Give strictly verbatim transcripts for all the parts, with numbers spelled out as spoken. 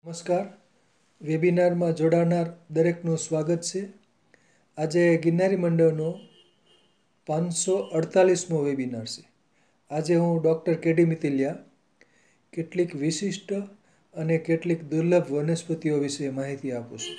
નમસ્કાર. વેબિનારમાં જોડાનાર દરેકનું સ્વાગત છે. આજે ગિરનારી મંડળનો પાંચસો અડતાલીસમો વેબિનાર છે. આજે હું ડૉક્ટર કેડી મિતિલિયા કેટલીક વિશિષ્ટ અને કેટલીક દુર્લભ વનસ્પતિઓ વિશે માહિતી આપું છું.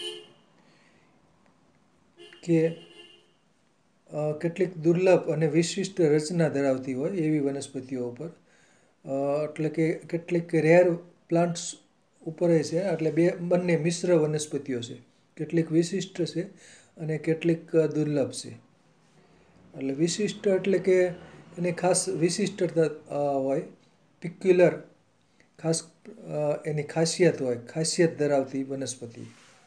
કે કેટલીક દુર્લભ અને વિશિષ્ટ રચના ધરાવતી હોય એવી વનસ્પતિઓ ઉપર એટલે કે કેટલીક રેર પ્લાન્ટ્સ ઉપર છે. એટલે બે બંને મિશ્ર વનસ્પતિઓ છે. કેટલીક વિશિષ્ટ છે અને કેટલીક દુર્લભ છે. એટલે વિશિષ્ટ એટલે કે એની ખાસ વિશિષ્ટતા હોય, પિક્યુલર, ખાસ એની ખાસિયત હોય, ખાસિયત ધરાવતી વનસ્પતિ.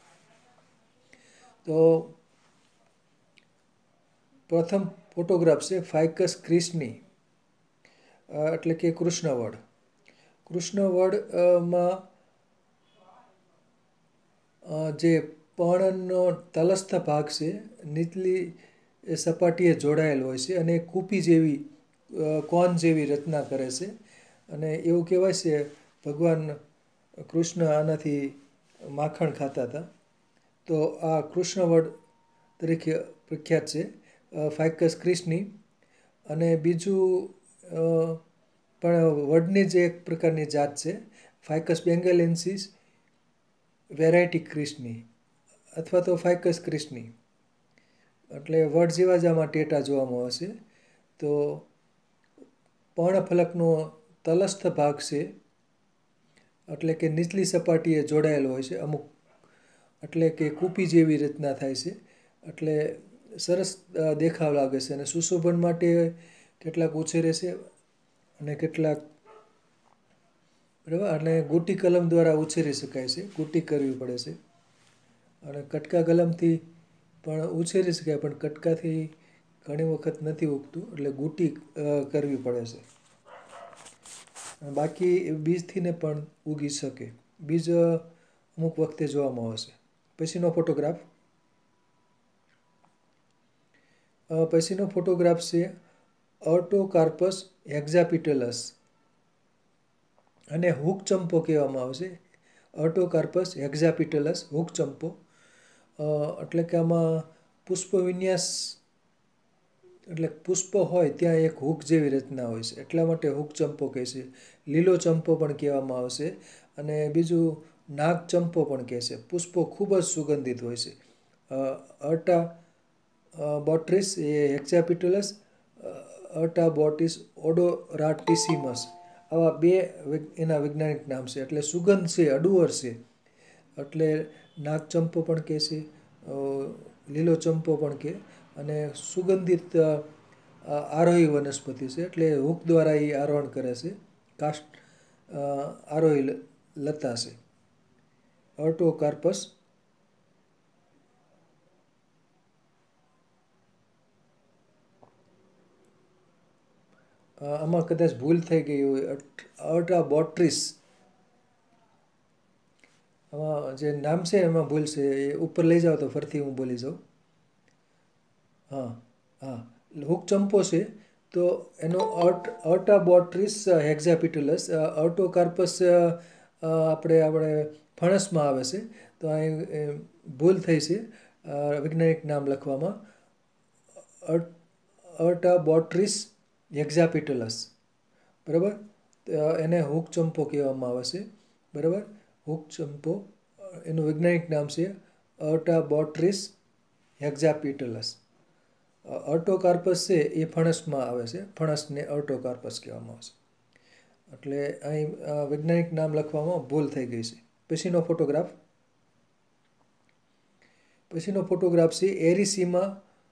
તો પ્રથમ ફોટોગ્રાફ છે ફાઇકસ ક્રિસ્ની, એટલે કે કૃષ્ણવડ. કૃષ્ણવડમાં જે પર્ણનો તલસ્થ ભાગ છે નીચલી સપાટીએ જોડાયેલ હોય છે અને કૂપી જેવી કોન જેવી રચના કરે છે. અને એવું કહેવાય છે ભગવાન કૃષ્ણ આનાથી માખણ ખાતા હતા. તો આ કૃષ્ણવડ તરીકે પ્રખ્યાત છે ફાઇકસ ક્રિસ્ની. અને બીજું પણ વડની જ એક પ્રકારની જાત છે ફાઇકસ બેંગાલેન્સિસ વેરાયટી ક્રિસ્ની અથવા તો ફાઇકસ ક્રિસ્ની. એટલે વડ જેવા જ આમાં ટેટા જોવામાં આવશે. તો પર્ણફલકનો તલસ્થ ભાગ છે એટલે કે નીચલી સપાટીએ જોડાયેલો હોય છે અમુક, એટલે કે કૂપી જેવી રચના થાય છે. એટલે સરસ દેખાવ લાગે છે અને સુશોભન માટે કેટલાક ઉછેરે છે અને કેટલાક બરાબર અને ગુટી કલમ દ્વારા ઉછેરી શકાય છે. ગુટી કરવી પડે છે અને કટકા કલમથી પણ ઉછેરી શકાય, પણ કટકાથી ઘણી વખત નથી ઉગતું એટલે ગુટી કરવી પડે છે. બાકી બીજથી ને પણ ઉગી શકે. બીજ અમુક વખતે જોવામાં આવશે. પછીનો ફોટોગ્રાફ પછીનો ફોટોગ્રાફ છે ઓર્ટોકાર્પસ હેક્ઝાપિટલસ, અને હુકચંપો કહેવામાં આવશે. ઓર્ટોકાર્પસ હેક્ઝાપિટલસ હુકચંપો. એટલે કે આમાં પુષ્પ વિન્યાસ એટલે પુષ્પ હોય ત્યાં એક હુક જેવી રચના હોય છે, એટલા માટે હુકચંપો કહે છે. લીલો ચંપો પણ કહેવામાં આવશે અને બીજું નાગચંપો પણ કહે છે. પુષ્પો ખૂબ જ સુગંધિત હોય છે. અર્ટા બોટ્રિસ એ હેક્ઝાપિટલસ, અર્ટા બોટિસ ઓડોરાટિસિમસ, આવા બે એના વૈજ્ઞાનિક નામ છે. એટલે સુગંધ છે, અડુઅર છે, એટલે નાગચંપો પણ કહે છે, લીલો ચંપો પણ કહે. અને સુગંધિત આરોહી વનસ્પતિ છે એટલે હુક દ્વારા એ આરોહણ કરે છે. કાષ્ટ આરોહી લતા છે ઓર્ટોકાર્પસ. આમાં કદાચ ભૂલ થઈ ગઈ હોય, અર્ટા બોટ્રિસ આમાં જે નામ છે એમાં ભૂલ છે, એ ઉપર લઈ જાઓ તો ફરીથી હું બોલી જાઉં. હા હા હુકચંપો છે તો એનો અર્ટ અર્ટા બોટ્રિસ હેક્ઝાપિટલસ. ઓર્ટોકાર્પસ આપણે આપણે ફણસમાં આવે છે, તો અહીં ભૂલ થઈ છે વૈજ્ઞાનિક નામ લખવામાં. અર્ટા બોટ્રિસ હેક્ઝાપિટલસ, બરાબર. એને હુકચંપો કહેવામાં આવે છે, બરાબર. હુકચંપો એનું વૈજ્ઞાનિક નામ છે અર્ટા બોટ્રિસ હેક્ઝાપિટલસ. ઓર્ટોકાર્પસ છે એ ફણસમાં આવે છે, ફણસને ઓર્ટોકાર્પસ કહેવામાં આવે છે. એટલે અહીં વૈજ્ઞાનિક નામ લખવામાં ભૂલ થઈ ગઈ છે. પછીનો ફોટોગ્રાફ પછીનો ફોટોગ્રાફ છે એરિસીમા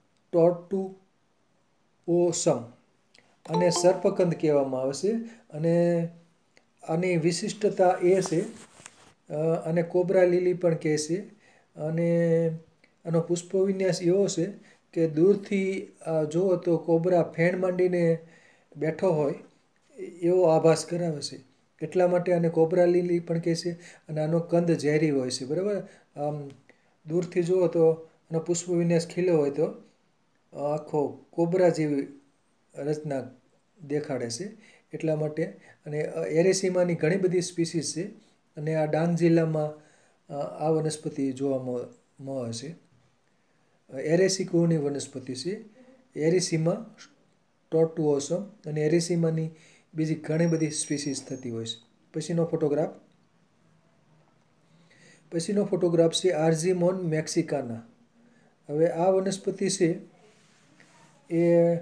ટોર્ટુઓસમ, અને સર્પકંદ કહેવામાં આવે છે. અને આની વિશિષ્ટતા એ છે, અને કોબ્રા લીલી પણ કહે છે. અને આનો પુષ્પ વિન્યાસ એવો છે કે દૂરથી જુઓ તો કોબરા ફેણ માંડીને બેઠો હોય એવો આભાસ કરાવે છે. એટલા માટે આને કોબ્રા લીલી પણ કહે છે. અને આનો કંદ ઝેરી હોય છે, બરાબર. આમ દૂરથી જુઓ તો આનો પુષ્પ વિન્યાસ ખીલ્યો હોય તો આખો કોબરા જેવી રચના દેખાડે છે. એટલા માટે અને એરેસીમાની ઘણી બધી સ્પીસીસ છે. અને આ ડાંગ જિલ્લામાં આ વનસ્પતિ જોવા મળે છે. એરેસી કુળની વનસ્પતિ છે. એરિસીમા ટોર્ટુઓસમ અને એરિસીમાની બીજી ઘણી બધી સ્પીસીસ થતી હોય છે. પછીનો ફોટોગ્રાફ પછીનો ફોટોગ્રાફ છે આર્ઝીમોન મેક્સિકાના. હવે આ વનસ્પતિ છે એ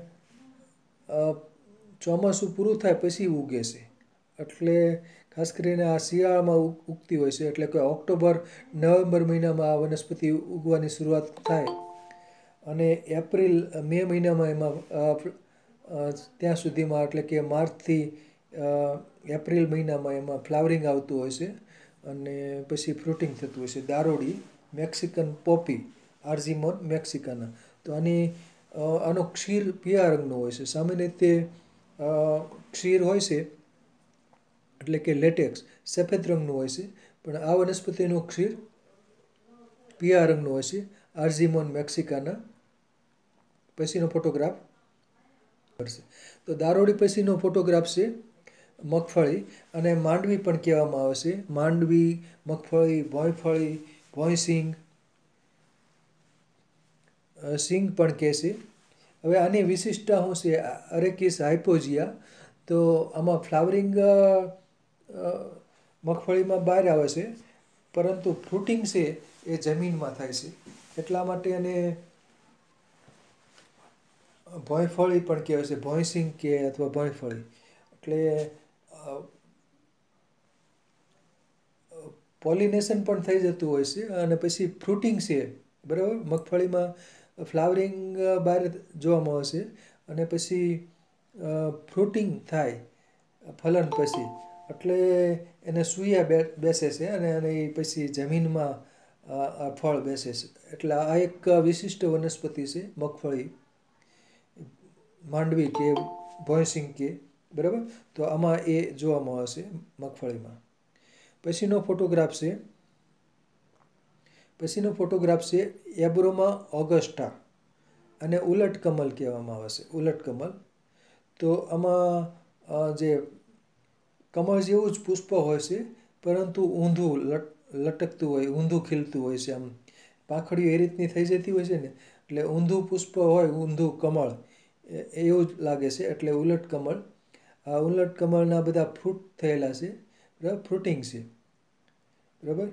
ચોમાસું પૂરું થાય પછી ઉગે છે. એટલે ખાસ કરીને આ શિયાળામાં ઉગતી હોય છે. એટલે કે ઓક્ટોબર નવેમ્બર મહિનામાં આ વનસ્પતિ ઉગવાની શરૂઆત થાય અને એપ્રિલ મે મહિનામાં એમાં ત્યાં સુધીમાં એટલે કે માર્ચથી એપ્રિલ મહિનામાં એમાં ફ્લાવરિંગ આવતું હોય છે અને પછી ફ્રૂટિંગ થતું હોય છે. દારોડી મેક્સિકન પોપી આર્ઝીમોન મેક્સિકાના. તો આની આનો ક્ષીર પીળા રંગનો હોય છે. સામાન્ય રીતે ક્ષીર હોય છે એટલે કે લેટેક્સ સફેદ રંગનું હોય છે, પણ આ વનસ્પતિનું ક્ષીર પીળા રંગનું હોય છે. આર્ઝીમોન મેક્સિકાના. પછીનો ફોટોગ્રાફ કરશે તો દારોડી પછીનો ફોટોગ્રાફ છે મગફળી અને માંડવી પણ કહેવામાં આવે છે. માંડવી, મગફળી, ભોંયફળી, ભોંયસિંગ, સિંગ પણ કહે છે. હવે આની વિશિષ્ટતા શું છે? અરેકિસ હાઇપોજિયા. તો આમાં ફ્લાવરિંગ મગફળીમાં બહાર આવે છે, પરંતુ ફ્રૂટિંગ છે એ જમીનમાં થાય છે. એટલા માટે એને ભોંયફળી પણ કહેવાય છે. ભોંયસિંગ કે અથવા ભોંયફળી. એટલે પોલિનેશન પણ થઈ જતું હોય છે અને પછી ફ્રૂટિંગ છે, બરાબર. મગફળીમાં ફ્લાવરિંગ બહાર જોવા મળે છે અને પછી ફ્રૂટિંગ થાય ફલન પછી, એટલે એને સૂયા બેસે છે અને એને પછી જમીનમાં આ ફળ બેસે છે. એટલે આ એક વિશિષ્ટ વનસ્પતિ છે મગફળી, માંડવી કે ભોંયસિંગ કે, બરાબર. તો આમાં એ જોવા મળે છે મગફળીમાં. પછીનો ફોટોગ્રાફ છે પછીનો ફોટોગ્રાફ છે એબ્રોમા ઓગસ્ટા અને ઉલટ કમલ કહેવામાં આવે છે. ઉલટ કમલ. તો આમાં જે કમળ જેવું જ પુષ્પ હોય છે, પરંતુ ઊંધું લટકતું હોય, ઊંધું ખીલતું હોય છે. આમ પાંખડીઓ એ રીતની થઈ જતી હોય છે ને, એટલે ઊંધું પુષ્પ હોય, ઊંધું કમળ એવું જ લાગે છે, એટલે ઉલટ કમળ. આ ઉલટ કમળના બધા ફ્રૂટ થયેલા છે, બરાબર, ફ્રૂટિંગ છે, બરાબર.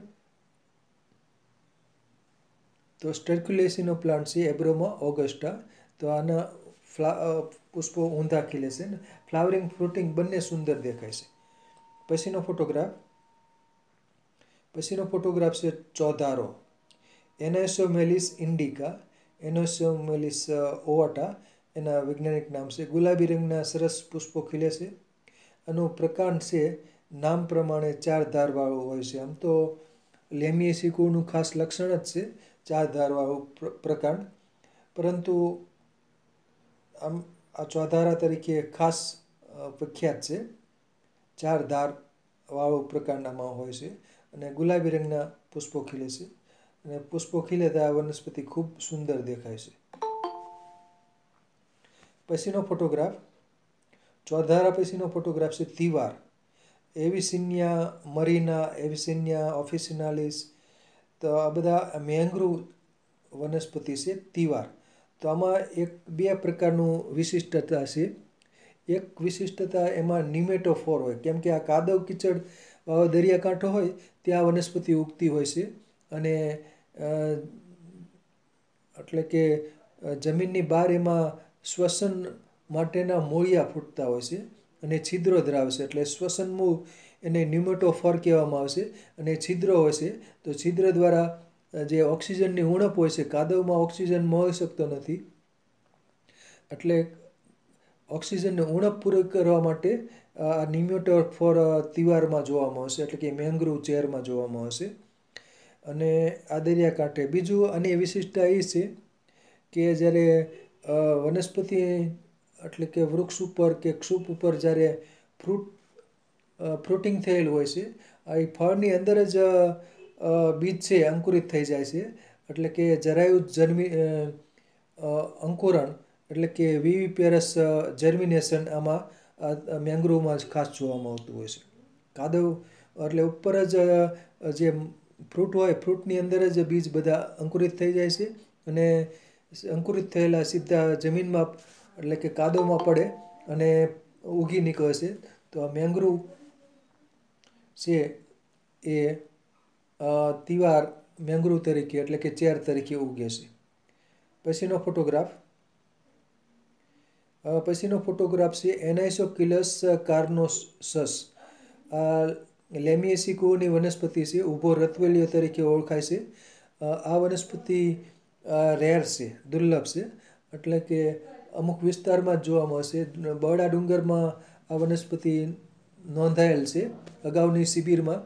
તો સ્ટર્ક્યુલેસીનો પ્લાન્ટ છે એબ્રોમા ઓગસ્ટા. તો આના ફ્લા પુષ્પો ઊંધા ખીલે છે ને ફ્લાવરિંગ ફ્રૂટિંગ બંને સુંદર દેખાય છે. પછીનો ફોટોગ્રાફ પછીનો ફોટોગ્રાફ છે ચોધારો. એનોસોમેલિસ ઇન્ડિકા, એનોસોમેલિસ ઓવાટા એના વૈજ્ઞાનિક નામ છે. ગુલાબી રંગના સરસ પુષ્પો ખીલે છે. આનું પ્રકાંડ છે નામ પ્રમાણે ચાર ધારવાળું હોય છે. આમ તો લેમિએસી કુળનું ખાસ લક્ષણ જ છે ચાર ધારવાળું પ્રકાંડ, પરંતુ આમ આ ચોધારા તરીકે ખાસ પ્રખ્યાત છે. ચાર ધારવાળું પ્રકાંડ આમાં હોય છે અને ગુલાબી રંગના પુષ્પો ખીલે છે અને પુષ્પો ખીલે તો આ વનસ્પતિ ખૂબ સુંદર દેખાય છે. પછીનો ફોટોગ્રાફ ચોધારા પછીનો ફોટોગ્રાફ છે તિવાર. એવિસિનિયા મરીના, એવિસિનિયા ઓફિસિનાલિસ. તો આ બધા મેંગ્રુવ વનસ્પતિ છે તિવાર. તો આમાં એક બે પ્રકારનું વિશિષ્ટતા છે. એક વિશિષ્ટતા એમાં નિમેટોફોર હોય, કેમ કે આ કાદવ કીચડ દરિયાકાંઠો હોય ત્યાં વનસ્પતિ ઉગતી હોય છે અને એટલે કે જમીનની બહાર એમાં શ્વસન માટેના મૂળિયા ફૂટતા હોય છે અને છિદ્રો ધરાવે છે, એટલે શ્વસન મૂળ એને ન્યુમેટોફોર કહેવામાં આવે છે. અને છિદ્રો હોય છે, તો છિદ્ર દ્વારા જે ઓક્સિજનની ઉણપ હોય છે, કાદવમાં ઓક્સિજન મળી શકતો નથી, એટલે ઓક્સિજનની ઉણપ પૂરી કરવા માટે આ ન્યુમેટોફોર તિવારમાં જોવા મળશે, એટલે કે મેંગ્રુવ ચેરમાં જોવા મળશે અને આ દરિયાકાંઠે. બીજું આની વિશિષ્ટતા એ છે કે જ્યારે વનસ્પતિ એટલે કે વૃક્ષ ઉપર કે ક્ષુપ ઉપર જ્યારે ફ્રૂટ ફ્રૂટિંગ થયેલું હોય છે, એ ફળની અંદર જ બીજ છે અંકુરિત થઈ જાય છે, એટલે કે જરાયું જન્મી અંકુરણ એટલે કે વિવિપેરસ જર્મિનેશન આમાં મેંગ્રુવમાં જ ખાસ જોવા મળતું હોય છે. કાદવ એટલે ઉપર જ જે ફ્રૂટ હોય ફ્રૂટની અંદર જ બીજ બધા અંકુરિત થઈ જાય છે અને અંકુરિત થયેલા સીધા જમીનમાં એટલે કે કાદવમાં પડે અને ઉગી નીકળે છે. તો આ મેંગ્રુવ છે એ તિવાર મેંગ્રુવ તરીકે એટલે કે ચેર તરીકે ઉગે છે. પછીનો ફોટોગ્રાફ પછીનો ફોટોગ્રાફ છે એનાઇસોક્યુલસ કાર્નોસસ. આ લેમિએસી કુળની વનસ્પતિ છે, ઊભો રતવેલીઓ તરીકે ઓળખાય છે. આ વનસ્પતિ રેર છે, દુર્લભ છે, એટલે કે અમુક વિસ્તારમાં જ જોવા મળશે. બરડા ડુંગરમાં આ વનસ્પતિ નોંધાયેલ છે. અગાઉની શિબિરમાં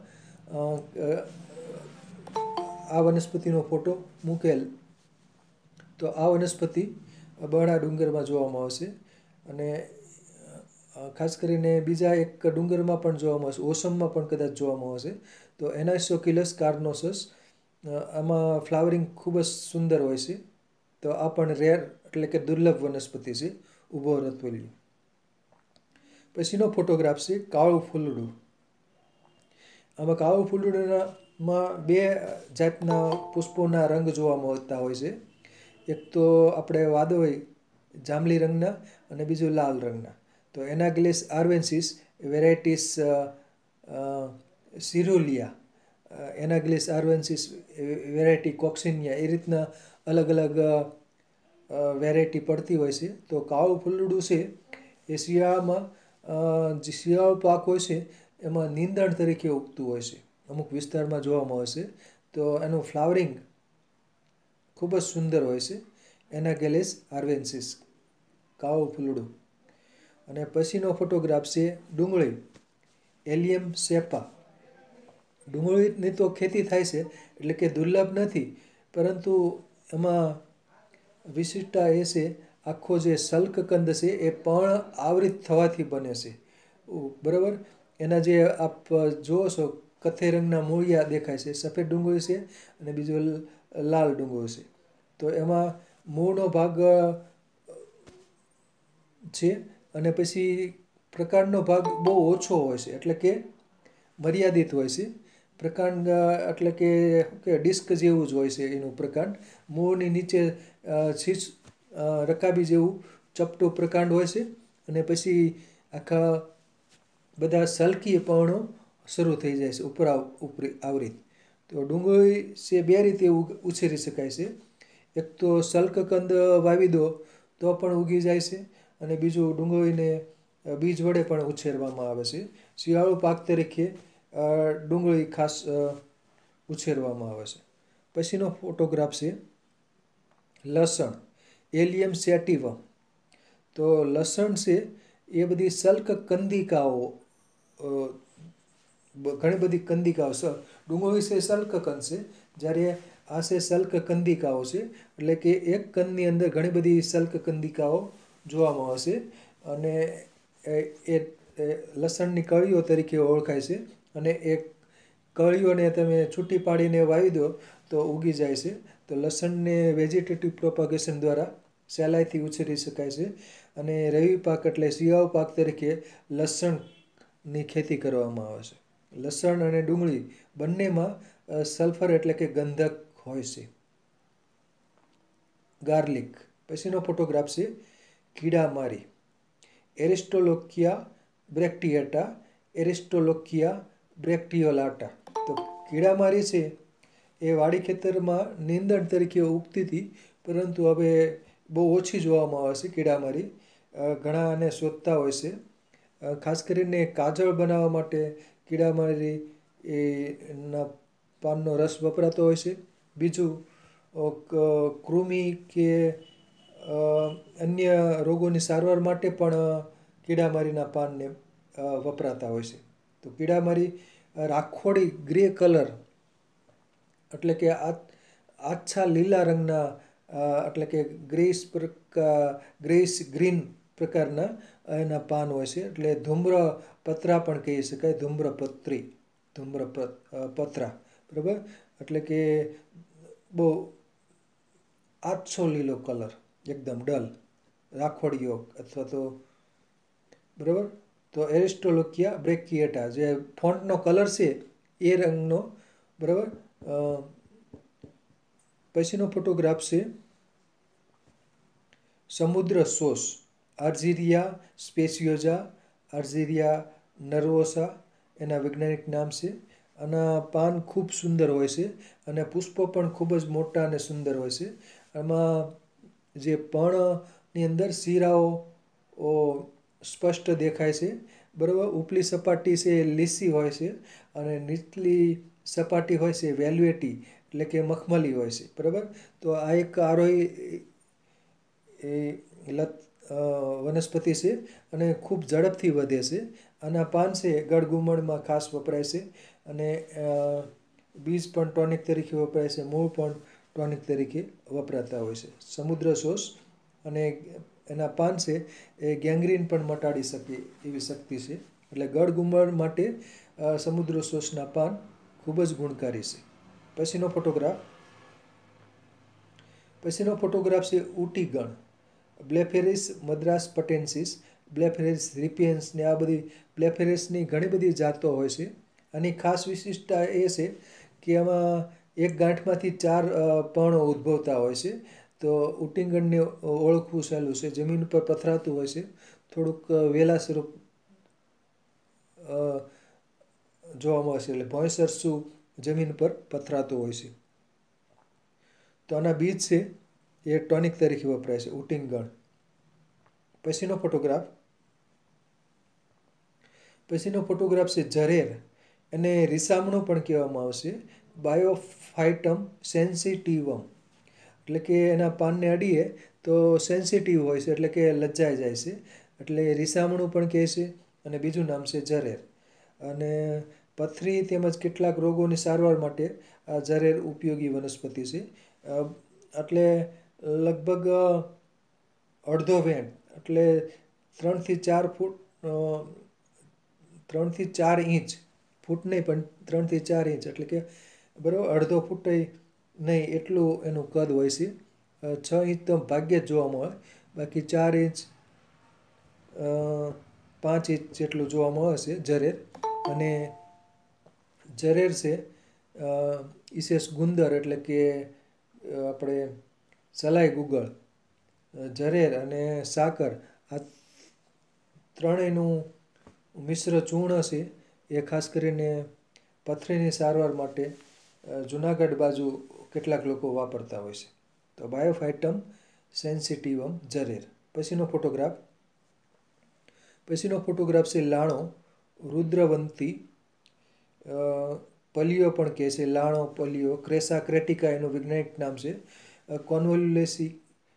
આ વનસ્પતિનો ફોટો મૂકેલ. તો આ વનસ્પતિ બરડા ડુંગરમાં જોવામાં આવશે અને ખાસ કરીને બીજા એક ડુંગરમાં પણ જોવામાં આવશે, ઓસમમાં પણ કદાચ જોવામાં આવશે. તો એનાઇસોક્યુલસ કાર્નોસસ, આમાં ફ્લાવરિંગ ખૂબ જ સુંદર હોય છે. તો આ પણ રેર એટલે કે દુર્લભ વનસ્પતિ છે, ઊભો રતવેલીઓ. પછીનો ફોટોગ્રાફ છે કાળું ફૂલડું. આમાં કાળું ફૂલડામાં બે જાતના પુષ્પોના રંગ જોવા મળતા હોય છે. એક તો આપણે વાદળી જાંબલી રંગના અને બીજું લાલ રંગના. તો એનાગ્લેસ આર્વેન્સિસ વેરાયટીસ સિરુલિયા, એનાગ્લેસ આર્વેન્સિસ વેરાયટી કોક્સિનિયા, એ રીતના અલગ અલગ વેરાયટી પડતી હોય છે. તો કાળું ફૂલડું છે એ શિયાળામાં જે શિયાળુ પાક હોય છે એમાં નીંદણ તરીકે ઉગતું હોય છે, અમુક વિસ્તારમાં જોવા મળે છે. તો એનું ફ્લાવરિંગ ખૂબ જ સુંદર હોય છે, એનાગેલેસ આર્વેન્સિસ કાળું ફૂલડું. અને પછીનો ફોટોગ્રાફ છે ડુંગળી, એલિયમ સેપા. ડુંગળીની તો ખેતી થાય છે એટલે કે દુર્લભ નથી, પરંતુ એમાં વિશિષ્ટતા એ છે આખો જે સલ્કકંદ છે એ પર્ણ આવૃત થવાથી બને છે, બરાબર. એના જે આપ જુઓ છો કથ્થઈ રંગના મૂળિયા દેખાય છે, સફેદ ડુંગળી છે અને બીજું લાલ ડુંગળી છે. તો એમાં મૂળનો ભાગ છે અને પછી પ્રકાંડનો ભાગ બહુ ઓછો હોય છે, એટલે કે મર્યાદિત હોય છે. પ્રકાંડ એટલે કે શું કે ડિસ્ક જેવું જ હોય છે એનું પ્રકાંડ. મૂળની નીચે છીછ રકાબી જેવું ચપટું પ્રકાંડ હોય છે અને પછી આખા બધા સલ્કી પર્ણો શરૂ થઈ જાય છે ઉપરા ઉપરી આવૃત. તો ડુંગળી છે બે રીતે ઉછેરી શકાય છે. એક તો સલ્કકંદ વાવી દો તો પણ ઉગી જાય છે અને બીજું ડુંગળીને બીજ વડે પણ ઉછેરવામાં આવે છે. શિયાળુ પાક તરીકે ડુંગળી ખાસ ઉછેરવામાં આવે છે. પછીનો ફોટોગ્રાફ છે લસણ, એલિયમ સેટિવમ. તો લસણ છે એ બધી સલ્કકંદિકાઓ, ઘણી બધી કંદિકાઓ, ડુંગળી છે સલ્કકંદ છે, જ્યારે આ છે સલ્કકંદિકાઓ છે, એટલે કે એક કંદની અંદર ઘણી બધી સલ્કકંદિકાઓ જોવામાં આવશે અને એ લસણની કળીઓ તરીકે ઓળખાય છે. અને એ કળીઓને તમે છૂટી પાડીને વાવી દો તો ઉગી જાય છે. તો લસણને વેજીટેટિવ પ્રોપગેશન દ્વારા સહેલાઈથી ઉછેરી શકાય છે અને રવિ પાક એટલે શિયાળુ પાક તરીકે લસણની ખેતી કરવામાં આવે છે. લસણ અને ડુંગળી બંનેમાં સલ્ફર એટલે કે ગંધક હોય છે. ગાર્લિક. પછીનો ફોટોગ્રાફ છે કીડામારી, એરિસ્ટોલોકિયા બ્રેક્ટિએટા, એરિસ્ટોલોકિયા બ્રેક્ટિયોલાટા. તો કીડામારી છે એ વાડી ખેતરમાં નીંદણ તરીકે ઉગતી હતી, પરંતુ હવે બહુ ઓછી જોવામાં આવે છે કીડામારી. ઘણા આને શોધતા હોય છે. ખાસ કરીને કાજળ બનાવવા માટે કીડામારી એના પાનનો રસ વપરાતો હોય છે. બીજું કૃમિ કે અન્ય રોગોની સારવાર માટે પણ કીડામારીના પાનને વપરાતા હોય છે. તો કીડામારી રાખોડી ગ્રે કલર એટલે કે આછા લીલા રંગના એટલે કે ગ્રેસ ગ્રેસ ગ્રીન પ્રકારના એના પાન હોય છે, એટલે ધૂમ્ર પત્રા પણ કહી શકાય, ધૂમ્રપત્રી, ધૂમ્ર પત્રા, બરાબર. એટલે કે બહુ આછો લીલો કલર, એકદમ ડલ રાખોડીયો અથવા તો, બરાબર. તો એરિસ્ટોલોકિયા બ્રેકિએટા જે ફોન્ટનો કલર છે એ રંગનો, બરાબર. પછીનો ફોટોગ્રાફ છે સમુદ્ર સોસ, આર્ઝિરિયા સ્પેસિયોઝા, આર્ઝિરિયા નર્વોસા એના વૈજ્ઞાનિક નામ છે. આના પાન ખૂબ સુંદર હોય છે અને પુષ્પો પણ ખૂબ જ મોટા અને સુંદર હોય છે. આમાં જે પર્ણની અંદર શીરાઓ સ્પષ્ટ દેખાય છે, બરાબર. ઉપલી સપાટી છે એ લીસી હોય છે અને નીચલી સપાટી હોય છે વેલ્વેટી એટલે કે મખમલી હોય છે, બરાબર. તો આ એક આરોહી એ લત વનસ્પતિ છે અને ખૂબ ઝડપથી વધે છે. આના પાન છે ગળઘૂમણમાં ખાસ વપરાય છે અને બીજ પણ ટોનિક તરીકે વપરાય છે, મૂળ પણ ટોનિક તરીકે વપરાતા હોય છે. સમુદ્ર સોસ અને એના પાન છે એ ગેંગ્રીન પણ મટાડી શકે એવી શક્તિ છે. એટલે ગળઘૂમણ માટે સમુદ્ર સોસના પાન ખૂબ જ ગુણકારી છે. પછીનો ફોટોગ્રાફ પછીનો ફોટોગ્રાફ છે ઉટીગણ, બ્લેફેરિસ મદ્રાસ પટેન્સિસ, બ્લેફેરિસ રિપિયન્સ ને આ બધી બ્લેફેરિસની ઘણી બધી જાતો હોય છે. આની ખાસ વિશિષ્ટતા એ છે કે આમાં એક ગાંઠમાંથી ચાર પર્ણો ઉદ્ભવતા હોય છે. તો ઉટીગણને ઓળખવું સહેલું છે. જમીન પર પથરાતું હોય છે, થોડુંક વેલા સ્વરૂપ જોવા મળશે, એટલે ભોંયસરસું જમીન પર પથરાતું હોય છે. તો આના બીજ છે એ ટોનિક તરીકે વપરાય છે, ઉટીગણ. પછીનો ફોટોગ્રાફ પછીનો ફોટોગ્રાફ છે ઝરેર, એને રીસામણું પણ કહેવામાં આવશે, બાયોફાઇટમ સેન્સિટિવમ. એટલે કે એના પાનને અડીએ તો સેન્સિટિવ હોય છે, એટલે કે લજાઈ જાય છે, એટલે રીસામણું પણ કહે છે. અને બીજું નામ છે ઝરેર. અને પથરી તેમજ કેટલાક રોગોની સારવાર માટે આ ઝરેર ઉપયોગી વનસ્પતિ છે. એટલે લગભગ અડધો વેણ એટલે ત્રણથી ચાર ફૂટ ત્રણથી ચાર ઇંચ, ફૂટ નહીં પણ ત્રણથી ચાર ઇંચ એટલે કે બરાબર અડધો ફૂટ નહીં એટલું એનું કદ હોય છે. છ ઇંચ તો ભાગ્યે જ જોવા મળે, બાકી ચાર ઇંચ પાંચ ઇંચ જેટલું જોવા મળે છે ઝરેર. અને ઝરેર છે ઈસેસ ગુંદર એટલે કે આપણે સલાઈ ગુગળ, ઝરેર અને સાકર આ ત્રણેયનું મિશ્ર ચૂર્ણ છે એ ખાસ કરીને પથરીની સારવાર માટે જુનાગઢ બાજુ કેટલાક લોકો વાપરતા હોય છે. તો બાયોફાઇટમ સેન્સિટિવમ ઝરેર. પછીનો ફોટોગ્રાફ પછીનો ફોટોગ્રાફ છે લાણો, રુદ્રવંતી, પલિયો પણ કહે છે, લાણો પલિયો, ક્રેસા ક્રેટિકા એનું વૈજ્ઞાનિક નામ છે. કોન્વોલ્યુલેસી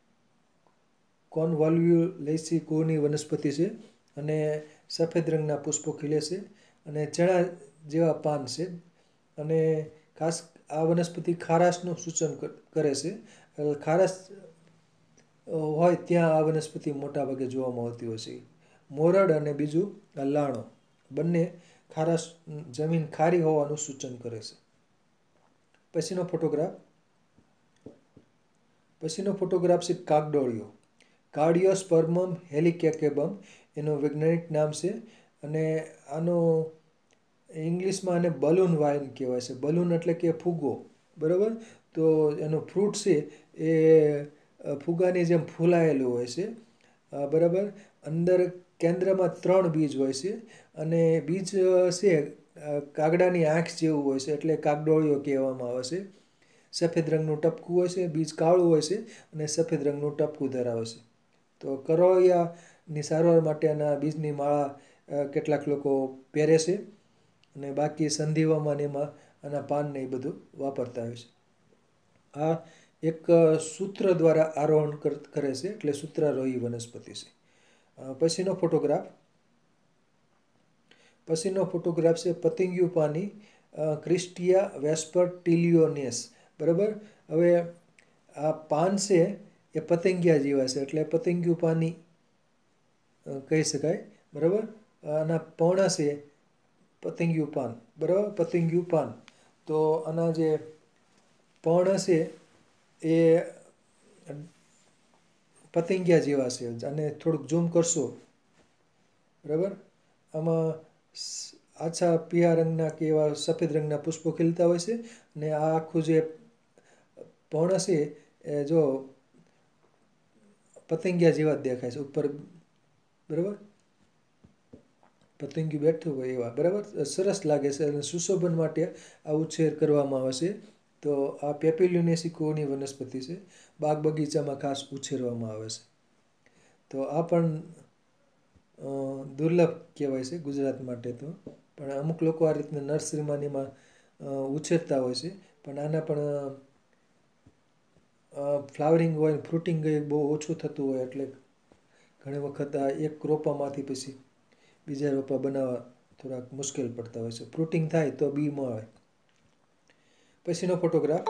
કોન્વોલ્યુલેસી કુળની વનસ્પતિ છે અને સફેદ રંગના પુષ્પો ખીલે છે અને ચણા જેવા પાન છે. અને ખાસ આ વનસ્પતિ ખારાશનું સૂચન કરે છે. ખારાશ હોય ત્યાં આ વનસ્પતિ મોટાભાગે જોવા મળતી હોય છે. મોરડ અને બીજું લાણો બંને ખારાશ જમીન ખારી હોવાનું સૂચન કરે છે. પછીનો ફોટોગ્રાફ પછીનો ફોટોગ્રાફ છે કાગડોળિયો, કાર્ડિયોસ્પર્મમ હેલિકેકેબમ એનું વૈજ્ઞાનિક નામ છે. અને આનો ઇંગ્લિશમાં આને બલૂન વાઇન કહેવાય છે. બલૂન એટલે કે ફુગ્ગો, બરાબર. તો એનું ફ્રૂટ છે એ ફુગ્ગાની જેમ ફૂલાયેલું હોય છે, બરાબર. અંદર કેન્દ્રમાં ત્રણ બીજ હોય છે અને બીજ છે કાગડાની આંખ જેવું હોય છે, એટલે કાગડોળિયો કહેવામાં આવે છે. સફેદ રંગનું ટપકું હોય છે, બીજ કાળું હોય છે અને સફેદ રંગનું ટપકું ધરાવે છે. તો કરોળિયાની સારવાર માટેના બીજની માળા કેટલાક લોકો પહેરે છે અને બાકી સંધિવામાં ને એમાં આના પાનને એ બધું વાપરતા હોય છે. આ એક સૂત્ર દ્વારા આરોહણ કરે છે, એટલે સૂત્રારોહી વનસ્પતિ છે. પછીનો ફોટોગ્રાફ પછીનો ફોટોગ્રાફ છે પતંગિયું પાની, ક્રિસ્ટિયા વેસ્પર્ટિલિયોનેસ, બરાબર. હવે આ પાન છે એ પતંગિયા જેવા છે, એટલે પતંગિયું પાની કહી શકાય, બરાબર. આના પર્ણ છે પતંગિયું પાન, બરાબર. પતંગિયું પાન તો આના જે પર્ણ છે એ પતંગિયા જેવા છે. અને થોડુંક ઝૂમ કરશો, બરાબર. આમાં આછા પીળા રંગના કે એવા સફેદ રંગના પુષ્પો ખીલતા હોય છે અને આ આખું જે પર્ણ છે એ જો પતંગિયા જેવા જ દેખાય છે ઉપર, બરાબર, પતંગિયું બેઠું હોય એવા, બરાબર, સરસ લાગે છે અને સુશોભન માટે આ ઉછેર કરવામાં આવે છે. તો આ પેપિલિયોનેસિકોની વનસ્પતિ છે, બાગ બગીચામાં ખાસ ઉછેરવામાં આવે છે. તો આ પણ દુર્લભ કહેવાય છે ગુજરાત માટે તો, પણ અમુક લોકો આ રીતના નર્સરીમાં ને એમાં ઉછેરતા હોય છે. પણ આના પણ ફ્લાવરિંગ હોય, ફ્રૂટિંગ બહુ ઓછું થતું હોય એટલે ઘણી વખત આ એક રોપામાંથી પછી બીજા રોપા બનાવવા થોડાક મુશ્કેલ પડતા હોય છે. ફ્રૂટિંગ થાય તો બી મળે. પછીનો ફોટોગ્રાફ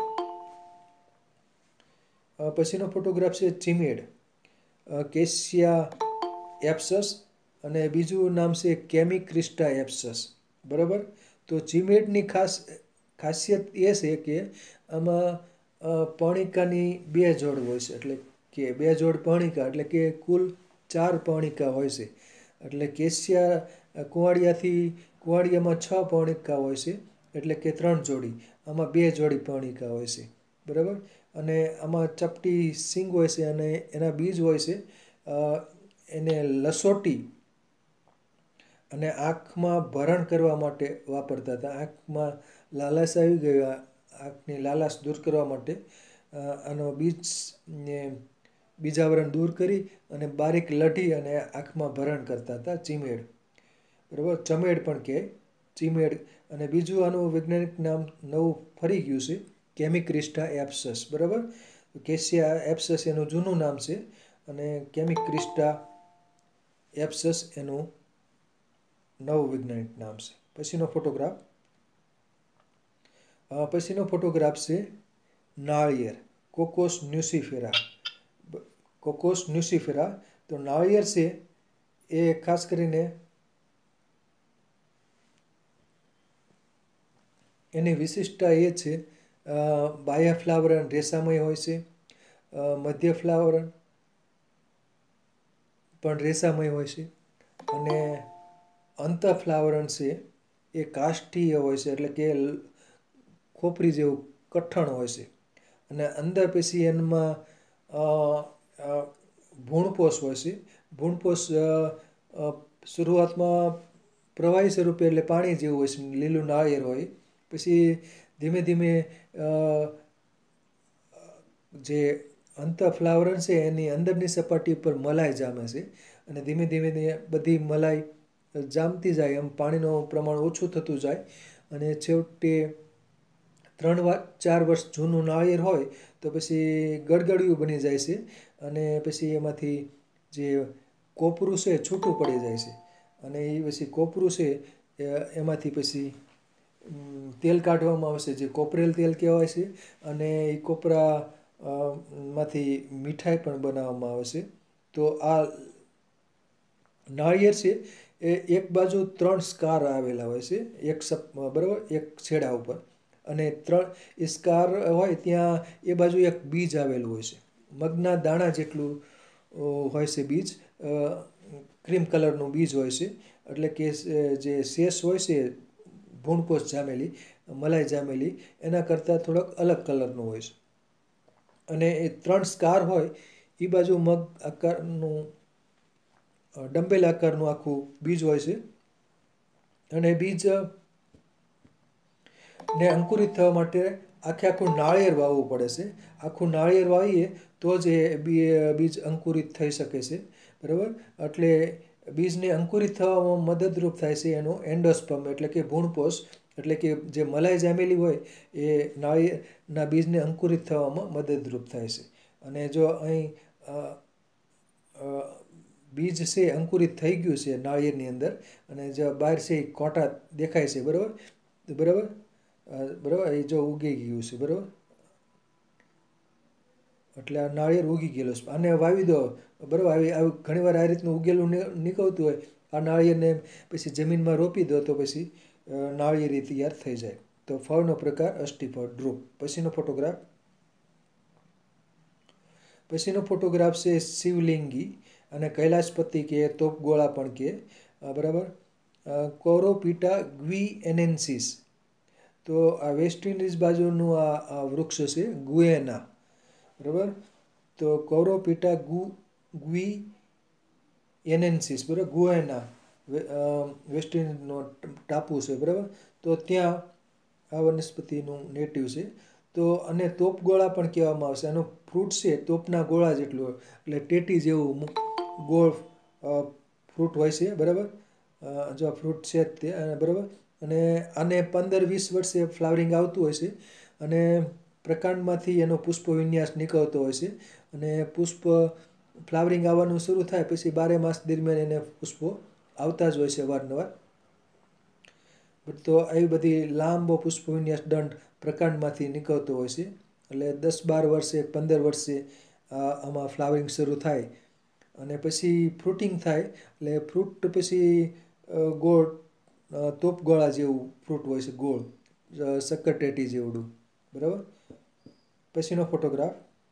પછીનો ફોટોગ્રાફ છે ચીમેડ, કેસિયા એપ્સસ, અને બીજું નામ છે કેમિક્રિસ્ટા એપ્સસ, બરાબર. તો ચીમેડની ખાસ ખાસિયત એ છે કે આમાં પર્ણિકાની બે જોડ હોય છે, એટલે કે બે જોડ પર્ણિકા, એટલે કે કુલ ચાર પર્ણિકા હોય છે. એટલે કેસિયા કુંવાડિયાથી કુંવાડિયામાં છ પર્ણિકા હોય છે, એટલે કે ત્રણ જોડી, આમાં બે જોડી પર્ણિકા હોય છે, બરાબર. અને આમાં ચપટી સિંગ હોય છે અને એના બીજ હોય છે એને લસોટી અને આંખમાં ભરણ કરવા માટે વાપરતા હતા. આંખમાં લાલાશ આવી ગઈ, આંખની લાલાશ દૂર કરવા માટે આનો બીજને બીજાવરણ દૂર કરી અને બારીક લઢી અને આંખમાં ભરણ કરતા હતા ચીમેડ, બરાબર. ચમેડ પણ કહે, ચીમેડ. અને બીજું આનું વૈજ્ઞાનિક નામ નવું ફરી ગયું છે, કેમિક્રિસ્ટા એપ્સસ, બરાબર. કેસિયા એપ્સસ એનું જૂનું નામ છે અને કેમિક્રિસ્ટા એપ્સસ એનું નવું વૈજ્ઞાનિક નામ છે. પછીનો ફોટોગ્રાફ પછીનો ફોટોગ્રાફ છે નાળિયેર, કોકોસ ન્યુસિફેરા, કોકોસ ન્યુસિફેરા. તો નાળિયેર છે એ ખાસ કરીને એની વિશિષ્ટતા એ છે બાહ્ય ફ્લાવરણ રેસામય હોય છે, મધ્ય ફ્લાવરણ પણ રેસામય હોય છે, અને અંતઃફ્લાવરણ છે એ કાષ્ઠીય હોય છે, એટલે કે ખોપરી જેવું કઠણ હોય છે. અને અંદર પછી એમાં ભૂણપોષ હોય છે. ભૂણપોષ શરૂઆતમાં પ્રવાહી સ્વરૂપે, એટલે પાણી જેવું હોય છે, લીલું નાળિયેર હોય. પછી ધીમે ધીમે જે અંતઃફ્લાવરણ છે એની અંદરની સપાટી ઉપર મલાઈ જામે છે અને ધીમે ધીમે બધી મલાઈ જામતી જાય એમ પાણીનું પ્રમાણ ઓછું થતું જાય અને છેવટે ત્રણ વાર ચાર વર્ષ જૂનું નાળિયેર હોય તો પછી ગળગળિયું બની જાય છે અને પછી એમાંથી જે કોપરું છે એ છૂટું પડી જાય છે અને એ પછી કોપરું છે એમાંથી પછી તેલ કાઢવામાં આવશે, જે કોપરેલ તેલ કહેવાય છે. અને એ કોપરા માંથી મીઠાઈ પણ બનાવવામાં આવે છે. તો આ નાળિયેર છે એ એક બાજુ ત્રણ સ્કાર આવેલા હોય છે, એક સપ બરાબર, એક છેડા ઉપર, અને ત્રણ એ સ્કાર હોય ત્યાં એ બાજુ એક બીજ આવેલું હોય છે, મગના દાણા જેટલું હોય છે બીજ, ક્રીમ કલરનું બીજ હોય છે. એટલે કે જે શેષ હોય છે ભૂણપોષ જામેલી, મલાઈ જામેલી, એના કરતાં થોડોક અલગ કલરનું હોય છે. અને એ ત્રણ સ્કાર હોય એ બાજુ મગ આકારનું ડંબેલ આકારનું આખું બીજ હોય છે. અને બીજ ને અંકુરિત થવા માટે આખે આખું નાળિયેર વાવવું પડે છે. આખું નાળિયેર વાવીએ તો જ એ બીજ અંકુરિત થઈ શકે છે, બરાબર. એટલે બીજને અંકુરિત થવામાં મદદરૂપ થાય છે એનું એન્ડોસ્પર્મ, એટલે કે ભ્રૂણપોષ, એટલે કે જે મલાઈ જામેલી હોય એ નાળિયેરના બીજને અંકુરિત થવામાં મદદરૂપ થાય છે. અને જો અહીં બીજ છે અંકુરિત થઈ ગયું છે નાળિયેરની અંદર અને જે બહાર છે એ કોટા દેખાય છે, બરાબર, બરાબર, બરાબર, એ જો ઉગી ગયું છે, બરાબર. એટલે આ નાળિયેર ઉગી ગયેલું છે, આને વાવી દો, બરાબર. આવી આવી ઘણીવાર આ રીતનું ઉગેલું નીકળતું હોય, આ નાળિયેરને પછી જમીનમાં રોપી દો તો પછી નાળિયેરી તૈયાર થઈ જાય. તો ફળનો પ્રકાર અષ્ટીફળ, ડ્રુપ. પછીનો ફોટોગ્રાફ પછીનો ફોટોગ્રાફ છે શિવલિંગી, અને કૈલાશપતિ કે તોપગોળા પણ કહે, બરાબર. કોરોપીટા ગ્વીએનેન્સિસ. તો આ વેસ્ટ ઇન્ડિઝ બાજુનું આ આ વૃક્ષ છે ગુએના, બરાબર. તો કોરોપીટા ગુ ગ્વી એનેન્સિસ, બરાબર, ગુએના વેસ્ટ ઇન્ડિઝનો ટાપુ છે, બરાબર. તો ત્યાં આ વનસ્પતિનું નેટિવ છે. તો અને તોપ ગોળા પણ કહેવામાં આવશે. આનું ફ્રૂટ છે તોપના ગોળા જેટલું, એટલે ટેટી જેવું ગોળ ફ્રૂટ હોય છે, બરાબર. જો આ ફ્રૂટ છે જ તે, બરાબર. અને આને પંદર વીસ વર્ષે ફ્લાવરિંગ આવતું હોય છે અને પ્રકાંડમાંથી એનો પુષ્પ વિન્યાસ નીકળતો હોય છે અને પુષ્પ ફ્લાવરિંગ આવવાનું શરૂ થાય પછી બારે માસ દરમિયાન એને પુષ્પો આવતા જ હોય છે અવારનવાર. તો આવી બધી લાંબો પુષ્પ વિન્યાસ દંડ પ્રકાંડમાંથી નીકળતો હોય છે. એટલે દસ બાર વર્ષે પંદર વર્ષે આમાં ફ્લાવરિંગ શરૂ થાય અને પછી ફ્રૂટિંગ થાય. એટલે ફ્રૂટ પછી ગોળ તોપ ગોળા જેવું ફ્રૂટ હોય છે, ગોળ શક્કરટેટી જેવડું, બરાબર. પછીનો ફોટોગ્રાફ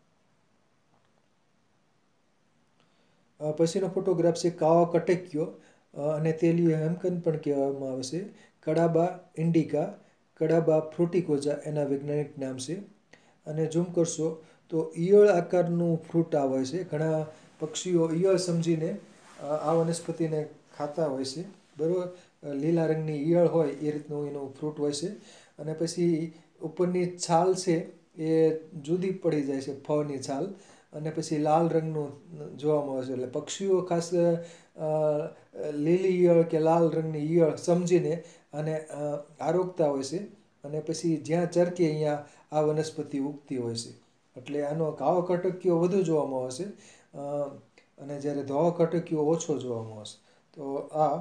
પછીનો ફોટોગ્રાફ છે કાવા કટેક્યો અને તેલિયો હેમકન પણ કહેવામાં આવે છે. કડાબા ઇન્ડિકા, કડાબા ફ્રુટિકોઝા એના વૈજ્ઞાનિક નામ છે. અને ઝૂમ કરશો તો ઈયળ આકારનું ફ્રૂટ આ હોય છે. ઘણા પક્ષીઓ ઈયળ સમજીને આ વનસ્પતિને ખાતા હોય છે, બરાબર. લીલા રંગની ઈયળ હોય એ રીતનું એનું ફ્રૂટ હોય છે. અને પછી ઉપરની છાલ છે એ જુદી પડી જાય છે, ફળની છાલ, અને પછી લાલ રંગનું જોવામાં આવે છે. એટલે પક્ષીઓ ખાસ લીલી ઈયળ કે લાલ રંગની ઈયળ સમજીને આને આરોગતા હોય છે અને પછી જ્યાં ચરકે અહીંયા આ વનસ્પતિ ઉગતી હોય છે. એટલે આનો કાવો કટકીઓ વધુ જોવામાં આવે છે અને જ્યારે ધોળો કટકીઓ ઓછો જોવામાં આવે છે. તો આ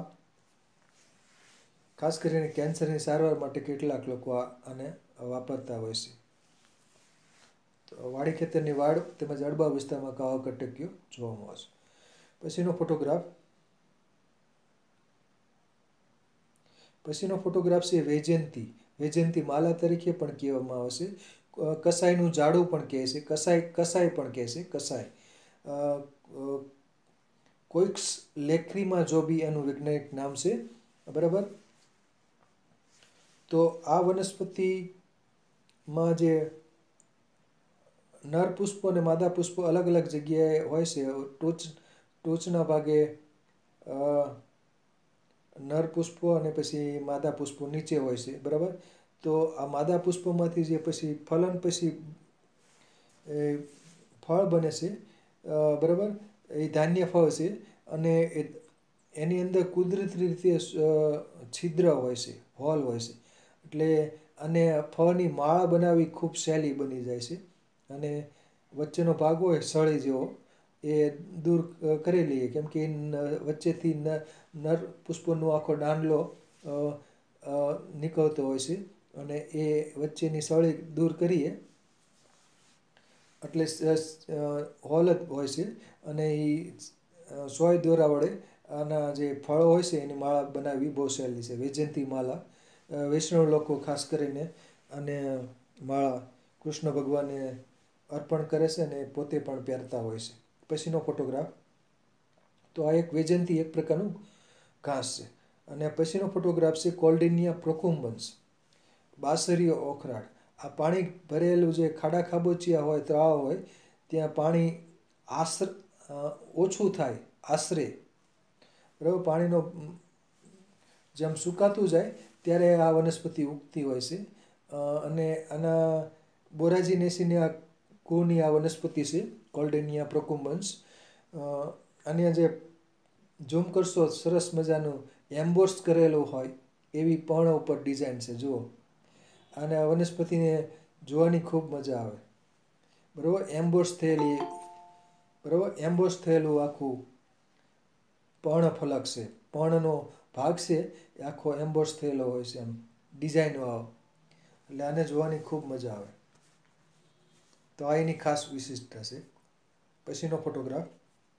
ખાસ કરીને કેન્સરની સારવાર માટે કેટલાક લોકો આને વાપરતા હોય છે. તો વાડી ખેતરની વાડ તેમજ અડબા વિસ્તારમાં કાવા કટકીઓ જોવામાં આવે છે. પછીનો ફોટોગ્રાફ પછીનો ફોટોગ્રાફ છે વૈજયંતી. વૈજયંતી માલા તરીકે પણ કહેવામાં આવે છે. કસાઈનું ઝાડું પણ કહે છે, કસાઈ કસાઈ પણ કહે છે, કસાઈ. કોઈક્સ લેક્રીમા જોબી એનું વૈજ્ઞાનિક નામ છે, બરાબર. તો આ વનસ્પતિમાં જે નર પુષ્પો અને માદા પુષ્પો અલગ અલગ જગ્યાએ હોય છે. ટોચ ટોચના ભાગે નર પુષ્પો અને પછી માદા પુષ્પો નીચે હોય છે, બરાબર. તો આ માદા પુષ્પોમાંથી જે પછી ફલન પછી એ ફળ બને છે, બરાબર. એ ધાન્ય ફળ છે અને એ એની અંદર કુદરતી રીતે છિદ્ર હોય છે, હોલ હોય છે. એટલે અને ફળની માળા બનાવવી ખૂબ સહેલી બની જાય છે અને વચ્ચેનો ભાગ હોય સળી જેવો એ દૂર કરી લઈએ, કેમ કે વચ્ચેથી નર પુષ્પનો આખો દાંડલો નીકળતો હોય છે અને એ વચ્ચેની સળી દૂર કરીએ એટલે હોલ જ હોય છે અને એ સોય દોરા વડે આના જે ફળો હોય છે એની માળા બનાવવી બહુ સહેલી છે. વૈજયંતી માલા વૈષ્ણવ લોકો ખાસ કરીને અને માળા કૃષ્ણ ભગવાનને અર્પણ કરે છે અને પોતે પણ પહેરતા હોય છે. પછીનો ફોટોગ્રાફ તો આ એક વૈજયંતી એક પ્રકારનું ઘાસ છે. અને પછીનો ફોટોગ્રાફ છે કોલ્ડિનિયા પ્રોકુમ્બન્સ, બાસરીઓ ઓખરાડ. આ પાણી ભરેલું જે ખાડા ખાબોચિયા હોય, તળાવ હોય, ત્યાં પાણી આશ્ર ઓછું થાય આશરે, બરાબર. પાણીનો જેમ સુકાતું જાય ત્યારે આ વનસ્પતિ ઉગતી હોય છે અને આના બોરાજીનેસીની આ કુળની આ વનસ્પતિ છે કોલ્ડેનિયા પ્રોકુમ્બન્સ. આને જે ઝૂમ કરશો સરસ મજાનું એમ્બોસ કરેલું હોય એવી પર્ણ ઉપર ડિઝાઇન છે, જુઓ. અને આ વનસ્પતિને જોવાની ખૂબ મજા આવે, બરાબર. એમ્બોસ થયેલી, બરાબર, એમ્બોસ થયેલું આખું પર્ણફલક છે. પર્ણનો ભાગ છે એ આખો એમ્બોસ થયેલો હોય છે, એમ ડિઝાઇનવાળો. એટલે આને જોવાની ખૂબ મજા આવે. તો આ એની ખાસ વિશિષ્ટતા છે. પછીનો ફોટોગ્રાફ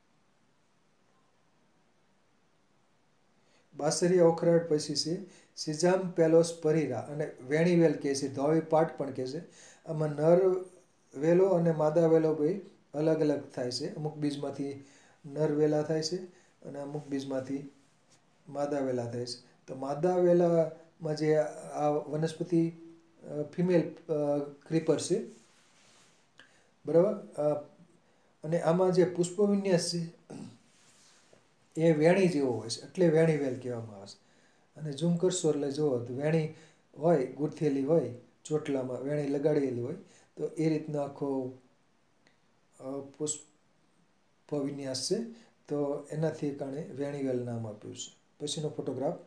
બાસરીયા ઓખરાડ પછી છે સિઝામ પેલોસ પરીરા અને વેણીવેલ કહે છે, ધોળી પાટ પણ કહે છે. આમાં નર વેલો અને માદા વેલો બે અલગ અલગ થાય છે. અમુક બીજમાંથી નર વેલા થાય છે અને અમુક બીજમાંથી માદા વેલા થાય છે. તો માદા વેલામાં જે આ વનસ્પતિ ફિમેલ ક્રીપર છે, બરાબર. અને આમાં જે પુષ્પવિન્યાસ છે એ વેણી જેવો હોય છે, એટલે વેણી વેલ કહેવામાં આવે છે. અને ઝૂમ કરશો એટલે જુઓ તો વેણી હોય, ગૂંથેલી હોય, ચોટલામાં વેણી લગાડેલી હોય, તો એ રીતનો આખો પુષ્પવિન્યાસ છે. તો એનાથી કારણે વેણીવેલ નામ આપ્યું છે. પછીનો ફોટોગ્રાફ.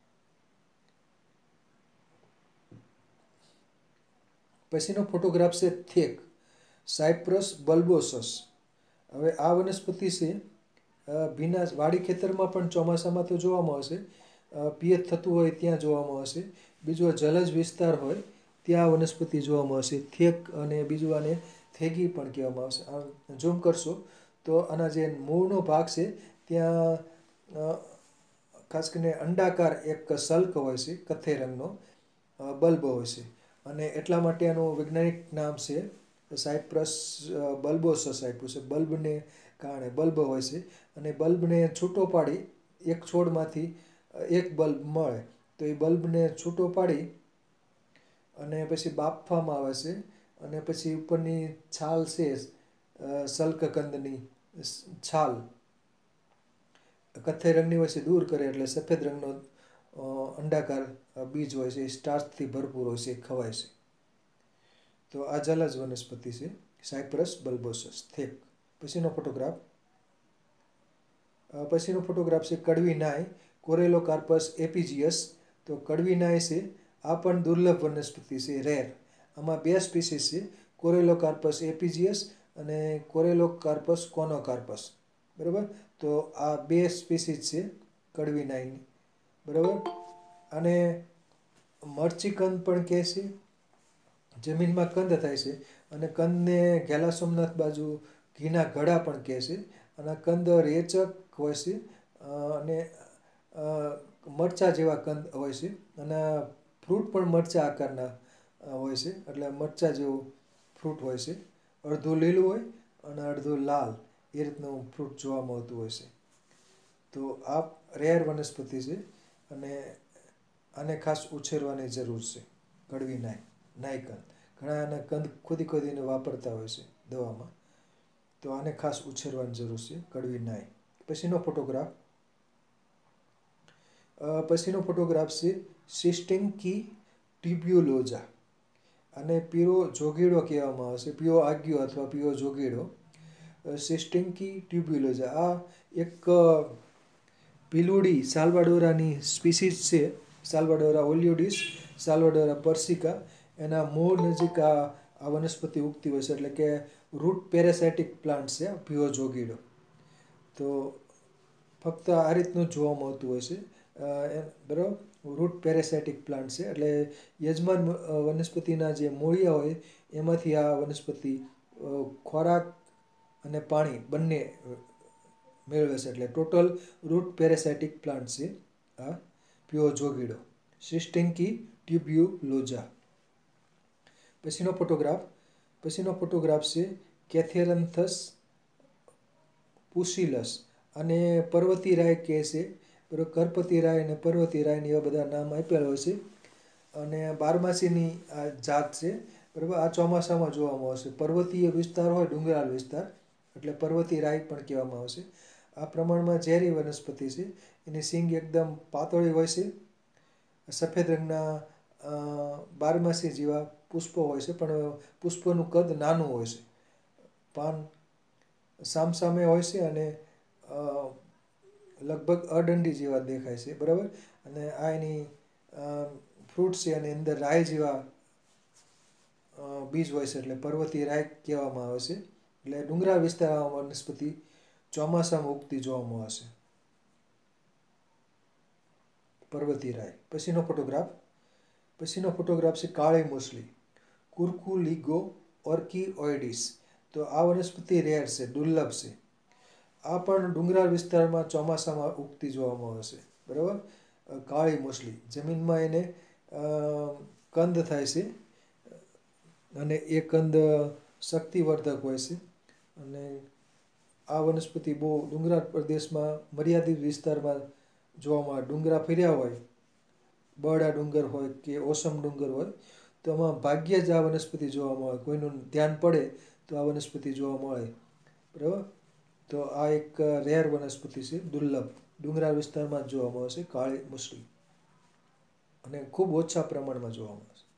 પછીનો ફોટોગ્રાફ છે થેક, સાયપ્રસ બલ્બોસસ. હવે આ વનસ્પતિ છે ભીના વાડી ખેતરમાં પણ ચોમાસામાં તો જોવા મળશે, પિયત થતું હોય ત્યાં જોવા મળશે. બીજો જલજ વિસ્તાર હોય ત્યાં વનસ્પતિ જોવા મળશે થેક, અને બીજું આને થેગી પણ કહેવામાં આવશે. આ ઝૂમ કરશો તો આના જે મૂળનો ભાગ છે ત્યાં ખાસ કરીને અંડાકાર એક સલ્ક હોય છે, કથ્થઈ રંગનો બલ્બ હોય છે, અને એટલા માટે આનું વૈજ્ઞાનિક નામ છે સાયપ્રસ બલ્બોસસ આપ્યું છે. બલ્બને કારણે બલ્બ હોય છે, અને બલ્બને છૂટો પાડી એક છોડમાંથી એક બલ્બ મળે, તો એ બલ્બને છૂટો પાડી અને પછી બાફવામાં આવે છે, અને પછી ઉપરની છાલ છે સલ્કકંદની છાલ કથ્થઈ રંગની હોય છે દૂર કરે એટલે સફેદ રંગનો અંડાકાર બીજ હોય છે, એ સ્ટાર્ચથી ભરપૂર હોય છે, એ ખવાય છે. તો આ જલજ વનસ્પતિ છે સાયપ્રસ બલ્બોસસ થેક. પછીનો ફોટોગ્રાફ. પછીનો ફોટોગ્રાફ છે કડવી નાય, કોરેલોકાર્પસ એપિજિયસ. તો કડવી નાય છે આ પણ દુર્લભ વનસ્પતિ છે, રેર. આમાં બે સ્પીસીસ છે, કોરેલોકાર્પસ એપિજિયસ અને કોરેલોકાર્પસ કોનોકાર્પસ, બરાબર. તો આ બે સ્પીસીસ છે કડવી નાયની, બરાબર. અને મરચીકંદ પણ કહે છે, જમીનમાં કંદ થાય છે, અને કંદને ઘેલા સોમનાથ બાજુ ઘીના ઘડા પણ કહે છે. અને કંદ રેચક હોય છે, અને મરચાં જેવા કંદ હોય છે, અને ફ્રૂટ પણ મરચાં આકારના હોય છે, એટલે મરચાં જેવું ફ્રૂટ હોય છે. અડધું લીલું હોય અને અડધું લાલ, એ રીતનું ફ્રૂટ જોવા મળતું હોય છે. તો આ રેર વનસ્પતિ છે, અને આને ખાસ ઉછેરવાની જરૂર છે. કડવી નાય, નાયકંદ. ઘણા આના કંદ ખોદી ખોદીને વાપરતા હોય છે દવામાં, તો આને ખાસ ઉછેરવાની જરૂર છે, કડવી નાય. પછીનો ફોટોગ્રાફ. પછીનો ફોટોગ્રાફ છે સિસ્ટિંકી ટ્યુબ્યુલોઝા. અને પીળો જોગીડો કહેવામાં આવે છે, પીળો આગિયો અથવા પીળો જોગીડો, સિસ્ટિંકી ટ્યુબ્યુલોઝા. આ એક પીલુડી સાલ્વાડોરાની સ્પીસીસ છે, સાલ્વાડોરા ઓલિયોડિસ, સાલ્વાડોરા પર્સિકા. એના મૂળ નજીક આ આ વનસ્પતિ ઉગતી હોય છે, એટલે કે રૂટ પેરેસાઇટિક પ્લાન્ટ છે પીળો જોગીડો. તો ફક્ત આ રીતનું જ જોવા મળતું હોય છે, બરાબર. રૂટ પેરેસાઇટિક પ્લાન્ટ છે, એટલે યજમાન વનસ્પતિના જે મૂળિયા હોય એમાંથી આ વનસ્પતિ ખોરાક અને પાણી બંને મેળવે છે, એટલે ટોટલ રૂટ પેરેસાઇટિક પ્લાન્ટ છે આ પીળો જોગીડો, સિસ્ટિંકી ટ્યુબ્યુલોઝા. પછીનો ફોટોગ્રાફ. પછીનો ફોટોગ્રાફ છે કેથેરન્થસ પુસિલસ, અને પર્વતી રાય કહે છે, બરાબર. કરપતી રાય અને પર્વતી રાયને એવા બધા નામ આપેલા હોય છે, અને બારમાસીની આ જાત છે, બરાબર. આ ચોમાસામાં જોવા મળશે. પર્વતીય વિસ્તાર હોય, ડુંગરાળ વિસ્તાર, એટલે પર્વતી રાય પણ કહેવામાં આવશે. આ પ્રમાણમાં ઝેરી વનસ્પતિ છે. એની સિંગ એકદમ પાતળી હોય છે, સફેદ રંગના બારમાસી જેવા પુષ્પો હોય છે, પણ પુષ્પોનું કદ નાનું હોય છે. પાન સામસામે હોય છે, અને લગભગ અડંડી જેવા દેખાય છે, બરાબર. અને આ એની ફ્રૂટ છે, અને અંદર રાય જેવા બીજ હોય છે, એટલે પર્વતીય રાય કહેવામાં આવે છે. એટલે ડુંગરાળ વિસ્તારમાં વનસ્પતિ ચોમાસામાં ઉગતી જોવા મળે છે, પર્વતીય રાય. પછીનો ફોટોગ્રાફ. પછીનો ફોટોગ્રાફ છે કાળી મોસલી, કુર્કુલિગો ઓર્કિઓઇડિસ. તો આ વનસ્પતિ રેર છે, દુર્લભ છે. આ પણ ડુંગરાળ વિસ્તારમાં ચોમાસામાં ઉગતી જોવા મળે છે, બરાબર. કાળી મોસલી, જમીનમાં એને કંદ થાય છે, અને એ કંદ શક્તિવર્ધક હોય છે. અને આ વનસ્પતિ બહુ ડુંગરાળ પ્રદેશમાં મર્યાદિત વિસ્તારમાં જોવા મળે. ડુંગરા ફર્યા હોય બરડા ડુંગર હોય કે ઓસમ ડુંગર હોય તો આમાં ભાગ્યે જ આ વનસ્પતિ જોવા મળે. કોઈનું ધ્યાન પડે તો આ વનસ્પતિ જોવા મળે, બરાબર. તો આ એક રેર વનસ્પતિ છે, દુર્લભ, ડુંગરાળ વિસ્તારમાં જ જોવા મળે છે, કાળી મુસળી, અને ખૂબ ઓછા પ્રમાણમાં જોવા મળે છે.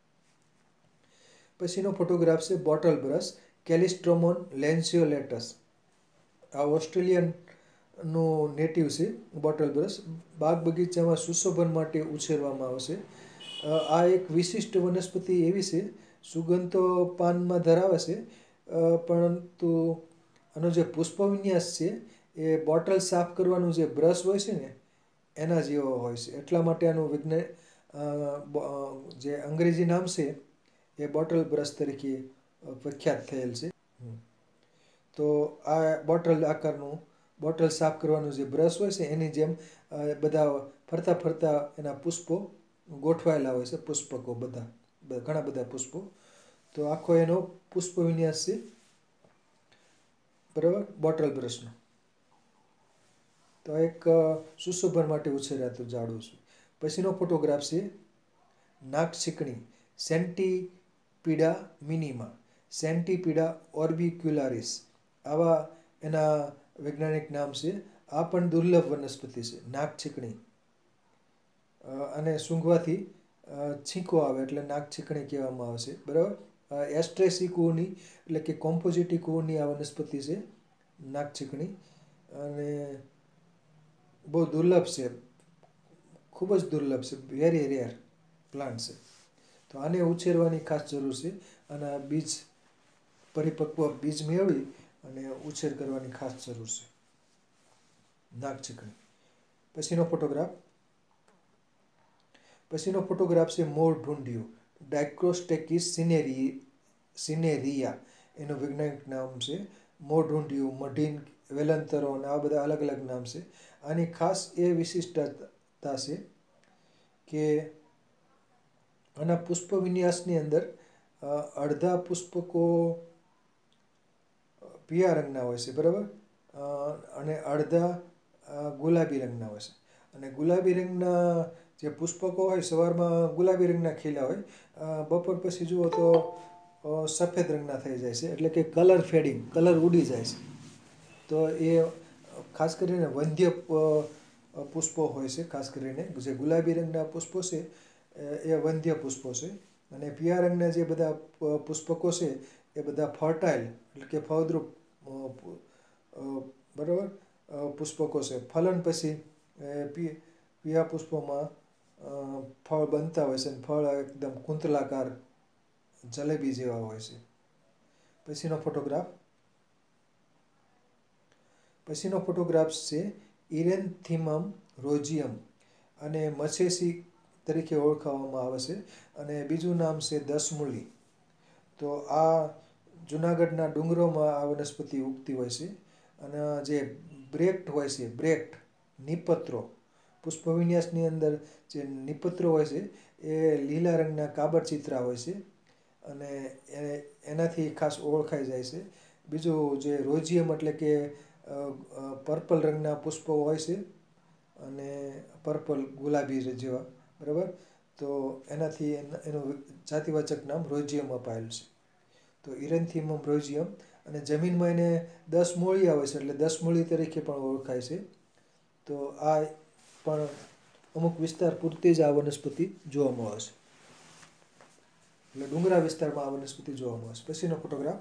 પછીનો ફોટોગ્રાફ છે બોટલ બ્રશ, કેલિસ્ટ્રોમોન લેન્સિયોલેટસ. આ ઓસ્ટ્રેલિયન નું નેટિવ છે બોટલ બ્રશ. બાગ બગીચામાં સુશોભન માટે ઉછેરવામાં આવે છે. આ એક વિશિષ્ટ વનસ્પતિ એવી છે, સુગંધ તો પાનમાં ધરાવે છે, પરંતુ આનો જે પુષ્પ વિન્યાસ છે એ બોટલ સાફ કરવાનું જે બ્રશ હોય છે ને એના જેવો હોય છે. એટલા માટે આનું વિજ્ઞાન જે અંગ્રેજી નામ છે એ બોટલ બ્રશ તરીકે પ્રખ્યાત થયેલ છે. તો આ બોટલ આકારનું, બોટલ સાફ કરવાનું જે બ્રશ હોય છે એની જેમ બધા ફરતા ફરતા એના પુષ્પો ગોઠવાયેલા હોય છે, પુષ્પકો બધા, ઘણા બધા પુષ્પો. તો આખો એનો પુષ્પ વિન્યાસ છે, બરાબર, બોટલ બ્રશનો. તો એક સુશોભન માટે ઉછેરાતું ઝાડવું છે. પછીનો ફોટોગ્રાફ છે નાક છીકણી, સેન્ટીપીડા મિનિમા, સેન્ટીપીડા ઓર્બિક્યુલારિસ. આવા એના વૈજ્ઞાનિક નામ છે. આ પણ દુર્લભ વનસ્પતિ છે, નાક છીકણી. અને સૂંઘવાથી છીંકો આવે એટલે નાક છીકણી કહેવામાં આવે છે, બરાબર. એસ્ટ્રેસિકુની એટલે કે કોમ્પોઝિટિકુની આ વનસ્પતિ છે, નાક છીકણી, અને બહુ દુર્લભ છે, ખૂબ જ દુર્લભ છે, વેરી રેર પ્લાન્ટ છે. તો આને ઉછેરવાની ખાસ જરૂર છે. અને બીજ પરિપક્વ બીજ મેળવી અને ઉછેર કરવાની ખાસ જરૂર છે, નાક છીકણી. પછીનો ફોટોગ્રાફ પછીનો ફોટોગ્રાફ છે મોર ઢૂંઢિયું, ડાયક્રોસ્ટેકિસ સિનેરી સિનેરિયા એનું વૈજ્ઞાનિક નામ છે. મોર ઢૂંઢિયું, મઢીન, વેલંતરો અને આ બધા અલગ અલગ નામ છે. આની ખાસ એ વિશિષ્ટતા છે કે આના પુષ્પ વિન્યાસની અંદર અડધા પુષ્પકો પીળા રંગના હોય છે, બરાબર, અને અડધા ગુલાબી રંગના હોય છે. અને ગુલાબી રંગના જે પુષ્પકો હોય સવારમાં ગુલાબી રંગના ખીલા હોય, બપોર પછી જુઓ તો સફેદ રંગના થઈ જાય છે, એટલે કે કલર ફેડિંગ, કલર ઉડી જાય છે. તો એ ખાસ કરીને વંધ્ય પુષ્પો હોય છે. ખાસ કરીને જે ગુલાબી રંગના પુષ્પો છે એ વંધ્ય પુષ્પો છે, અને પીળા રંગના જે બધા પુષ્પકો છે એ બધા ફર્ટાઇલ એટલે કે ફળદ્રુપ, બરાબર, પુષ્પકો છે. ફલન પછી પીળા પુષ્પોમાં ફળ બનતા હોય છે, અને ફળ એકદમ કુંતલાકાર જલેબી જેવા હોય છે. પછીનો ફોટોગ્રાફ પછીનો ફોટોગ્રાફ છે ઇરેન્થિમમ રોઝિયમ, અને મછેસી તરીકે ઓળખાવામાં આવે છે, અને બીજું નામ છે દસમૂલી. તો આ જુનાગઢના ડુંગરોમાં આ વનસ્પતિ ઉગતી હોય છે. અને જે બ્રેક્ટ હોય છે, બ્રેક્ટ નિપત્રો, પુષ્પ વિન્યાસની અંદર જે નિપત્રો હોય છે એ લીલા રંગના કાબર ચિત્રા હોય છે, અને એનાથી ખાસ ઓળખાઈ જાય છે. બીજું જે રોઝિયમ એટલે કે પર્પલ રંગના પુષ્પો હોય છે, અને પર્પલ ગુલાબી જેવા, બરાબર. તો એનાથી એનું જાતિવાચક નામ રોઝિયમ અપાયેલ છે. તો ઇરેન્થિમમ રોઝિયમ, અને જમીનમાં એને દસ મૂળી આવે છે એટલે દસ મૂળી તરીકે પણ ઓળખાય છે. તો આ પણ અમુક વિસ્તાર પૂરતી જ આ વનસ્પતિ જોવા મળે છે, એટલે ડુંગરાળ વિસ્તારમાં આ વનસ્પતિ જોવા મળે છે. પછીનો ફોટોગ્રાફ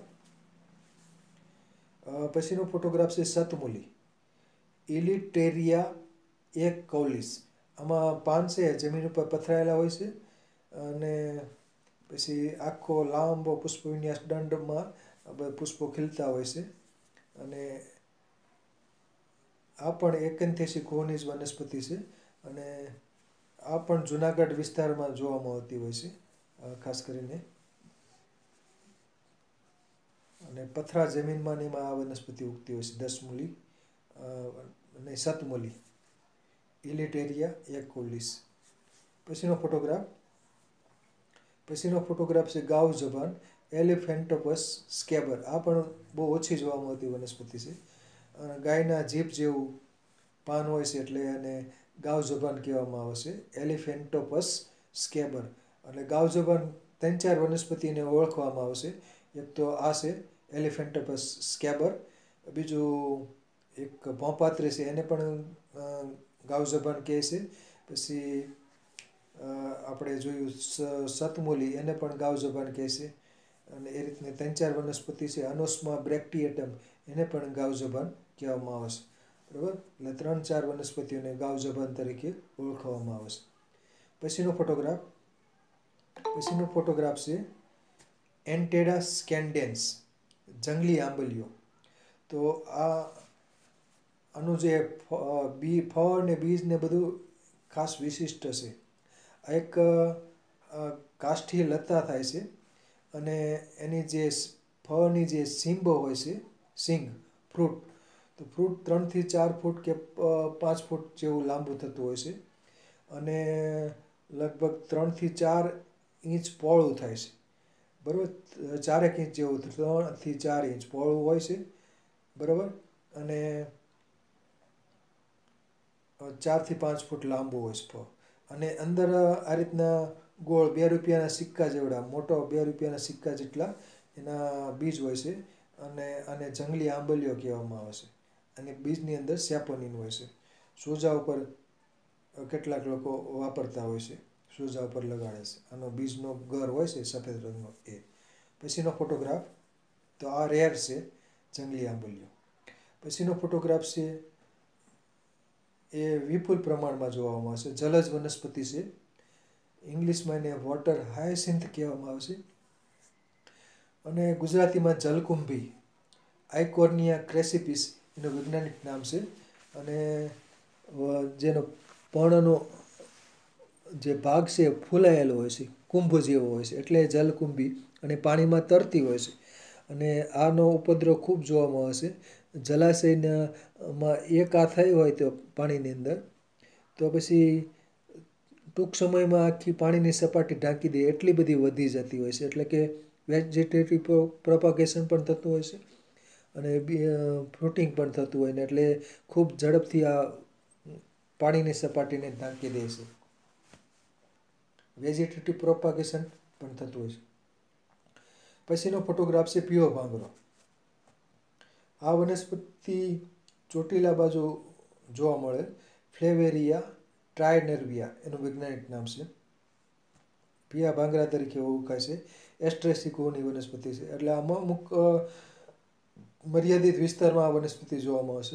પછીનો ફોટોગ્રાફ છે સતમૂલી, ઇલિટેરિયા એક કૌલિસ. આમાં પાન છે જમીન ઉપર પથરાયેલા હોય છે, અને પછી આખો લાંબો પુષ્પ વિન્યાસ દંડમાં પુષ્પો ખીલતા હોય છે. અને આ પણ એકેન્થેસિસ કોની જ વનસ્પતિ છે, અને આ પણ જુનાગઢ વિસ્તારમાં જોવા મળતી હોય છે, ખાસ કરીને. અને પથરા જમીનમાં ને એમાં આ વનસ્પતિ ઉગતી હોય છે, દસમૂલી અને સતમૂલી, ઇલિટેરિયા એકોલિસ. પછીનો ફોટોગ્રાફ પછીનો ફોટોગ્રાફ છે ગાવ જબાન, એલિફેન્ટોપસ સ્કેબર. આ પણ બહુ ઓછી જોવા મળતી વનસ્પતિ છે. ગાયના જીભ જેવું પાન હોય છે એટલે એને ગાવ જબાન કહેવામાં આવે છે. એલિફેન્ટોપસ સ્કેબર એટલે ગાવ જબાન ત્રણ ચાર વનસ્પતિને ઓળખવામાં આવશે. એક તો આ છે એલિફેન્ટોપસ સ્કેબર, બીજું એક ભોંપાત્રી છે એને પણ ગાવ જબાન કહે છે. પછી આપણે જોયું સતમૂલી એને પણ ગાવ જબાન કહે છે. અને એ રીતની ત્રણ ચાર વનસ્પતિ છે. અનોસ્મા બ્રેક્ટિએટમ એને પણ ગાવ જબાન કહેવામાં આવે છે. બરાબર, એટલે ત્રણ ચાર વનસ્પતિઓને ગાવ જબાન તરીકે ઓળખવામાં આવે છે. પછીનો ફોટોગ્રાફ પછીનો ફોટોગ્રાફ છે એન્ટેડા સ્કેન્ડેન્સ, જંગલી આંબલીઓ. તો આ આનું જે બી ફળ ને બીજ ને બધું ખાસ વિશિષ્ટ છે. આ એક કાષ્ઠીય લતા થાય છે અને એની જે ફળની જે સીંબો હોય છે, સિંગ ફ્રૂટ, તો ફ્રૂટ ત્રણથી ચાર ફૂટ કે પાંચ ફૂટ જેવું લાંબુ થતું હોય છે અને લગભગ ત્રણથી ચાર ઇંચ પહોળું થાય છે. બરાબર, ચારેક ઇંચ જેવું ત્રણથી ચાર ઇંચ પહોળું હોય છે. બરાબર, અને ચારથી પાંચ ફૂટ લાંબુ હોય છે ફળ. અને અંદર આ રીતના ગોળ બે રૂપિયાના સિક્કા જેવડા મોટો બે રૂપિયાના સિક્કા જેટલા એના બીજ હોય છે. અને આને જંગલી આંબલીઓ કહેવામાં આવે છે. અને બીજની અંદર સેપોનિન હોય છે. સોજા ઉપર કેટલાક લોકો વાપરતા હોય છે, સોજા ઉપર લગાડે છે. આનો બીજનો ગર હોય છે સફેદ રંગનો એ. પછીનો ફોટોગ્રાફ, તો આ રેર છે જંગલી આંબલીઓ. પછીનો ફોટોગ્રાફ છે એ વિપુલ પ્રમાણમાં જોવામાં આવશે. જલજ વનસ્પતિ છે. ઇંગ્લિશમાં એને વોટર હાયસિન્થ કહેવામાં આવશે. અને ગુજરાતીમાં જલકુંભી, આઇકોર્નિયા ક્રેસિપિસ એનું વૈજ્ઞાનિક નામ છે. અને જેનો પર્ણનો જે ભાગ છે એ ફૂલાયેલો હોય છે, કુંભ જેવો હોય છે, એટલે જલકુંભી. અને પાણીમાં તરતી હોય છે. અને આનો ઉપદ્રવ ખૂબ જોવામાં આવે છે. જલાશયના માં એક આ થઈ હોય તો પાણીની અંદર, તો પછી ટૂંક સમયમાં આખી પાણીની સપાટી ઢાંકી દે એટલી બધી વધી જતી હોય છે. એટલે કે વેજીટેટિવ પ્રોપાગેશન પણ થતું હોય છે અને ફ્રૂટિંગ પણ થતું હોય ને, એટલે ખૂબ ઝડપથી આ પાણીની સપાટીને ઢાંકી દે છે. વેજીટેટિવ પ્રોપાગેશન પણ થતું હોય છે. પછીનો ફોટોગ્રાફ છે પીળો ભાંગરો. આ વનસ્પતિ ચોટીલા બાજુ જોવા મળે. ફ્લેવેરિયા ટ્રાયનર્વિયા એનું વૈજ્ઞાનિક નામ છે. પીળા ભાંગરા તરીકે ઓળખાય છે. એસ્ટ્રેસિકોની વનસ્પતિ છે. એટલે આમાં અમુક મર્યાદિત વિસ્તારમાં આ વનસ્પતિ જોવામાં આવશે.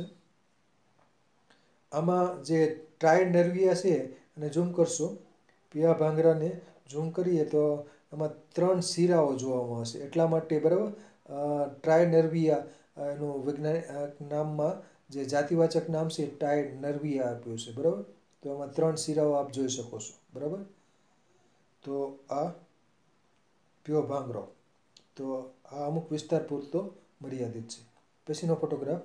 આમાં જે ટ્રાયનર્વિયા છે અને ઝૂમ કરશો, પીળા ભાંગરાને ઝૂમ કરીએ તો આમાં ત્રણ શિરાઓ જોવામાં આવશે. એટલા માટે બરાબર ટ્રાયનર્વિયા એનું વૈજ્ઞાનિક નામમાં જે જાતિવાચક નામ છે ટ્રાયનર્વિયા આપ્યું છે. બરાબર, તો આમાં ત્રણ શિરાઓ આપ જોઈ શકો છો. બરાબર, તો આ પીળો ભાંગરો, તો આ અમુક વિસ્તાર પૂરતો મર્યાદિત છે. પછીનો ફોટોગ્રાફ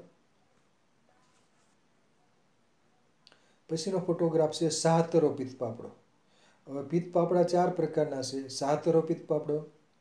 પછીનો ફોટોગ્રાફ છે સાહતરો પિત્તપાપડો. હવે પિત્તપાપડા ચાર પ્રકારના છે. સાહતરો પિત્તપાપડો,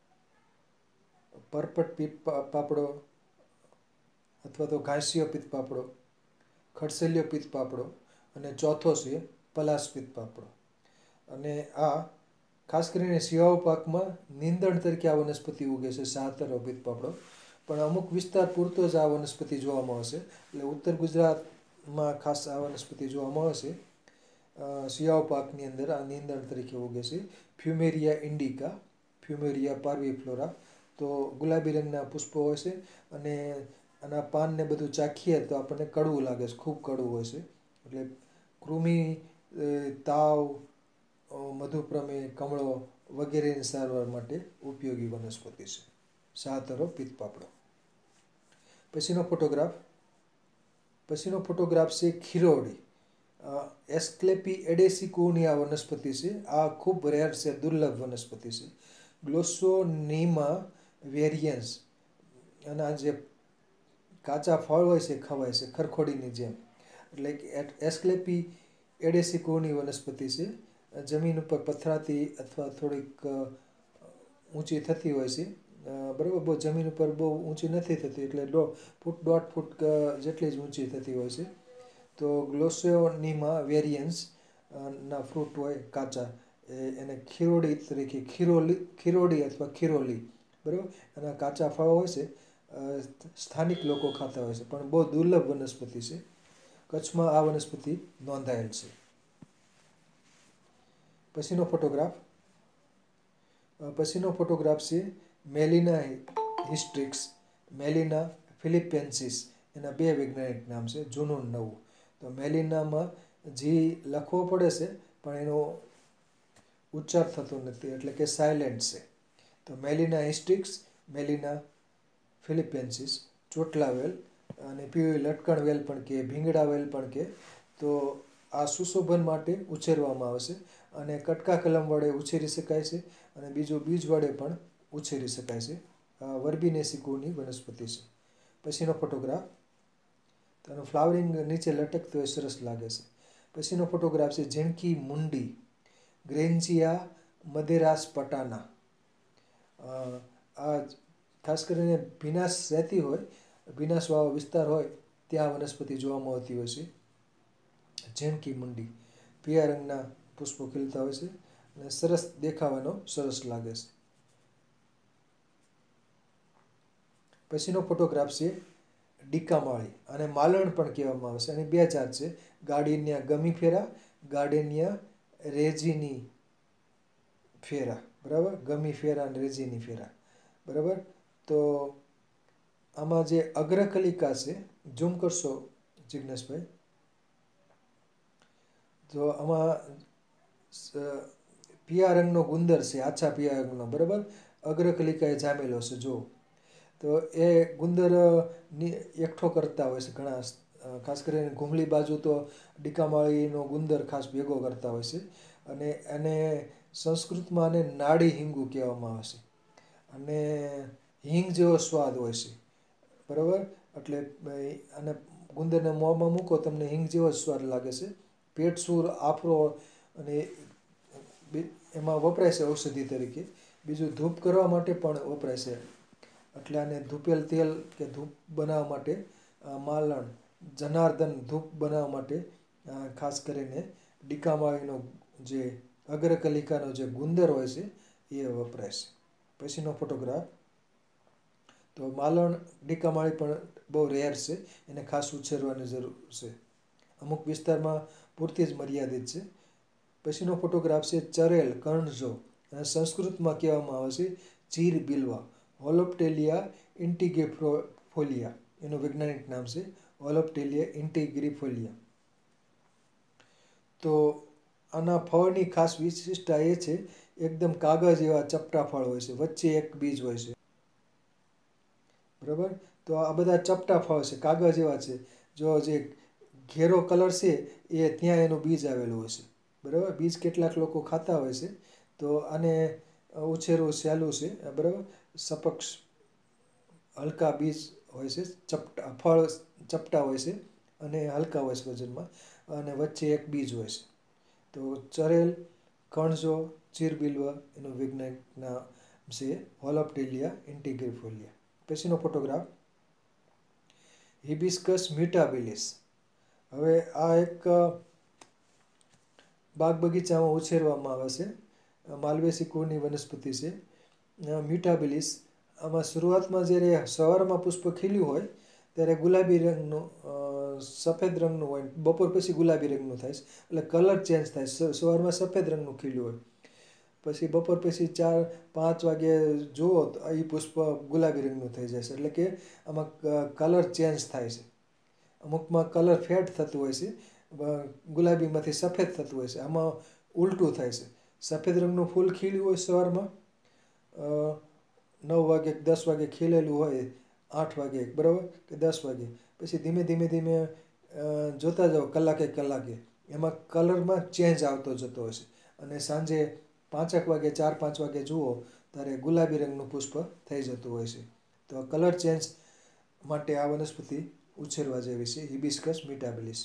પરપટ પિત્તપાપડો અથવા તો ઘાસિયો પિત્તપાપડો, ખડસેલિયો પિત્તપાપડો અને ચોથો છે પલાશ પિત્તપાપડો. અને આ ખાસ કરીને શિયાળુ પાકમાં નીંદણ તરીકે આ વનસ્પતિ ઉગે છે, સાહતરો પિત્તપાપડો. પણ અમુક વિસ્તાર પૂરતો જ આ વનસ્પતિ જોવામાં આવશે. એટલે ઉત્તર ગુજરાતમાં ખાસ આ વનસ્પતિ જોવામાં આવશે. શિયાળુ પાકની અંદર આ નીંદણ તરીકે ઉગે છે. ફ્યુમેરિયા ઇન્ડિકા, ફ્યુમેરિયા પાર્વીફ્લોરા. તો ગુલાબી રંગના પુષ્પો હોય છે અને આના પાનને બધું ચાખીએ તો આપણને કડવું લાગે છે, ખૂબ કડવું હોય છે. એટલે કૃમિ, તાવ, મધુપ્રમેહ, કમળો વગેરેની સારવાર માટે ઉપયોગી વનસ્પતિ છે સાહતરો પિત્તપાપડો. પછીનો ફોટોગ્રાફ પછીનો ફોટોગ્રાફ છે ખીરોડી. એસ્ક્લેપી એડેસિકોની આ વનસ્પતિ છે. આ ખૂબ રેર છે, દુર્લભ વનસ્પતિ છે. ગ્લોસોનીમા વેરિયન્સ. આના જે કાચા ફળ હોય છે ખવાય છે ખરખોડીની જેમ. એટલે કે એસ્ક્લેપી એડેસિકોની વનસ્પતિ છે. જમીન ઉપર પથરાતી અથવા થોડીક ઊંચી થતી હોય છે. બરાબર, બહુ જમીન ઉપર બહુ ઊંચી નથી થતી, એટલે દો ફૂટ દોઢ ફૂટ જેટલી જ ઊંચી થતી હોય છે. તો ગ્લોસિયોનિમા વેરિયન્સ ના ફ્રૂટ હોય કાચા એ એને ખીરોડી તરીકે ખીરોલી ખીરોડી અથવા ખીરોલી બરાબર એના કાચા ફળો હોય છે સ્થાનિક લોકો ખાતા હોય છે પણ બહુ દુર્લભ વનસ્પતિ છે. કચ્છમાં આ વનસ્પતિ નોંધાયેલ છે. પછીનો ફોટોગ્રાફ પછીનો ફોટોગ્રાફ છે મેલિના હિસ્ટ્રિક્સ મેલિના ફિલિપેન્સિસ એના બે વૈજ્ઞાનિક નામ છે જૂનું નવું. તો મેલિનામાં જી લખવો પડે છે પણ એનો ઉચ્ચાર થતો નથી એટલે કે સાયલેન્ટ છે. તો મેલિના હિસ્ટ્રિક્સ મેલિના ફિલિપેન્સિસ ચોટલા વેલ અને પીળી લટકણ વેલ પણ કે ભીંગડા વેલ પણ કે તો આ સુશોભન માટે ઉછેરવામાં આવશે અને કટકા કલમ વડે ઉછેરી શકાય છે અને બીજું બીજ વડે પણ ઉછેરી શકાય છે. આ વર્બિનેસી કુળની વનસ્પતિ છે. પછીનો ફોટોગ્રાફ તો એનું ફ્લાવરિંગ નીચે લટકતું હોય સરસ લાગે છે. પછીનો ફોટોગ્રાફ છે ઝીણકી મુંડી ગ્રેન્જિયા મદેરાસ પટાના. આ ખાસ કરીને ભીનાશ રહેતી હોય ભીનાશવાળો વિસ્તાર હોય ત્યાં વનસ્પતિ જોવા મળતી હોય છે. ઝીણકી મુંડી પીળા રંગના પુષ્પો ખીલતા હોય છે અને સરસ દેખાવાનો સરસ લાગે છે. પછીનો ફોટોગ્રાફ છે ડીકામાળી અને માલણ પણ કહેવામાં આવે છે અને બે જાત છે ગાર્ડેનિયા ગમીફેરા ગાર્ડેનિયા રેજિની ફેરા બરાબર ગમીફેરા અને રેજિની ફેરા બરાબર. તો આમાં જે અગ્રકલિકા છે ઝૂમ કરશો જિજ્ઞેશભાઈ તો આમાં પીળા રંગનો ગુંદર છે આછા પીળા રંગનો બરાબર અગ્રકલિકાએ જામેલો છે જો તો એ ગુંદરની એકઠો કરતા હોય છે ઘણા ખાસ કરીને ઘૂમલી બાજુ તો ડીકામાળીનો ગુંદર ખાસ ભેગો કરતા હોય છે અને એને સંસ્કૃતમાં આને નાડી હિંગુ કહેવામાં આવે છે અને હિંગ જેવો સ્વાદ હોય છે બરાબર. એટલે અને ગુંદરને મોંમાં મૂકો તમને હિંગ જેવો જ સ્વાદ લાગે છે. પેટ સૂર આફરો અને એમાં વપરાય છે ઔષધિ તરીકે. બીજું ધૂપ કરવા માટે પણ વપરાય છે એટલે આને ધૂપેલ તેલ કે ધૂપ બનાવવા માટે માલણ જનાર્દન ધૂપ બનાવવા માટે ખાસ કરીને ડીકામાળીનો જે અગ્રકલિકાનો જે ગુંદર હોય છે એ વપરાય છે. પછીનો ફોટોગ્રાફ તો માલણ ડીકામાળી પણ બહુ રેર છે એને ખાસ ઉછેરવાની જરૂર છે અમુક વિસ્તારમાં પૂરતી જ મર્યાદિત છે. પછીનો ફોટોગ્રાફ છે ચરેલ કર્ણજો અને સંસ્કૃતમાં કહેવામાં આવે છે ચીર બિલ્વા હોલોપ્ટેલિયા ઇન્ટિગ્રિફોલિયા એનું વૈજ્ઞાનિક નામ છે હોલોપ્ટેલિયા ઇન્ટિગ્રિફોલિયા. તો આના ફળની ખાસ વિશિષ્ટતા એ છે એકદમ કાગળ જેવા ચપટા ફળ હોય છે વચ્ચે એક બીજ હોય છે બરાબર. તો આ બધા ચપટા ફળ છે કાગળ જેવા છે જો જે ઘેરો કલર છે એ ત્યાં એનું બીજ આવેલું હોય છે બરાબર. બીજ કેટલાક લોકો ખાતા હોય છે તો આને ઉછેરવું સહેલું છે બરાબર. સપક્ષ હલકા બીજ હોય છે ચપટા ફળ ચપટા હોય છે અને હલકા હોય છે વજનમાં અને વચ્ચે એક બીજ હોય છે. તો ચરેલ કણજો ચીરબિલ્વ એનું વૈજ્ઞાનિક નામ છે હોલોપ્ટેલિયા ઇન્ટિગ્રિફોલિયા. પછીનો ફોટોગ્રાફ હિબિસ્કસ મ્યુટાબિલિસ. હવે આ એક બાગ બગીચામાં ઉછેરવામાં આવે છે માલવેસી કુળની વનસ્પતિ છે મ્યુટાબિલિસ. આમાં શરૂઆતમાં જ્યારે સવારમાં પુષ્પ ખીલ્યું હોય ત્યારે ગુલાબી રંગનું સફેદ રંગનું હોય બપોર પછી ગુલાબી રંગનું થાય છે એટલે કલર ચેન્જ થાય. સવારમાં સફેદ રંગનું ખીલ્યું હોય પછી બપોર પછી ચાર પાંચ વાગે જુઓ તો એ પુષ્પ ગુલાબી રંગનું થઈ જાય છે એટલે કે આમાં કલર ચેન્જ થાય છે. અમુકમાં કલર ફેડ થતું હોય છે ગુલાબીમાંથી સફેદ થતું હોય છે આમાં ઉલટું થાય છે. સફેદ રંગનું ફૂલ ખીલ્યું હોય સવારમાં નવ વાગે દસ વાગે ખીલેલું હોય આઠ વાગે બરાબર કે દસ વાગે પછી ધીમે ધીમે ધીમે જોતા જાઓ કલાકે કલાકે એમાં કલરમાં ચેન્જ આવતો જતો હોય છે અને સાંજે પાંચેક વાગે ચાર પાંચ વાગે જુઓ ત્યારે ગુલાબી રંગનું પુષ્પ થઈ જતું હોય છે. તો કલર ચેન્જ માટે આ વનસ્પતિ ઉછેરવા જેવી છે હિબિસ્કસ મ્યુટાબિલિસ.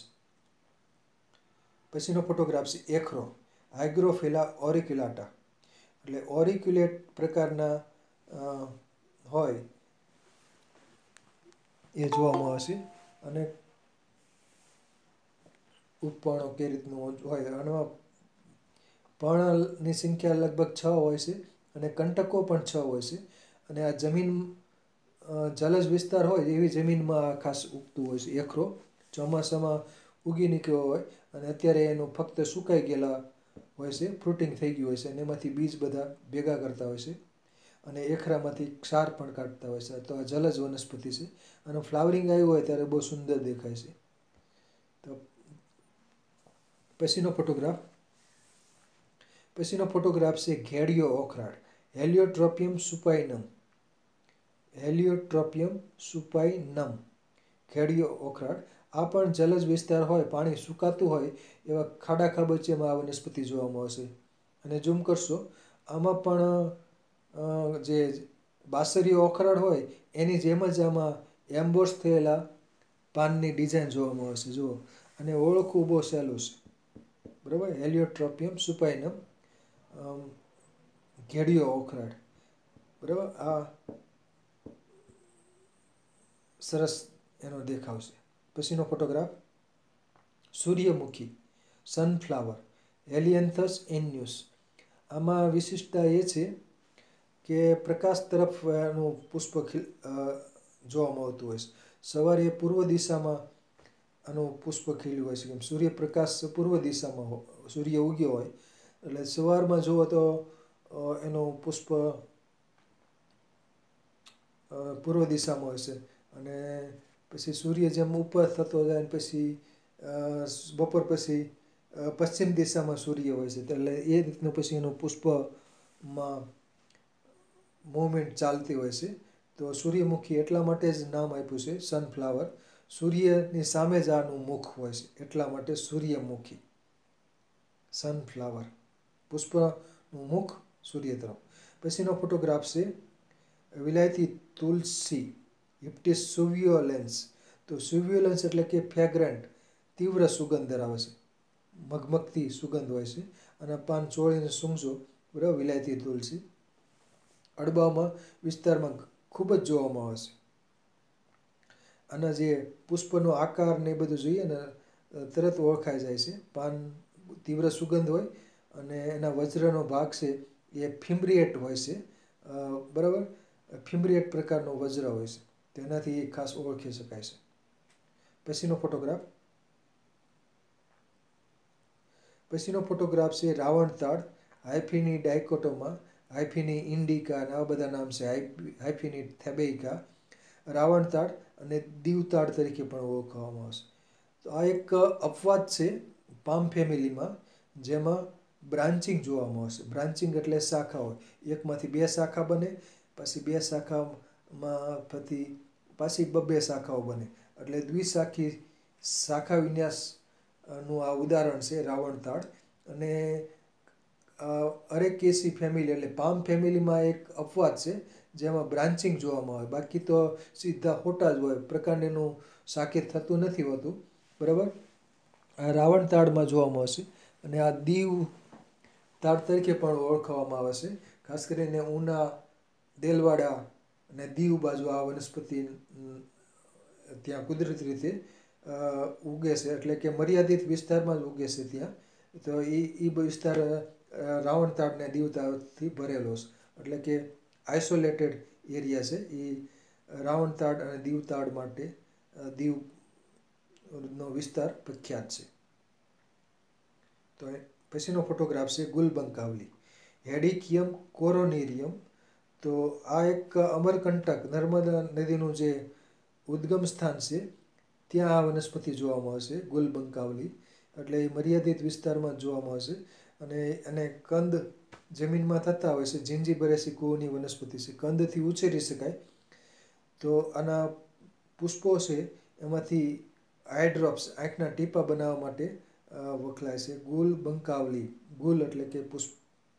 પછીનો ફોટોગ્રાફ છે એખરો હાઇગ્રોફિલા ઓરિક્યુલાટા એટલે ઓરિક્યુલેટ પ્રકારના હોય એ જોવામાં આવે છે અને ઉપપર્ણો કઈ રીતનું હોય. આમાં પર્ણની સંખ્યા લગભગ છ હોય છે અને કંટકો પણ છ હોય છે. અને આ જમીન જલજ વિસ્તાર હોય એવી જમીનમાં આ ખાસ ઉગતું હોય છે. એખરો ચોમાસામાં ઉગી નીકળ્યો હોય અને અત્યારે એનું ફક્ત સુકાઈ ગયેલા હોય છે, ફ્રૂટિંગ થઈ ગયું હોય છે અને એમાંથી બીજ બધા ભેગા કરતા હોય છે અને એખરામાંથી ક્ષાર પણ કાઢતા હોય છે. તો આ જલજ વનસ્પતિ છે અને ફ્લાવરિંગ આવ્યું હોય ત્યારે બહુ સુંદર દેખાય છે. તો પછીનો ફોટોગ્રાફ પછીનો ફોટોગ્રાફ છે ઘેડિયો ઓખરાડ, હેલિયોટ્રોપિયમ સુપાઇનમ. હેલિયોટ્રોપિયમ સુપાઇનમ ઘેડિયો ઓખરાડ. આ પણ જલજ વિસ્તાર હોય, પાણી સુકાતું હોય એવા ખાડા ખાબોચિયામાં આ વનસ્પતિ જોવા મળશે. અને ઝૂમ કરશો આમાં પણ જે બાસરીઓ ઓખરાડ હોય એની જેમ જ આમાં એમ્બોસ થયેલા પાનની ડિઝાઇન જોવા મળશે. જુઓ, અને ઓળખવું બહુ સહેલું છે. બરાબર, હેલિયોટ્રોપિયમ સુપાઇનમ ઘેડિયો ઓખરાડ. બરાબર, આ સરસ એનો દેખાવ છે. પછીનો ફોટોગ્રાફ સૂર્યમુખી, સનફ્લાવર, હેલિયન્થસ એન્યુસ. આમાં વિશિષ્ટતા એ છે કે પ્રકાશ તરફ એનું પુષ્પ ખીલ જોવા મળતું હોય છે. સવારે પૂર્વ દિશામાં આનું પુષ્પ ખીલ્યું હોય છે. કેમ સૂર્યપ્રકાશ પૂર્વ દિશામાં સૂર્ય ઉગ્યો હોય એટલે સવારમાં જુઓ તો એનું પુષ્પ પૂર્વ દિશામાં હોય છે અને પછી સૂર્ય જેમ ઉપર થતો જાય ને પછી બપોર પછી પશ્ચિમ દિશામાં સૂર્ય હોય છે એટલે એ રીતનું પછી એનું પુષ્પમાં મૂવમેન્ટ ચાલતી હોય છે. તો સૂર્યમુખી એટલા માટે જ નામ આપ્યું છે સનફ્લાવર. સૂર્યની સામે જ આનું મુખ હોય છે એટલા માટે સૂર્યમુખી, સનફ્લાવર. પુષ્પનું મુખ સૂર્ય તરફ. પછીનો ફોટોગ્રાફ છે વિલાયતી તુલસી, હિપ્ટિસ સુવ્યોલેન્સ. તો સુવ્યોલેન્સ એટલે કે ફ્રેગ્રન્ટ, તીવ્ર સુગંધ ધરાવે છે, મગમગતી સુગંધ હોય છે અને પાન ચોળીને સૂંઘશો. બરાબર, વિલાયતી તુલસી અડબામાં વિસ્તારમાં ખૂબ જ જોવામાં આવે છે. આના જે પુષ્પનો આકાર ને એ બધું જોઈએ ને તરત ઓળખાઈ જાય છે. પાન તીવ્ર સુગંધ હોય અને એના વજ્રનો ભાગ છે એ ફિમ્બ્રિએટ હોય છે. બરાબર, ફિમ્બ્રિએટ પ્રકારનો વજ્ર હોય છે, તેનાથી એ ખાસ ઓળખી શકાય છે. પછીનો ફોટોગ્રાફ પછીનો ફોટોગ્રાફ છે રાવણ તાડ, હાઇફિની ડાયકોટોમા, હાઇફિની ઇન્ડિકા અને આવા બધા નામ છે. હાઇફિની થેબેઇકા, રાવણ તાડ અને દીવતાડ તરીકે પણ ઓળખવામાં આવશે. તો આ એક અપવાદ છે પામ ફેમિલીમાં જેમાં બ્રાન્ચિંગ જોવા મળશે. બ્રાન્ચિંગ એટલે શાખા હોય, એકમાંથી બે શાખા બને, પછી બે શાખામાં પછી પાછી બબ્બે શાખાઓ બને એટલે દ્વિશાખી શાખા વિન્યાસનું આ ઉદાહરણ છે રાવણ તાડ. અને અરેકેસી ફેમિલી એટલે પામ ફેમિલીમાં એક અપવાદ છે જેમાં બ્રાન્ચિંગ જોવામાં આવે, બાકી તો સીધા ખોટા જ હોય, પ્રકાંડનું શાકિત થતું નથી હોતું. બરાબર, આ રાવણ તાડમાં જોવા મળશે અને આ દીવ તાડ તરીકે પણ ઓળખવામાં આવે છે. ખાસ કરીને ઉના, દેલવાડા અને દીવ બાજુ આ વનસ્પતિ ત્યાં કુદરતી રીતે ઉગે છે એટલે કે મર્યાદિત વિસ્તારમાં જ ઉગે છે ત્યાં. તો એ એ વિસ્તાર રાવણ તાડ ને દીવ તાડથી ભરેલો છે એટલે કે આઇસોલેટેડ એરિયા છે એ રાવણ તાડ અને દીવ તાડ માટે. દીવનો વિસ્તાર પ્રખ્યાત છે. તો એ પછીનો ફોટોગ્રાફ છે ગુલબંકાવલી, હેડિકિયમ કોરોનેરિયમ. તો આ એક અમરકંટક નર્મદા નદીનું જે ઉદ્ગમ સ્થાન છે ત્યાં આ વનસ્પતિ જોવા મળશે ગુલબંકાવલી. એટલે એ મર્યાદિત વિસ્તારમાં જોવા મળશે અને એને કંદ જમીનમાં થતા હોય છે. જિંજીબરેસી કુળની વનસ્પતિ છે, કંદથી ઉછેરી શકાય. તો આના પુષ્પો છે એમાંથી આઈ ડ્રોપ્સ, આંખના ટીપા બનાવવા માટે વખણાય છે. ગુલબંકાવલી, ગુલ એટલે કે પુષ્પ,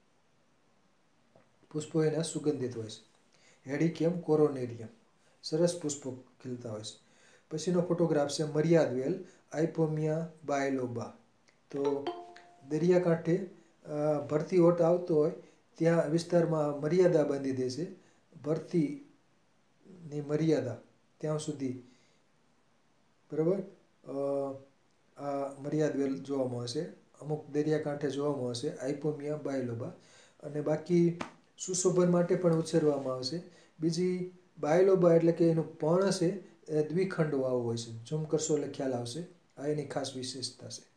પુષ્પો એના સુગંધિત હોય છે. હેડિકિયમ કોરોનેરિયમ, સરસ પુષ્પો ખીલતા હોય છે. પછીનો ફોટોગ્રાફ છે મર્યાદ વેલ, આઇપોમિયા બાયલોબા. તો દરિયાકાંઠે ભરતી ઓટ આવતો હોય ત્યાં વિસ્તારમાં મર્યાદા બાંધી દે છે. ભરતીની મર્યાદા ત્યાં સુધી. બરાબર, આ મર્યાદ વેલ જોવા મળશે, અમુક દરિયાકાંઠે જોવા મળશે આઇપોમિયા બાયલોબા. અને બાકી સુશોભન માટે પણ ઉછેરવામાં આવશે. બીજી બાયલોબા એટલે કે એનું પર્ણ છે એ દ્વિખંડવાળું હોય છે. ઝૂમ કરશો એટલે ખ્યાલ આવશે. આ એની ખાસ વિશેષતા છે.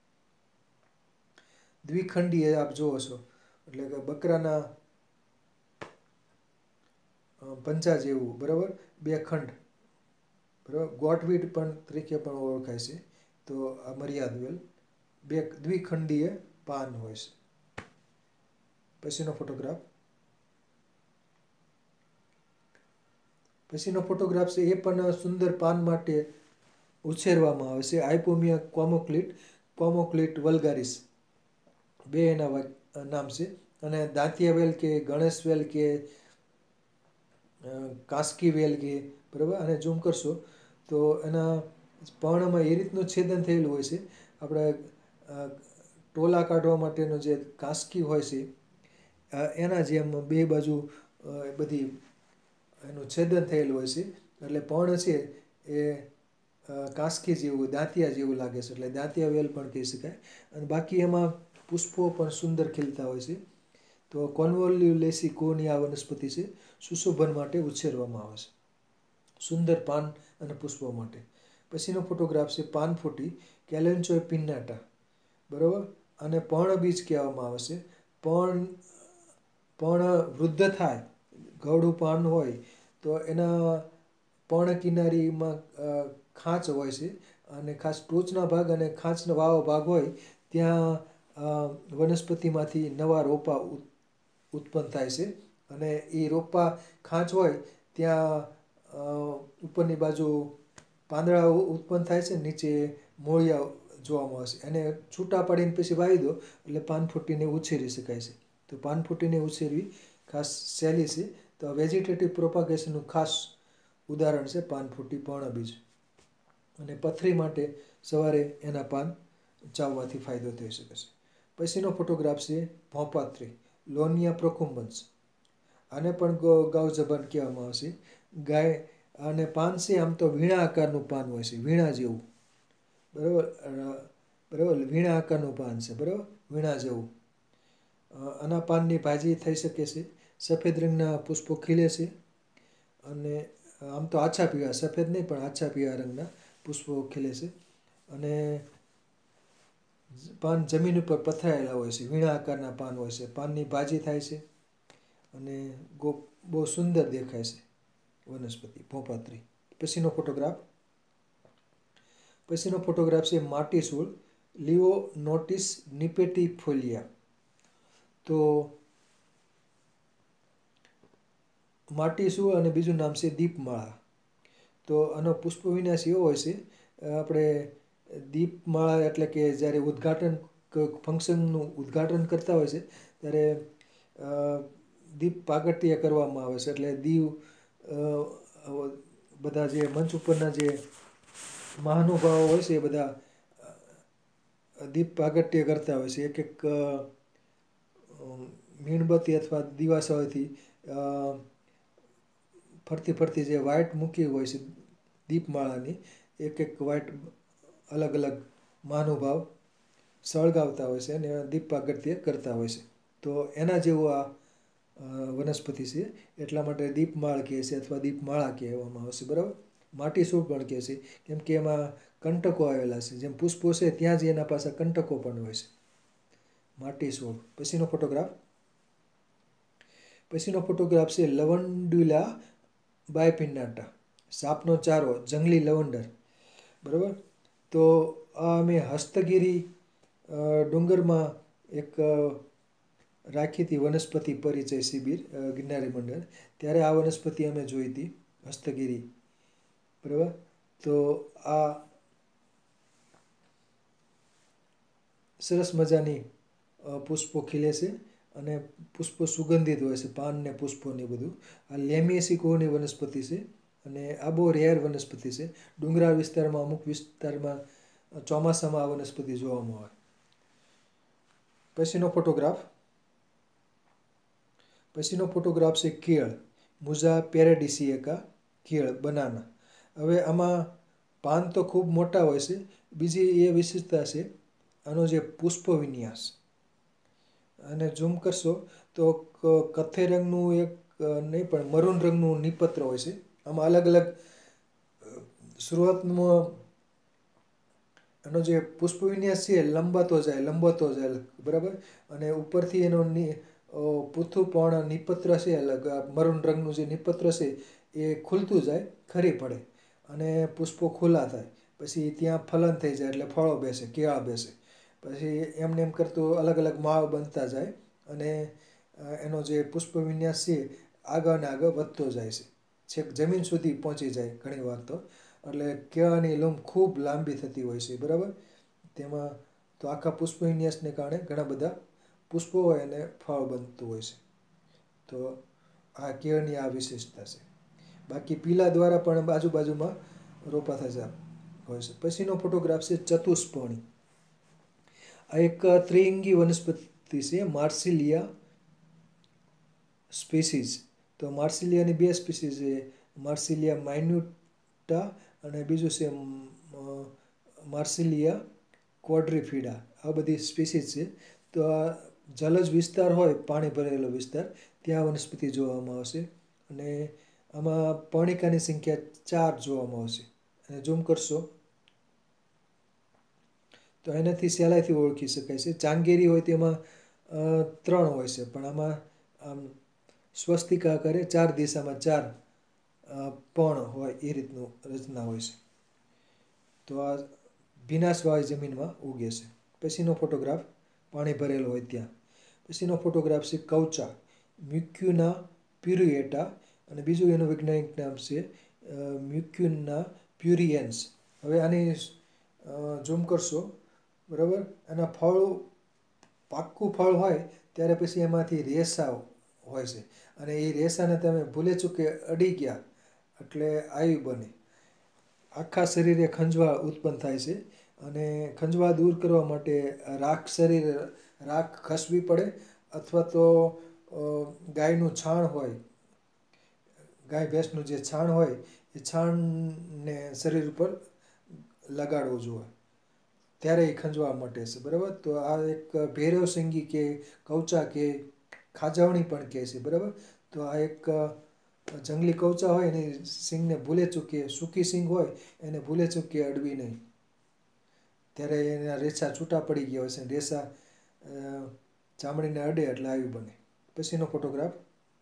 દ્વિખંડી એ આપ જોવો છો એટલે કે બકરાના પંજા જેવું, બરાબર, બે ખંડ, બરાબર, ગોટવીડ પણ તરીકે પણ ઓળખાય છે. તો આ મર્યાદ વેલ બે દ્વિખંડીય પાન હોય છે. પછીનો ફોટોગ્રાફ પછીનો ફોટોગ્રાફ છે એ પણ સુંદર પાન માટે ઉછેરવામાં આવે છે. આઇપોમિયા કોમોક્લિટ, કોમોક્લિટ વલ્ગારિસ બે એના નામ છે. અને દાંતિયા વેલ કે ગણેશ વેલ કે કાસ્કી વેલ કે, બરાબર. અને ઝૂમ કરશો તો એના પર્ણમાં એ રીતનું છેદન થયેલું હોય છે. આપણે ટોલા કાઢવા માટેનું જે કાસ્કી હોય છે એના જેમ બે બાજુ બધી એનું છેદન થયેલું હોય છે. એટલે પર્ણ છે એ કાસ્કી જેવું, દાંતિયા જેવું લાગે છે. એટલે દાંતિયા વેલ પણ કહી શકાય. અને બાકી એમાં પુષ્પો પણ સુંદર ખીલતા હોય છે. તો કોન્વોલ્યુલેસી કોની આ વનસ્પતિ છે, સુશોભન માટે ઉછેરવામાં આવે છે, સુંદર પાન અને પુષ્પો માટે. પછીનો ફોટોગ્રાફ છે પાનફૂટી, કેલેન્ચોય પિન્નાટા, બરાબર. અને પર્ણબીજ કહેવામાં આવે છે. પર્ણ પર્ણ વૃદ્ધ થાય, ગળું પાન હોય તો એના પર્ણ કિનારીમાં ખાંચ હોય છે. અને ખાસ ટોચના ભાગ અને ખાંચનો વાળો ભાગ હોય ત્યાં વનસ્પતિમાંથી નવા રોપા ઉત્પન્ન થાય છે. અને એ રોપા ખાંચ હોય ત્યાં ઉપરની બાજુ પાંદડા ઉત્પન્ન થાય છે, નીચે મૂળિયા જોવા મળે છે. એને છૂટા પાડીને પછી વાવી દો એટલે પાનફૂટીને ઉછેરી શકાય છે. તો પાનફૂટીને ઉછેરવી ખાસ સહેલી છે. તો વેજીટેટિવ પ્રોપાગેશનનું ખાસ ઉદાહરણ છે પાનફૂટી, પર્ણબીજ. અને પથરી માટે સવારે એના પાન ચાવવાથી ફાયદો થઈ શકે છે. પછીનો ફોટોગ્રાફ છે ભોંપાત્રી, લોનિયા પ્રોકુમ્બન્સ. આને પણ ગાવ જબાન કહેવામાં આવે છે. ગાય અને પાન છે આમ તો વીણા આકારનું પાન હોય છે, વીણા જેવું, બરાબર, બરાબર, વીણા આકારનું પાન છે, બરાબર, વીણા જેવું. આના પાનની ભાજી થઈ શકે છે. સફેદ રંગના પુષ્પો ખીલે છે. અને આમ તો આછા પીળા, સફેદ નહીં પણ આછા પીળા રંગના પુષ્પો ખીલે છે. અને પાન જમીન ઉપર પથરાયેલા હોય છે, વીણા આકારના પાન હોય છે. પાનની ભાજી થાય છે અને ગો બહુ સુંદર દેખાય છે વનસ્પતિ ભોંપાત્રી. પછીનો ફોટોગ્રાફ પછીનો ફોટોગ્રાફ છે માટીસૂળ, લિઓનોટિસ નિપેટીફોલિયા. તો માટીસૂળ અને બીજું નામ છે દીપમાળા. તો આનો પુષ્પ વિન્યાસ એવો હોય છે, આપણે દીપમાળા એટલે કે જ્યારે ઉદ્ઘાટન ફંક્શનનું ઉદ્ઘાટન કરતા હોય છે ત્યારે દીપ પ્રાગટ્ય કરવામાં આવે છે. એટલે દીવ બધા જે મંચ ઉપરના જે મહાનુભાવો હોય છે એ બધા દીપ પ્રાગટ્ય કરતા હોય છે. એક એક મીણબત્તી અથવા દિવાસળીથી ફરતી ફરતી જે વાઇટ મૂકી હોય છે દીપમાળાની, એક એક વાઇટ અલગ અલગ મહાનુભાવ સળગાવતા હોય છે અને દીપ પ્રાગટ્ય કરતા હોય છે. તો એના જેવું આ વનસ્પતિ છે, એટલા માટે દીપમાળ કહે છે અથવા દીપમાળા કહેવામાં આવે છે, બરાબર. માટીસૂળ પણ કહે છે કેમ કે એમાં કંટકો આવેલા છે. જેમ પુષ્પો છે ત્યાં જ એના પાસે કંટકો પણ હોય છે. માટીસૂળ. પછીનો ફોટોગ્રાફ પછીનો ફોટોગ્રાફ છે લવંડુલા બાયપિન્નાટા, સાપનો ચારો, જંગલી લવંડર, બરાબર. તો આ અમે હસ્તગીરી ડુંગરમાં એક રાખી હતી વનસ્પતિ પરિચય શિબિર, ગિરનારી મંડળ, ત્યારે આ વનસ્પતિ અમે જોઈ હતી, હસ્તગીરી, બરાબર. તો આ સરસ મજાની પુષ્પો ખીલે છે અને પુષ્પો સુગંધિત હોય છે, પાન ને પુષ્પોને બધું. આ લેમિએસિકોની વનસ્પતિ છે અને આ બહુ રેર વનસ્પતિ છે. ડુંગરાળ વિસ્તારમાં, અમુક વિસ્તારમાં ચોમાસામાં આ વનસ્પતિ જોવામાં આવે. પછીનો ફોટોગ્રાફ પછીનો ફોટોગ્રાફ છે કેળ, મુઝા પેરેડિસિએકા, કેળ, બનાના. હવે આમાં પાન તો ખૂબ મોટા હોય છે. બીજી એ વિશેષતા છે આનો જે પુષ્પ વિન્યાસ. અને ઝૂમ કરશો તો કથ્થઈ રંગનું એક નહીં પણ મરૂન રંગનું નિપત્ર હોય છે. આમાં અલગ અલગ શરૂઆતમાં એનો જે પુષ્પ વિન્યાસ છે લંબાતો જાય લંબાતો જાય બરાબર. અને ઉપરથી એનો ની પૂથું પણ નિપત્ર છે અલગ મરૂન રંગનું જે નિપત્ર છે એ ખુલતું જાય ખરી પડે અને પુષ્પો ખુલ્લા થાય. પછી ત્યાં ફલન થઈ જાય એટલે ફળો બેસે કેળા બેસે. પછી એમને એમ કરતું અલગ અલગ માળ બનતા જાય અને એનો જે પુષ્પ વિન્યાસ છે આગળ ને આગળ વધતો જાય છે. છેક જમીન સુધી પહોંચી જાય ઘણી વાર તો. એટલે કેળાની લૂમ ખૂબ લાંબી થતી હોય છે બરાબર. તેમાં તો આખા પુષ્પ વિન્યાસને કારણે ઘણા બધા પુષ્પો હોય અને ફળ બનતું હોય છે. તો આ કેળની આ વિશેષતા છે. બાકી પીલા દ્વારા પણ આજુબાજુમાં રોપા થતા હોય છે. પછીનો ફોટોગ્રાફ છે ચતુષ્પર્ણી. આ એક ત્રિઅંગી વનસ્પતિ છે માર્સિલિયા સ્પીસીઝ. તો માર્સિલિયાની બે સ્પીસીઝ છે, માર્સિલિયા માઇન્યુટા અને બીજું છે માર્સિલિયા ક્વોડ્રીફિડા. આ બધી સ્પીસીઝ છે. તો આ જલજ વિસ્તાર હોય પાણી ભરેલો વિસ્તાર ત્યાં વનસ્પતિ જોવામાં આવશે. અને આમાં પર્ણિકાની સંખ્યા ચાર જોવામાં આવશે. અને ઝૂમ કરશો તો એનાથી સહેલાઈથી ઓળખી શકાય છે. ચાંગેરી હોય તેમાં ત્રણ હોય છે પણ આમાં આમ સ્વસ્તિકા આકારે ચાર દિશામાં ચાર પર્ણ હોય એ રીતનું રચના હોય છે. તો આ ભીનાશવાળી જમીનમાં ઉગે છે. પછીનો ફોટોગ્રાફ પાણી ભરેલો હોય ત્યાં. પછીનો ફોટોગ્રાફ છે કવચા મ્યુક્યુના પ્યુરિએટા અને બીજું એનું વૈજ્ઞાનિક નામ છે મ્યુક્યુના પ્યુરિએન્સ. હવે આની ઝૂમ કરશો બરાબર. એના ફળ પાક્કું ફળ હોય ત્યારે પછી એમાંથી રેસા હોય છે અને એ રેસાને તમે ભૂલે ચૂકે અડી ગયા એટલે આવી બને. આખા શરીરે ખંજવાળ ઉત્પન્ન થાય છે અને ખંજવાળ દૂર કરવા માટે રાખ શરીર રાખ ઘસવી પડે અથવા તો ગાયનું છાણ હોય ગાય ભેંસનું જે છાણ હોય એ છાણને શરીર ઉપર લગાડવું જોઈએ ત્યારે એ ખંજવાળ મટે છે બરાબર. તો આ એક ભૈરવશૃંગી કે કવચા કે ખાજવણી પણ કહે છે બરાબર. તો આ એક જંગલી કવચા હોય એની સિંગને ભૂલે ચૂકે સૂકી સિંગ હોય એને ભૂલે ચૂકે અડવી નહીં. ત્યારે એના રેસા છૂટા પડી ગયા હોય છે. રેસા ચામડીને અડે એટલે આવી બને. પછીનો ફોટોગ્રાફ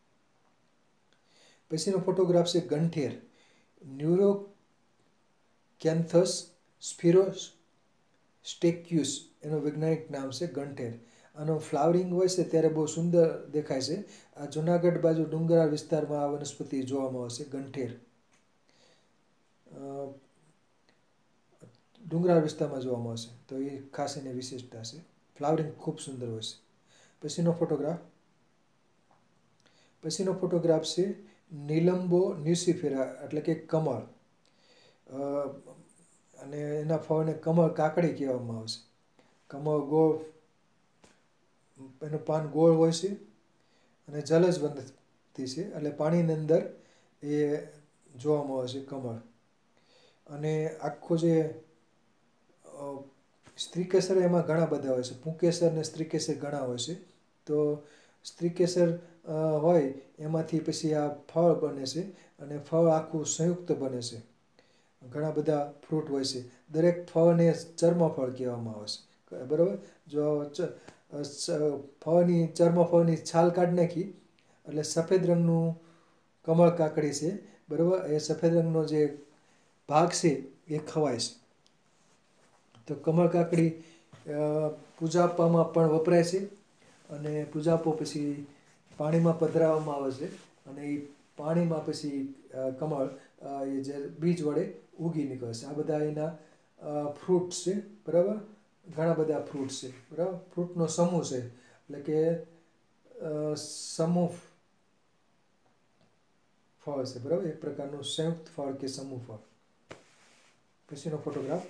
પછીનો ફોટોગ્રાફ છે ગંઠેર ન્યુરો કેન્થસ સ્ફિરોસ સ્ટેક્યુસ એનું વૈજ્ઞાનિક નામ છે ગંઠેર. આનું ફ્લાવરિંગ હોય છે ત્યારે બહુ સુંદર દેખાય છે. આ જુનાગઢ બાજુ ડુંગરાળ વિસ્તારમાં આ વનસ્પતિ જોવામાં આવશે ગંઠેર. ડુંગરાળ વિસ્તારમાં જોવામાં આવશે તો એ ખાસ એની વિશેષતા છે. ફ્લાવરિંગ ખૂબ સુંદર હોય છે. પછીનો ફોટોગ્રાફ પછીનો ફોટોગ્રાફ છે નિલંબો ન્યુસિફેરા એટલે કે કમળ. અને એના ફળને કમળ કાકડી કહેવામાં આવશે. કમળ ગોળ એનું પાન ગોળ હોય છે અને જલજ વનસ્પતિ છે એટલે પાણીની અંદર એ જોવામાં આવે છે કમળ. અને આખો જે સ્ત્રીકેસર એમાં ઘણા બધા હોય છે. પુંકેસર ને સ્ત્રીકેસર ઘણા હોય છે. તો સ્ત્રીકેસર હોય એમાંથી પછી આ ફળ બને છે અને ફળ આખું સંયુક્ત બને છે. ઘણા બધા ફ્રૂટ હોય છે. દરેક ફળને ચર્મફળ કહેવામાં આવે છે બરાબર. જો ફળની ચર્મફળની છાલ કાઢી નાખી એટલે સફેદ રંગનું કમળ કાકડી છે બરાબર. એ સફેદ રંગનો જે ભાગ છે એ ખવાય છે. તો કમળ કાકડી પૂજાપામાં પણ વપરાય છે અને પૂજાપો પછી પાણીમાં પધરાવવામાં આવે છે અને એ પાણીમાં પછી કમળ એ જે બીજ વડે ઉગી નીકળે છે. આ બધા એના ફ્રૂટ્સ છે બરાબર. ઘણા બધા ફ્રૂટ્સ છે બરાબર. ફ્રૂટનો સમૂહ છે એટલે કે સમૂહ ફળ છે બરાબર. એક પ્રકારનું સંયુક્ત ફળ કે સમૂહ ફળ. પછીનો ફોટોગ્રાફ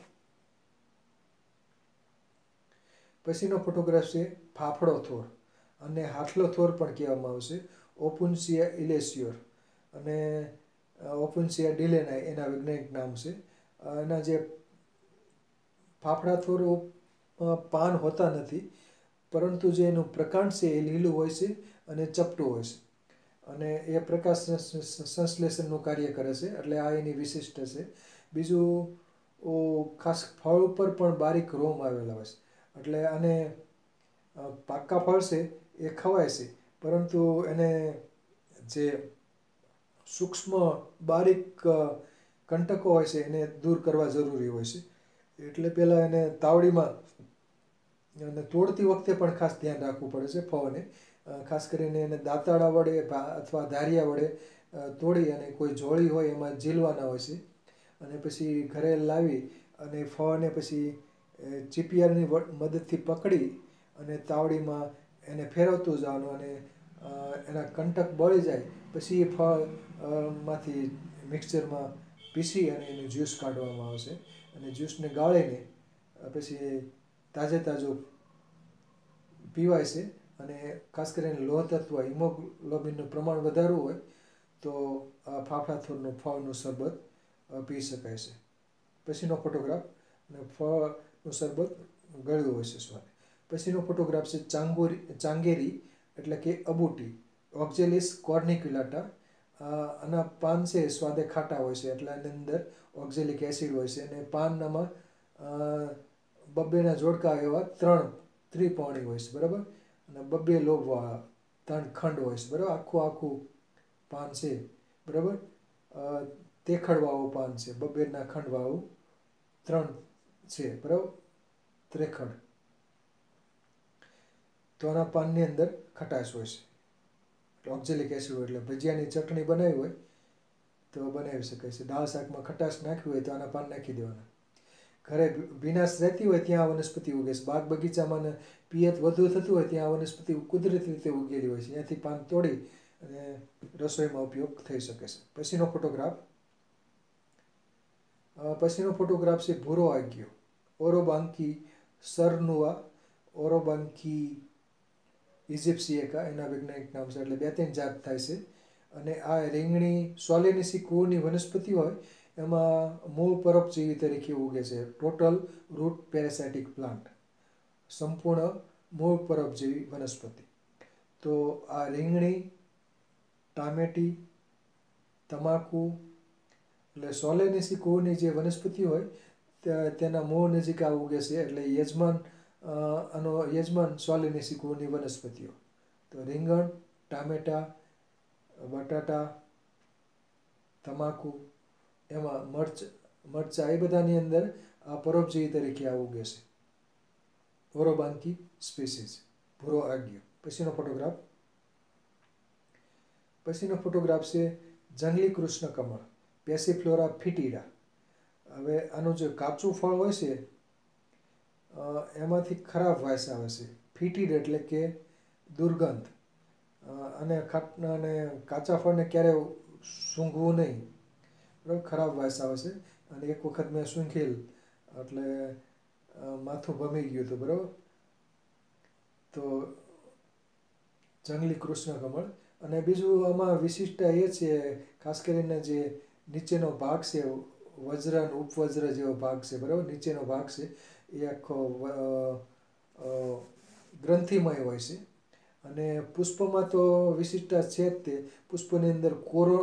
પછીનો ફોટોગ્રાફ છે ફાફડો થોર અને હાથલો થોર પણ કહેવામાં આવશે. ઓપુન્સિયા ઇલેસિયોર અને ઓપુન્સિયા ડિલેનાઈ એના વૈજ્ઞાનિક નામ છે. એના જે ફાફડા થોર પાન હોતા નથી, પરંતુ જે એનું પ્રકાંડ છે એ લીલું હોય છે અને ચપટું હોય છે, અને એ પ્રકાશ સંશ્લેષણનું કાર્ય કરે છે, એટલે આ એની વિશિષ્ટ છે. બીજું ખાસ ફળ ઉપર પણ બારીક રોમ આવેલા હોય છે, એટલે આને પાકા ફળ છે એ ખવાય છે, પરંતુ એને જે સૂક્ષ્મ બારીક કંટકો હોય છે એને દૂર કરવા જરૂરી હોય છે. એટલે પહેલાં એને તાવડીમાં અને તોડતી વખતે પણ ખાસ ધ્યાન રાખવું પડે છે ફળને. ખાસ કરીને એને દાંતાળા વડે અથવા ધારિયા વડે તોડી અને કોઈ જોળી હોય એમાં ઝીલવાના હોય છે, અને પછી ઘરે લાવી અને ફળને પછી ચીપિયાની મદદથી પકડી અને તાવડીમાં એને ફેરવતું જવાનું, અને એના કંટક બળી જાય પછી એ ફળ માંથી મિક્સચરમાં પીસી અને એનું જ્યુસ કાઢવામાં આવશે, અને જ્યુસને ગાળીને પછી તાજે તાજું પીવાય છે. અને ખાસ કરીને લોહ તત્વ હિમોગ્લોબિનનું પ્રમાણ વધારવું હોય તો આ ફાફડા થોરનું ફળનું શરબત પી શકાય છે. પછીનો ફોટોગ્રાફ, અને ફળનું શરબત ગળ્યું હોય છે સ્વાદ. પછીનો ફોટોગ્રાફ છે ચાંગોરી ચાંગેરી એટલે કે અબુટી, ઓક્ઝેલિસ કોર્નિક્યુલાટા. આના પાન છે સ્વાદે ખાટા હોય છે, એટલે આની અંદર ઓક્ઝેલિક એસિડ હોય છે, અને પાનમાં બબ્બેના જોડકા એવા ત્રણ ત્રિપર્ણી હોય છે, બરાબર, અને બબ્બે લોબવાળા ત્રણ ખંડ હોય છે, બરાબર. આખું આખું પાન છે, બરાબર, તેખડવાળું પાન છે, બબ્બેના ખંડવાળું ત્રણ છે, બરાબર, ત્રેખડ. તો આના પાનની અંદર ખટાશ હોય છે, ઓક્ઝેલિક એસિડ હોય, એટલે ભજીયાની ચટણી બનાવી હોય તો બનાવી શકાય છે. દાળ શાકમાં ખટાશ નાખવી હોય તો આના પાન નાખી દેવાના. ઘરે ભીનાશ રહેતી હોય ત્યાં વનસ્પતિ ઉગે છે, બાગ બગીચામાં ને પિયત વધુ થતું હોય ત્યાં વનસ્પતિ કુદરતી રીતે ઉગેલી હોય છે, ત્યાંથી પાન તોડી અને રસોઈમાં ઉપયોગ થઈ શકે છે. પછીનો ફોટોગ્રાફ પછીનો ફોટોગ્રાફ છે ભૂરો આગ્યો, ઓરોબાંકી સરનુઆ, ઓરોબાંકી ઇજિપ્શિએકા એના વૈજ્ઞાનિક નામ છે, એટલે બે ત્રણ જાત થાય છે. અને આ રીંગણી સોલેનિસી કુળની વનસ્પતિ હોય એમાં મૂળ પરોપજીવી તરીકે ઉગે છે, ટોટલ રૂટ પેરાસાઇટિક પ્લાન્ટ, સંપૂર્ણ મૂળ પરોપજીવી વનસ્પતિ. તો આ રીંગણી, ટામેટી, તમાકુ એટલે સોલેનિસી કુળની જે વનસ્પતિ હોય તેના મૂળ નજીક આ ઉગે છે, એટલે યજમાન આનો યજમાન સોલેનિસી કુળની વનસ્પતિઓ. તો રીંગણ, ટામેટા, બટાટા, તમાકુ, એમાં મરચ મરચાં એ બધાની અંદર આ પરોપજીવી તરીકે આ ઉગે છે, ઓરોબાંકી સ્પીસીસ, ભૂરો આગ્યો. પછીનો ફોટોગ્રાફ પછીનો ફોટોગ્રાફ છે જંગલી કૃષ્ણકમળ, પેસિફ્લોરા ફિટીડા. હવે આનું જે કાચું ફળ હોય છે એમાંથી ખરાબ વાસ આવે છે, ફિટીડ એટલે કે દુર્ગંધ, અને ખાટ અને કાચા ફળને ક્યારેય સૂંઘવું નહીં, બરાબર, ખરાબ વાસ આવે છે. અને એક વખત મેં સૂંઘેલ એટલે માથું ભમી ગયું હતું, બરાબર. તો જંગલી કૃષ્ણકમળ. અને બીજું આમાં વિશિષ્ટતા એ છે ખાસ કરીને જે નીચેનો ભાગ છે વજ્ર અને ઉપવજ્ર જેવો ભાગ છે, બરાબર, નીચેનો ભાગ છે એ આખો ગ્રંથિમય હોય છે. અને પુષ્પમાં તો વિશિષ્ટતા છે જ તે, પુષ્પની અંદર કોરો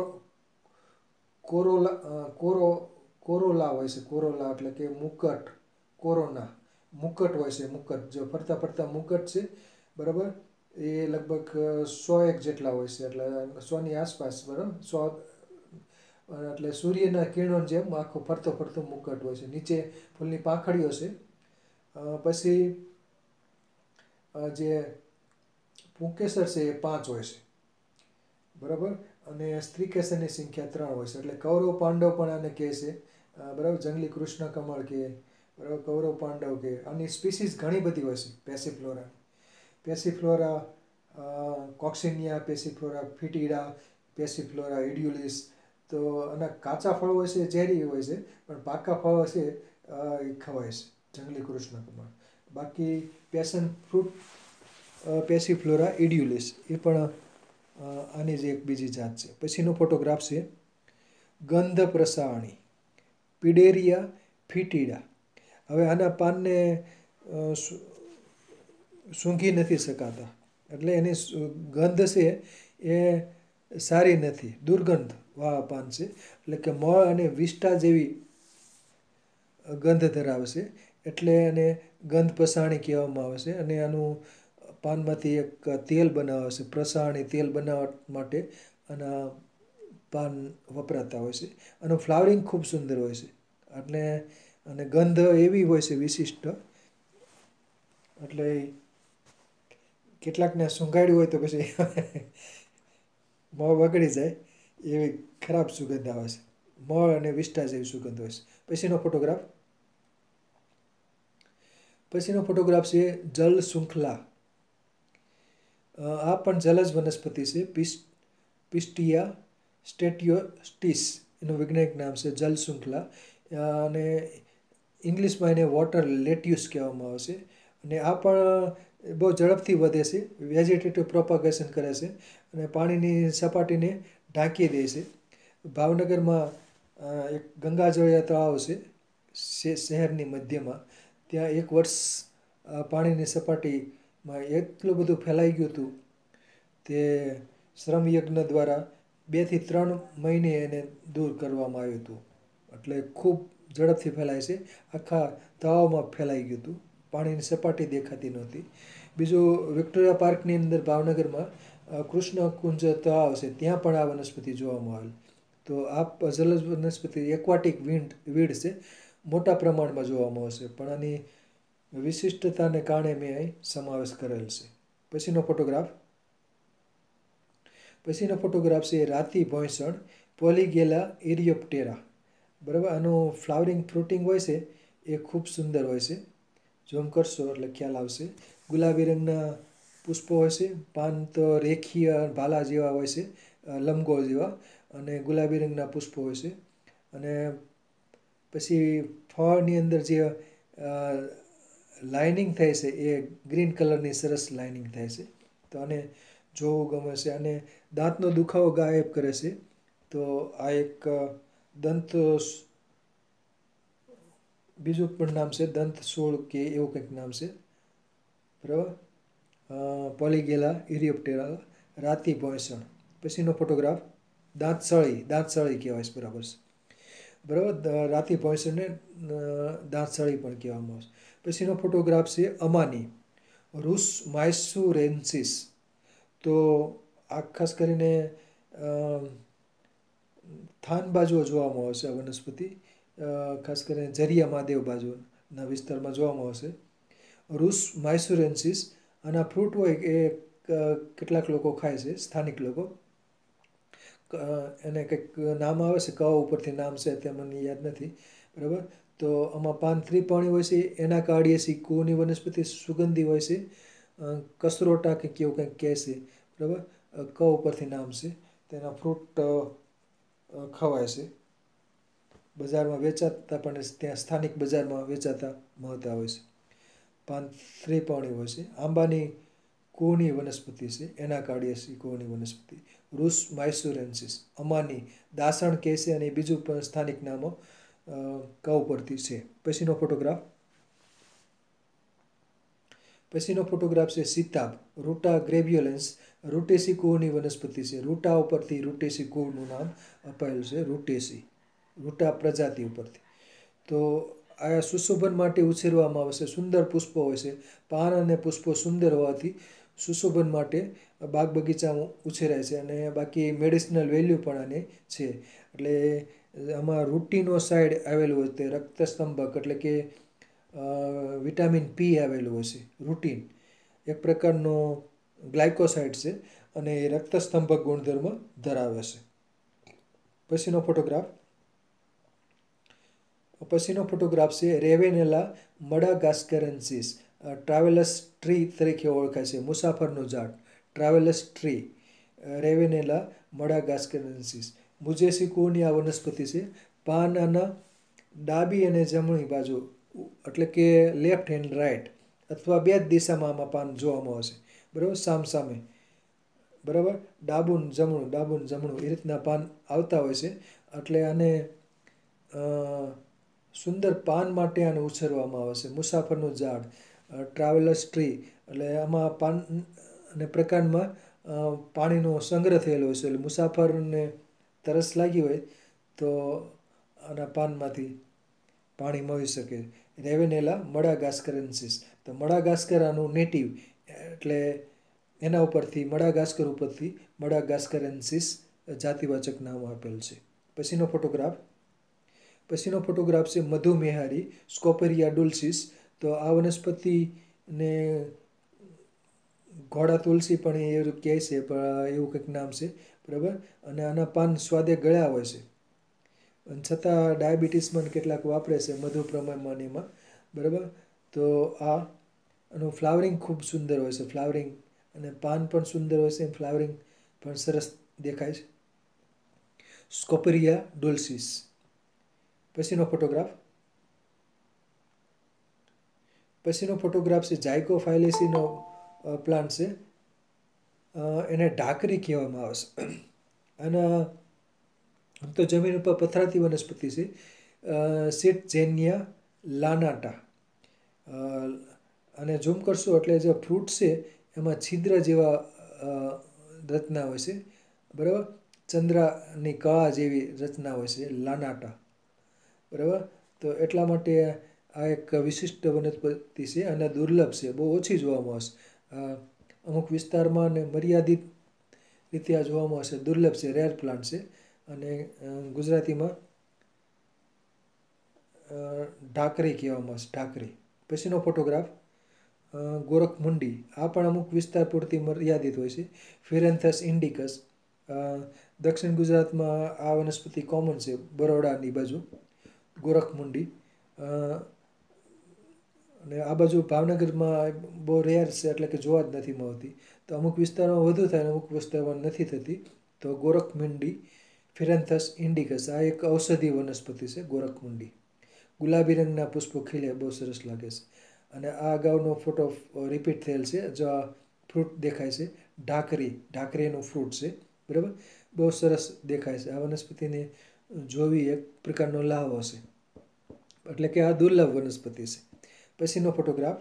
કોરોલા કોરો કોરોલા હોય છે, કોરોલા એટલે કે મુકટ, કોરોના મુકટ હોય છે, મુકટ જો ફરતા ફરતા મુકટ છે, બરાબર, એ લગભગ સો એક જેટલા હોય છે, એટલે સોની આસપાસ, બરાબર, સો એટલે સૂર્યના કિરણોની જેમ આખો ફરતો ફરતો મુકટ હોય છે. નીચે ફૂલની પાંખડીઓ છે. પછી જે પુંકેસર છે એ પાંચ હોય છે, બરાબર, અને સ્ત્રીકેસરની સંખ્યા ત્રણ હોય છે, એટલે કૌરવ પાંડવ પણ આને કહે છે, બરાબર, જંગલી કૃષ્ણકમળ કે, બરાબર, કૌરવ પાંડવ કે. આની સ્પીસીસ ઘણી બધી હોય છે પેસિફ્લોરા, પેસિફ્લોરા કોક્સિનિયા, પેસિફ્લોરા ફિટીડા, પેસિફ્લોરા ઇડ્યુલિસ. તો આના કાચા ફળ હોય છે ઝેરી હોય છે, પણ પાકા ફળ છે એ ખવાય છે, જંગલી કૃષ્ણકમળ. બાકી પેશન ફ્રૂટ પેસિફ્લોરા ઇડ્યુલિસ એ પણ આની જ એક બીજી જાત છે. પછીનો ફોટોગ્રાફ છે ગંધ પ્રસારણી, પીડેરિયા ફિટીડા. હવે આના પાનને સૂંઘી નથી શકાતા, એટલે એની ગંધ છે એ સારી નથી, દુર્ગંધ વાળા પાન છે. એટલે કે મળ અને વિષ્ટા જેવી ગંધ ધરાવશે, એટલે એને ગંધ પસાણી કહેવામાં આવે છે. અને આનું પાનમાંથી એક તેલ બનાવાશે, પ્રસાણી તેલ બનાવવા માટે આના પાન વપરાતા હોય છે. આનું ફ્લાવરિંગ ખૂબ સુંદર હોય છે, એટલે અને ગંધ એવી હોય છે વિશિષ્ટ, એટલે કેટલાકને સૂંઘાડ્યું હોય તો પછી મોં બગડી જાય એવી ખરાબ સુગંધ આવે છે. મળ અને વિષ્ટા જેવી સુગંધ હોય છે. પછીનો ફોટોગ્રાફ પછીનો ફોટોગ્રાફ છે જલ શૃંખલા. આ પણ જલજ વનસ્પતિ છે. પિસ પિસ્ટિયા સ્ટેટિયોસ્ટિસ એનું વૈજ્ઞાનિક નામ છે, જલ શૃંખલા. અને ઇંગ્લિશમાં એને વોટર લેટ્યુસ કહેવામાં આવે છે. અને આ પણ બહુ ઝડપથી વધે છે, વેજીટેટિવ પ્રોપાગેશન કરે છે અને પાણીની સપાટીને ઢાંકી દે છે. ભાવનગરમાં એક ગંગાજળિયા તળાવ છે શહેરની મધ્યમાં, ત્યાં એક વર્ષ પાણીની સપાટીમાં એટલું બધું ફેલાઈ ગયું હતું, તે શ્રમયજ્ઞ દ્વારા બેથી ત્રણ મહિને એને દૂર કરવામાં આવ્યું હતું. એટલે ખૂબ ઝડપથી ફેલાય છે, આખા તળાવમાં ફેલાઈ ગયું હતું, પાણીની સપાટી દેખાતી નહોતી. બીજું વિક્ટોરિયા પાર્કની અંદર ભાવનગરમાં કૃષ્ણ કુંજ તળાવ છે, ત્યાં પણ આ વનસ્પતિ જોવામાં આવેલ. તો આ જલજ વનસ્પતિ એક્વાટિક વીડ વીડ છે, મોટા પ્રમાણમાં જોવામાં આવશે, પણ આની વિશિષ્ટતાને કારણે મેં અહીં સમાવેશ કરેલ છે. પછીનો ફોટોગ્રાફ પછીનો ફોટોગ્રાફ છે રાતી ભોંયસણ, પોલીગેલા એરિયોપ્ટેરા. બરાબર, આનું ફ્લાવરિંગ ફ્રૂટિંગ હોય છે એ ખૂબ સુંદર હોય છે. ઝૂમ કરશો એટલે ખ્યાલ આવશે. ગુલાબી રંગના પુષ્પો હોય છે, પાન તો રેખીય ભાલા જેવા હોય છે, લંબગોળ જેવા, અને ગુલાબી રંગના પુષ્પો હોય છે. અને પછી ફળની અંદર જે લાઇનિંગ થાય છે એ ગ્રીન કલરની સરસ લાઇનિંગ થાય છે, તો આને જોવું ગમે છે. અને દાંતનો દુખાવો ગાયબ કરે છે. તો આ એક દંત બીજું પણ નામ છે, દંત સોળ કે એવું કંઈક નામ છે. બરાબર, પોલીગેલા એરિયોપ્ટેરા રાતી ભોંયસણ. પછીનો ફોટોગ્રાફ દાંતસળી, દાંતસળી કહેવાય છે. બરાબર છે, બરાબર, રાતી ભોંયસણને દાંતસળી પણ કહેવામાં આવે છે. પછીનો ફોટોગ્રાફ છે અમાની, રૂસ માયસુરેન્સિસ. તો આ ખાસ કરીને થાન બાજુ જોવામાં આવશે આ વનસ્પતિ, ખાસ કરીને ઝરિયા મહાદેવ બાજુના વિસ્તારમાં જોવામાં આવશે. રૂસ માયસુરેન્સિસ. આના ફ્રૂટ હોય એ કેટલાક લોકો ખાય છે, સ્થાનિક લોકો. એને કંઈક નામ આવે છે, ક ઉપરથી નામ છે, તે મને યાદ નથી. બરાબર, તો આમાં પાન ત્રિપાણી હોય છે, એના કાર્ડિયેસી કુની વનસ્પતિ સુગંધી હોય છે, કસરોટા કે કેવું કંઈક કહે છે. બરાબર, ક ઉપરથી નામ છે. તેના ફ્રૂટ ખવાય છે, બજારમાં વેચાતા પણ ત્યાં સ્થાનિક બજારમાં વેચાતા મળતા હોય છે. પાન ત્રિપાણી હોય છે. આંબાની કુળની વનસ્પતિ છે, એના કાર્ડિયેસી કુળની વનસ્પતિ. રૂસ માયસુરેન્સિસ, અમાની, દાસણ કહે છે, અને બીજું પણ સ્થાનિક નામો ક ઉપરથી છે. પછીનો ફોટોગ્રાફ પછીનો ફોટોગ્રાફ છે સીતાબ, રૂટા ગ્રેવ્યુલેન્સ. રૂટેસી કુળની વનસ્પતિ છે. રૂટા ઉપરથી રૂટેસી કુળનું નામ અપાયેલું છે, રૂટેસી, રૂટા પ્રજાતિ ઉપરથી. તો આ સુશોભન માટે ઉછેરવામાં આવે છે. સુંદર પુષ્પો હોય છે, પાન અને પુષ્પો સુંદર હોવાથી સુશોભન માટે બાગ બગીચામાં ઉછેરાય છે. અને બાકી મેડિસિનલ વેલ્યુ પણ આને છે. એટલે આમાં રૂટિનોસાઇડ આવેલું હોય, તે રક્તસ્તંભક, એટલે કે વિટામિન પી આવેલું હોય છે. રૂટિન એક પ્રકારનો ગ્લાયકોસાઇડ છે, અને એ રક્તસ્તંભક ગુણધર્મ ધરાવે છે. પછીનો ફોટોગ્રાફ પછીનો ફોટોગ્રાફ છે રેવેનેલા મડાગાસ્કરેન્સિસ. ટ્રાવેલસ ટ્રી તરીકે ઓળખાય છે, મુસાફરનું ઝાડ, ટ્રાવેલસ ટ્રી, રેવેનેલા મડાગાસ્કરેન્સિસ. મુજેસી કુળની આ વનસ્પતિ છે. પાન આના ડાબી અને જમણી બાજુ, એટલે કે લેફ્ટ હેન્ડ રાઈટ, અથવા બે જ દિશામાં આમાં પાન જોવામાં આવશે. બરાબર, સામસામે. બરાબર, ડાબું જમણું, ડાબું જમણું, એ રીતના પાન આવતા હોય છે. એટલે આને સુંદર પાન માટે આને ઉછેરવામાં આવે છે. મુસાફરનું ઝાડ, ટ્રાવેલર્સ ટ્રી, એટલે આમાં પાન અને પ્રકાંડમાં પાણીનો સંગ્રહ થયેલો હોય છે. એટલે મુસાફરને તરસ લાગી હોય તો આના પાનમાંથી પાણી મળી શકે. રેવેનેલા મડાગાસ્કરેન્સિસ, તો મડાગાસ્કર આનું નેટિવ, એટલે એના ઉપરથી મડાગાસ્કર ઉપરથી મડાગાસ્કરેન્સિસ જાતિવાચક નામ આપેલ છે. પછીનો ફોટોગ્રાફ પછીનો ફોટોગ્રાફ છે મધુમેહારી સ્કોપેરિયા ડુલ્સિસ. તો આ વનસ્પતિને ઘોડા તુલસી પણ એવું કહે છે, પણ એવું કંઈક નામ છે, બરાબર. અને આના પાન સ્વાદે ગળ્યા હોય છે, અને છતાં ડાયાબિટીસમાં કેટલાક વાપરે છે, મધુ પ્રમાણમાં એમાં, બરાબર. તો આ આનું ફ્લાવરિંગ ખૂબ સુંદર હોય છે, ફ્લાવરિંગ અને પાન પણ સુંદર હોય છે, ફ્લાવરિંગ પણ સરસ દેખાય છે. સ્કોપેરિયા ડુલ્સિસ. પછીનો ફોટોગ્રાફ પછીનો ફોટોગ્રાફ છે ઝાયકોફાઇલેસીનો પ્લાન્ટ છે. એને ઢાકરી કહેવામાં આવે છે. આના આમ તો જમીન ઉપર પથરાતી વનસ્પતિ છે. સિટજેનિયા લાનાટા. અને ઝૂમ કરશો એટલે જે ફ્રૂટ છે એમાં છિદ્ર જેવા રચના હોય છે, બરાબર. ચંદ્રની કળા જેવી રચના હોય છે, લાનાટા, બરાબર. તો એટલા માટે આ એક વિશિષ્ટ વનસ્પતિ છે અને દુર્લભ છે, બહુ ઓછી જોવા મળશે. અમુક વિસ્તારમાં અને મર્યાદિત રીતે આ જોવા મળશે, દુર્લભ છે, રેર પ્લાન્ટ છે. અને ગુજરાતીમાં ઢાકરી કહેવામાં આવે છે, ઢાકરી. પછીનો ફોટોગ્રાફ ગોરખમુંડી. આ પણ અમુક વિસ્તાર પૂરતી મર્યાદિત હોય છે. ફિરેન્થસ ઇન્ડિકસ. દક્ષિણ ગુજરાતમાં આ વનસ્પતિ કોમન છે, બરોડાની બાજુ ગોરખમુંડી. અને આ બાજુ ભાવનગરમાં બહુ રેર છે, એટલે કે જોવા જ નથી મળતી. તો અમુક વિસ્તારોમાં વધુ થાય, અમુક વિસ્તારોમાં નથી થતી. તો ગોરખમુંડી ફિરેન્થસ ઇન્ડિકસ આ એક ઔષધિય વનસ્પતિ છે, ગોરખમુંડી. ગુલાબી રંગના પુષ્પો ખીલે, બહુ સરસ લાગે છે. અને આ અગાઉનો ફોટો રિપીટ થયેલ છે. જો આ ફ્રૂટ દેખાય છે, ઢાકરી, ઢાકરીનું ફ્રૂટ છે, બરાબર. બહુ સરસ દેખાય છે. આ વનસ્પતિને જોવી એક પ્રકારનો લાવો છે, એટલે કે આ દુર્લભ વનસ્પતિ છે. પછીનો ફોટોગ્રાફ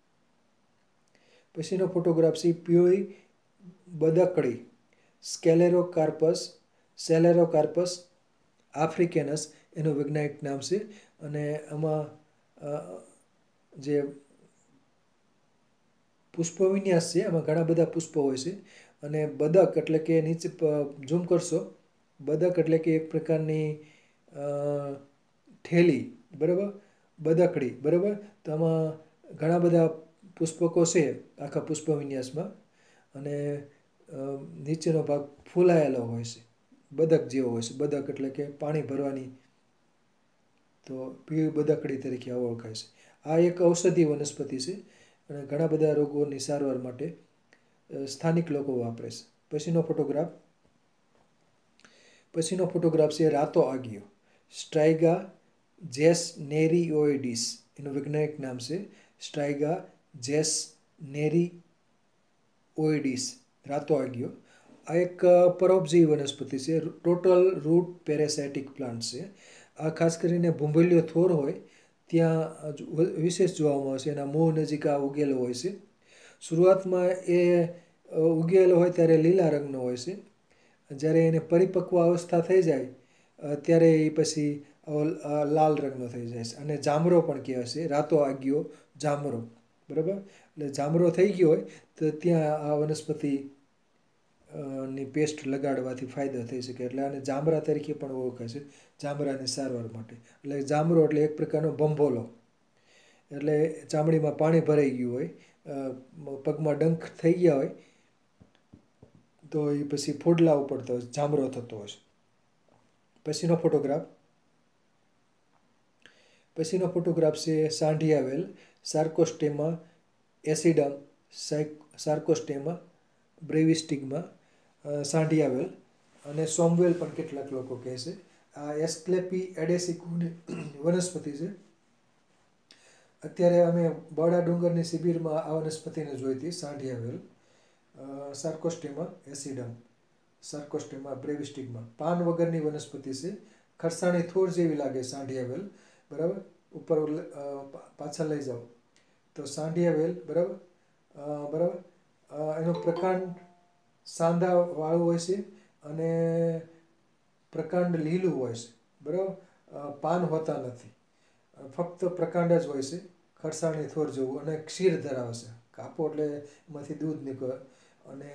પછીનો ફોટોગ્રાફ છે પીળી બદકડી, સ્કેલેરોકાર્પસ સેલેરોકાર્પસ આફ્રિકેનસ એનું વૈજ્ઞાનિક નામ છે. અને આમાં જે પુષ્પ વિન્યાસ છે એમાં ઘણા બધા પુષ્પો હોય છે. અને બદક એટલે કે નીચે ઝૂમ કરશો, બદક એટલે કે એક પ્રકારની થેલી, બરાબર, બદકડી, બરાબર. તો આમાં ઘણા બધા પુષ્પકો છે આખા પુષ્પ વિન્યાસમાં. અને નીચેનો ભાગ ફૂલાયેલો હોય છે, બદક જેવો હોય છે. બદક એટલે કે પાણી ભરવાની, તો પીળી બદકડી તરીકે ઓળખાય છે. આ એક ઔષધીય વનસ્પતિ છે અને ઘણા બધા રોગોની સારવાર માટે સ્થાનિક લોકો વાપરે છે. પછીનો ફોટોગ્રાફ પછીનો ફોટોગ્રાફ છે રાતો આગિયો, સ્ટ્રાઇગા જેસનેરિયોઇડિસ એનું વૈજ્ઞાનિક નામ છે, સ્ટ્રાઇગા જેસનેરિયોઇડિસ, રાતો આગિયો. આ એક પરોપજીવી વનસ્પતિ છે, ટોટલ રૂટ પેરેસાઇટિક પ્લાન્ટ છે. આ ખાસ કરીને ભૂંભલિયો થોર હોય ત્યાં વિશેષ જોવા મળે છે. એના મૂળ નજીક આ ઉગેલો હોય છે. શરૂઆતમાં એ ઉગેલો હોય ત્યારે લીલા રંગનો હોય છે. જ્યારે એને પરિપક્વ અવસ્થા થઈ જાય ત્યારે એ પછી લાલ રંગનો થઈ જાય છે. અને જામરો પણ કહેવાય છે, રાતો આગિયો જામરો, બરાબર. એટલે જામરો થઈ ગયો હોય તો ત્યાં આ વનસ્પતિ ની પેસ્ટ લગાડવાથી ફાયદો થઈ શકે. એટલે આને જામરા તરીકે પણ ઓળખાય છે, જામરાની સારવાર માટે. એટલે જામરો એટલે એક પ્રકારનો ભંભોલો, એટલે ચામડીમાં પાણી ભરાઈ ગયું હોય, પગમાં ડંખ થઈ ગયા હોય તો એ પછી ફોડલા ઉપડતા હોય, જામરો થતો હોય છે. પછીનો ફોટોગ્રાફ પછીનો ફોટોગ્રાફ છે સાંઢિયા વેલ, સાર્કોસ્ટેમા એસિડમ, સાર્કોસ્ટેમા બ્રેવિસ્ટિગમા, સાંઢિયા વેલ. અને સોમવેલ પણ કેટલાક લોકો કહે છે. આ એસ્ક્લેપી એડેસિકુની વનસ્પતિ છે. અત્યારે અમે બરડા ડુંગરની શિબિરમાં આ વનસ્પતિને જોઈ હતી, સાંઢિયા વેલ, સાર્કોસ્ટેમા એસિડમ, સાર્કોસ્ટેમા બ્રેવિસ્ટિગમા. પાન વગરની વનસ્પતિ છે, ખરસાણી થોર જેવી લાગે સાંઢિયા વેલ. બરાબર, ઉપર પાછા લઈ જાઓ તો સાંઢિયા વેલ, બરાબર, બરાબર, એનો પ્રકાંડ સાંધાવાળું હોય છે અને પ્રકાંડ લીલું હોય છે, બરાબર, પાન હોતા નથી, ફક્ત પ્રકાંડ જ હોય છે, ખરસાણી થોર જેવું, અને ક્ષીર ધરાવે છે, કાપો એટલે એમાંથી દૂધ નીકળે, અને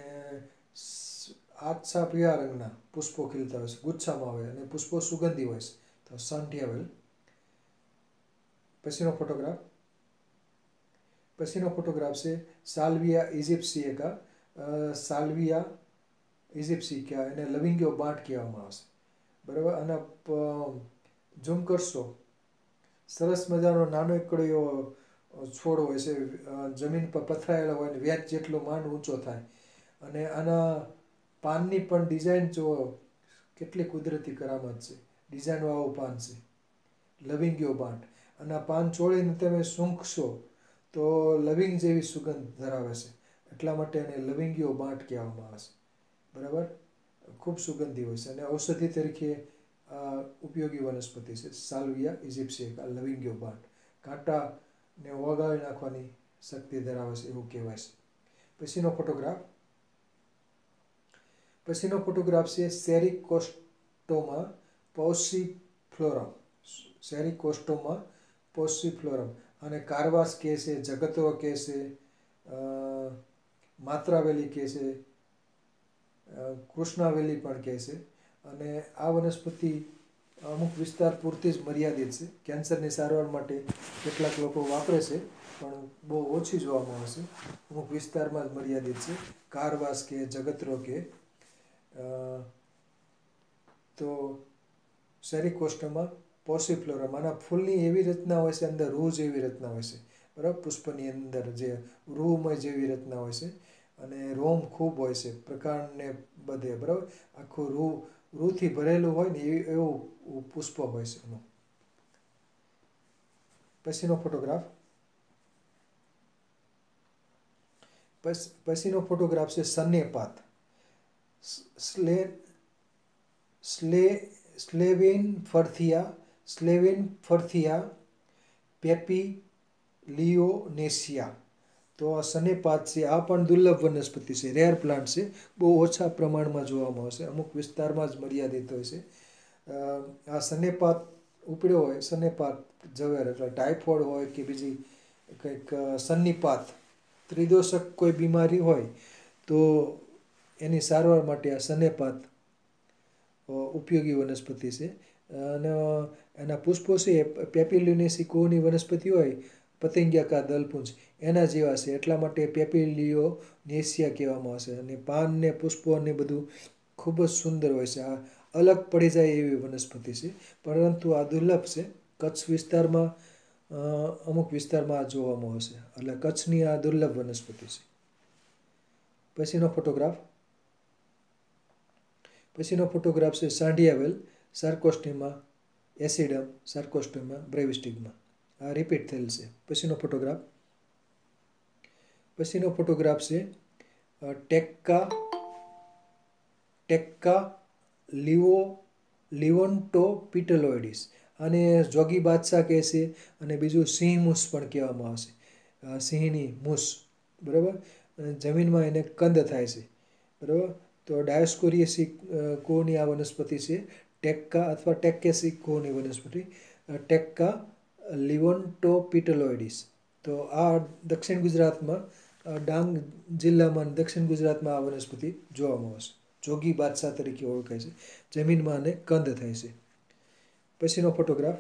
આછા પીળા રંગના પુષ્પો ખીલતા હોય છે, ગુચ્છામાં હોય, અને પુષ્પો સુગંધી હોય છે, તો સાંઢિયા વેલ. પછીનો ફોટોગ્રાફ પછીનો ફોટોગ્રાફ છે સાલ્વિયા ઇજિપ્શિએકા. સાલ્વિયા ઇજિપ્શિકા એને લવિંગીઓ બાંટ કહેવામાં આવે છે, બરાબર. અને ઝૂમ કરશો, સરસ મજાનો નાનો એકડો એવો છોડ હોય છે, જમીન પર પથરાયેલો હોય ને વ્યાજ જેટલો માંડ ઊંચો થાય, અને આના પાનની પણ ડિઝાઇન જો કેટલી કુદરતી કરામત છે, ડિઝાઇનવાળું પાન છે, લવિંગીઓ બાંટ, અને આ પાન ચોળીને તમે સૂંઘશો તો લવિંગ જેવી સુગંધ ધરાવે છે, એટલા માટે એને લવિંગીઓ બાંટ કહેવામાં આવે છે, બરાબર. ખૂબ સુગંધી હોય છે અને ઔષધિ તરીકે ઉપયોગી વનસ્પતિ છે સાલ્વિયા ઇજિપ્શિએકા, લવિંગીઓ બાંટ. કાંટાને ઓગાળી નાખવાની શક્તિ ધરાવે છે એવું કહેવાય છે. પછીનો ફોટોગ્રાફ પછીનો ફોટોગ્રાફ છે સેરિકોસ્ટોમા પૌસીફ્લોરમ. સેરિકોસ્ટોમા પૌસીફ્લોરમ, અને કારવાસ કહે છે, જગતરો કહે છે, માત્રાવેલી કહે છે, કૃષ્ણાવેલી પણ કહે છે. અને આ વનસ્પતિ અમુક વિસ્તાર પૂરતી જ મર્યાદિત છે. કેન્સરની સારવાર માટે કેટલાક લોકો વાપરે છે, પણ બહુ ઓછી જોવામાં આવે છે, અમુક વિસ્તારમાં જ મર્યાદિત છે. કારવાસ કે જગતરો કે તો સેરિકોસ્ટોમા પૌસીફ્લોરમ, આના ફૂલની એવી રચના હોય છે, અંદર રૂ જેવી રચના હોય છે, બરાબર, પુષ્પની અંદર જે રૂમય જેવી રચના હોય છે, અને રોમ ખૂબ હોય છે પ્રકાંડને બધે, બરાબર, આખું રૂ રૂથી ભરેલું હોય ને એવું પુષ્પ હોય છે એનું. પછીનો ફોટોગ્રાફ પછીનો ફોટોગ્રાફ છે સન્નેપાત. સ્લે સ્લે સ્લેવિન ફર્થિયા સ્લેવિન ફર્થિયા પેપિલિયોનેશિયા. તો આ સન્નેપાત છે, આ પણ દુર્લભ વનસ્પતિ છે, રેર પ્લાન્ટ છે, બહુ ઓછા પ્રમાણમાં જોવામાં આવશે, અમુક વિસ્તારમાં જ મર્યાદિત હોય છે. આ સન્નેપાત ઉપડ્યો હોય, સન્નેપાત ઝવેર એટલે ટાઇફોઇડ હોય કે બીજી કંઈક સન્નિપાત ત્રિદોષક કોઈ બીમારી હોય તો એની સારવાર માટે આ સન્નેપાત ઉપયોગી વનસ્પતિ છે. અને એના પુષ્પો છે પેપિલિયોનેસી કુળની વનસ્પતિ હોય, પતંગિયાકાર દલપુંજ એના જેવા છે, એટલા માટે પેપિલિયોનેશિયા કહેવામાં આવશે. અને પાન ને પુષ્પો ને બધું ખૂબ જ સુંદર હોય છે. આ અલગ પડી જાય એવી વનસ્પતિ છે, પરંતુ આ દુર્લભ છે. કચ્છ વિસ્તારમાં અમુક વિસ્તારમાં આ જોવામાં આવશે, એટલે કચ્છની આ દુર્લભ વનસ્પતિ છે. પછીનો ફોટોગ્રાફ પછીનો ફોટોગ્રાફ છે સાંઢિયા વેલ, સાર્કોસ્ટીમા એસિડમ, સાર્કોસ્ટીમા બ્રેવિસ્ટિગ્મા. આ રિપીટ થયેલ છે. પછીનો ફોટોગ્રાફ પછીનો ફોટોગ્રાફ છે ટેક્કા ટેક્કા લિવો લિવોન્ટોપિટલોઇડિસ. આને જોગી બાદશાહ કહે છે, અને બીજું સિંહ મૂસ પણ કહેવામાં આવશે, સિંહની મૂસ, બરાબર. જમીનમાં એને કંદ થાય છે, બરાબર. તો ડાયોસ્કોરિએસી કુળની આ વનસ્પતિ છે, ટેક્કા અથવા ટેક્કેસી કુળની વનસ્પતિ, ટેક્કા લિવોન્ટોપિટલોઇડિસ. તો આ દક્ષિણ ગુજરાતમાં ડાંગ જિલ્લામાં દક્ષિણ ગુજરાતમાં આ વનસ્પતિ જોવામાં આવશે, જોગી બાદશાહ તરીકે ઓળખાય છે, જમીનમાં આને કંદ થાય છે. પછીનો ફોટોગ્રાફ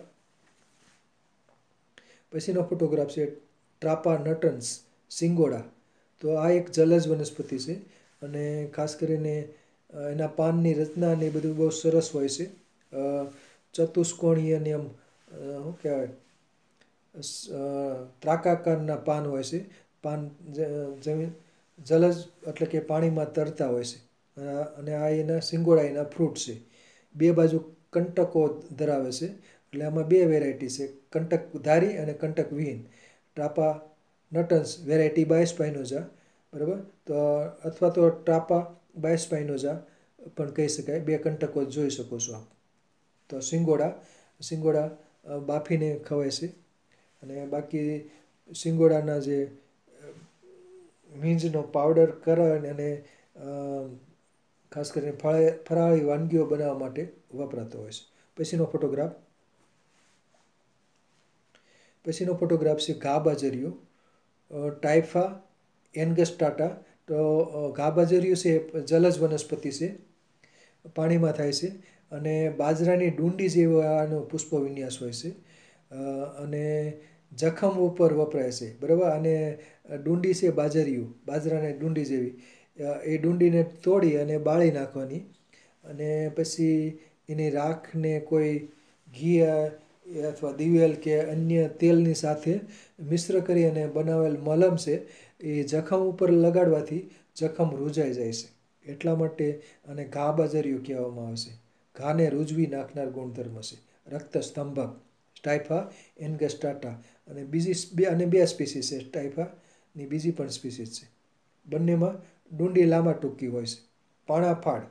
પછીનો ફોટોગ્રાફ છે ટ્રાપા નટન્સ સિંગોડા. તો આ એક જલજ વનસ્પતિ છે, અને ખાસ કરીને એના પાનની રચના ને એ બધું બહુ સરસ હોય છે, ચતુષ્કોણીય ને એમ શું કહેવાય ત્રાકાકારના પાન હોય છે. પાન જમીન જલજ એટલે કે પાણીમાં તરતા હોય છે, અને આ એના સિંગોડા એના ફ્રૂટ છે. બે બાજુ કંટકો ધરાવે છે, એટલે આમાં બે વેરાયટી છે, કંટકધારી અને કંટકવિહીન. ટ્રાપા નટન્સ વેરાયટી બાયસ્પાઇનોઝા, બરાબર, તો અથવા તો ટ્રાપા બાયસ્પાઇનોઝા પણ કહી શકાય, બે કંટકો જોઈ શકો છો આપ. તો સિંગોડા સિંગોડા બાફીને ખવાય છે. અને બાકી શિંગોડાના જે મીંજનો પાવડર કરે અને ખાસ કરીને ફળે ફરાળી વાનગીઓ બનાવવા માટે વપરાતો હોય છે. પછીનો ફોટોગ્રાફ પછીનો ફોટોગ્રાફ છે ઘા બાજરીયું, ટાઇફા એન્ગસ્ટાટા. તો ઘા બાજરીયું છે જલજ વનસ્પતિ છે, પાણીમાં થાય છે. અને બાજરાની ડુંડી જેવો આનો પુષ્પ વિન્યાસ હોય છે. અને જખમ ઉપર વપરાય છે, બરાબર. અને ડુંડી છે બાજરીયું, બાજરાની ડુંડી જેવી, એ ડુંડીને તોડી અને બાળી નાખવાની. અને પછી એની રાખને કોઈ ઘી અથવા દિવેલ કે અન્ય તેલની સાથે મિશ્ર કરી અને બનાવેલ મલમ છે એ જખમ ઉપર લગાડવાથી જખમ રૂજાઈ જાય છે. એટલા માટે આને ઘા બાજરીયું કહેવામાં આવે છે. ઘાને રૂજવી નાખનાર ગુણધર્મ છે. રક્તસ્તંભક ટાઇફા એન્ગસ્ટાટા. અને બીજી બે અને બે સ્પીસીસ છે ટાઇફાની, બીજી પણ સ્પીસીસ છે. બંનેમાં ડુંડી લાંબા ટૂંકી હોય છે. પાણાફાડ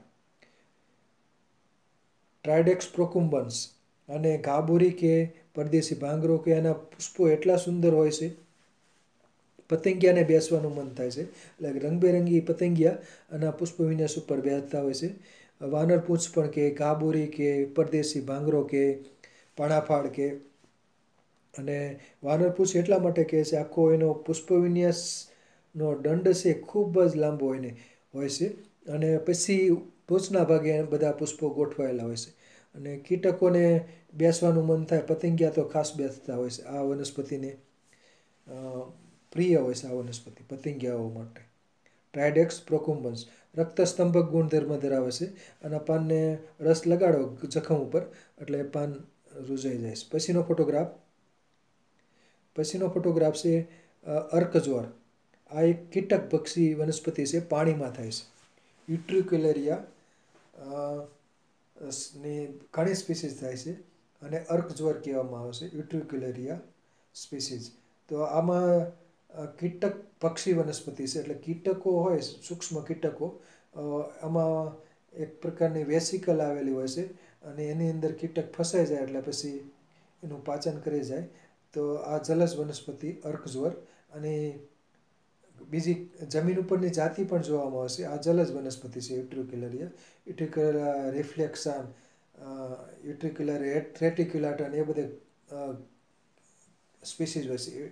ટ્રાઇડેક્સ પ્રોકુમ્બન્સ અને ઘાબુરી કે પરદેશી ભાંગરો કે એના પુષ્પો એટલા સુંદર હોય છે, પતંગિયાને બેસવાનું મન થાય છે. એટલે રંગબેરંગી પતંગિયા આના પુષ્પ વિન્યાસ ઉપર બેસતા હોય છે. વાનરપૂંછ પણ કે ઘાબુરી કે પરદેશી ભાંગરો કે પાણાફાડ કે. અને વાનરપૂંછ એટલા માટે કહે છે આખો એનો પુષ્પ વિન્યાસનો દંડ છે ખૂબ જ લાંબો એને હોય છે. અને પછી ટોચના ભાગે બધા પુષ્પો ગોઠવાયેલા હોય છે. અને કીટકોને બેસવાનું મન થાય, પતંગિયા તો ખાસ બેસતા હોય છે. આ વનસ્પતિને પ્રિય હોય છે આ વનસ્પતિ પતંગિયાઓ માટે. ટ્રાઇડેક્સ પ્રોકુમ્બન્સ રક્તસ્તંભક ગુણધર્મ ધરાવે છે. આના પાનને રસ લગાડો જખમ ઉપર એટલે પાન રૂજાઈ જાય છે. પછીનો ફોટોગ્રાફ પછીનો ફોટોગ્રાફ છે અર્કજ્વર. આ એક કીટક ભક્ષી વનસ્પતિ છે, પાણીમાં થાય છે. યુટ્રિક્યુલેરિયા ની ઘણી સ્પીસીસ થાય છે અને અર્કજ્વર કહેવામાં આવે છે, યુટ્રિક્યુલેરિયા સ્પીસીસ. તો આમાં કીટક પક્ષી વનસ્પતિ છે, એટલે કીટકો હોય સૂક્ષ્મ કીટકો. આમાં એક પ્રકારની વેસિકલ આવેલી હોય છે અને એની અંદર કીટક ફસાઈ જાય એટલે પછી એનું પાચન કરી જાય. તો આ જલજ વનસ્પતિ અર્કજ્વર. અને બીજી જમીન ઉપરની જાતિ પણ જોવામાં આવશે. આ જલજ વનસ્પતિ છે યુટ્રિક્યુલેરિયા. યુટ્રિક્યુલર રિફ્લેક્શન, યુટ્રિક્યુલર રેટિક્યુલાટા એ બધે સ્પીસીસ હોય છે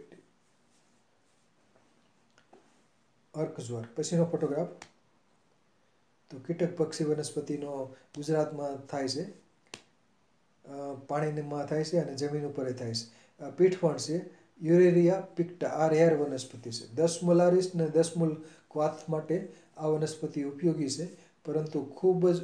અર્કજ્વર. પછીનો ફોટોગ્રાફ તો કીટક પક્ષી વનસ્પતિનો ગુજરાતમાં થાય છે, પાણીમાં થાય છે અને જમીન ઉપર થાય છે. પીઠફણ છે યુરેરિયા પિક્ટા. આ રેર વનસ્પતિ છે. દસ મોલારિસ ને દસ મૂલ ક્વાથ માટે આ વનસ્પતિ ઉપયોગી છે, પરંતુ ખૂબ જ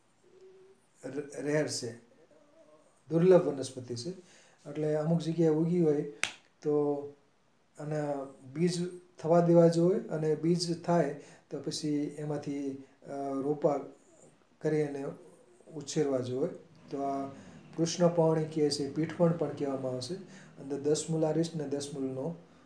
રેર છે, દુર્લભ વનસ્પતિ છે. એટલે અમુક જગ્યાએ ઉગી હોય તો આના બીજ થવા દેવા જોઈએ અને બીજ થાય તો પછી એમાંથી રોપા કરી અને ઉછેરવા જોઈએ. તો આ કૃષ્ણપાવણી કહે છે, પીઠફણ પણ કહેવામાં આવશે. અંદર દસ મૂલારિસ ને દસ મૂલનો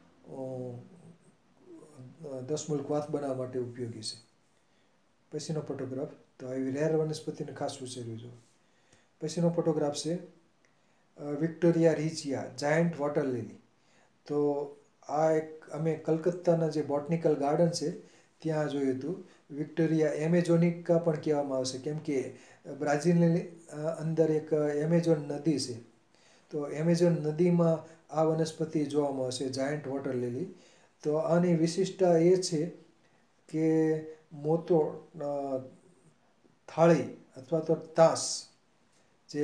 દસ મૂલ ક્વાથ બનાવવા માટે ઉપયોગી છે. પછીનો ફોટોગ્રાફ તો આવી રેર વનસ્પતિને ખાસ ઉછેરવી જોઈએ. પછીનો ફોટોગ્રાફ છે વિક્ટોરિયા રીજિયા જાયન્ટ વોટર લીલી. તો આ એક અમે કલકત્તાના જે બોટનિકલ ગાર્ડન છે ત્યાં જોયું હતું. વિક્ટોરિયા એમેઝોનિકા પણ કહેવામાં આવશે, કેમ કે બ્રાઝિલની અંદર એક એમેઝોન નદી છે. તો એમેઝોન નદીમાં આ વનસ્પતિ જોવામાં આવશે, જાયન્ટ વોટર લીલી. તો આની વિશિષ્ટતા એ છે કે મોતો થાળી અથવા તો તાસ, જે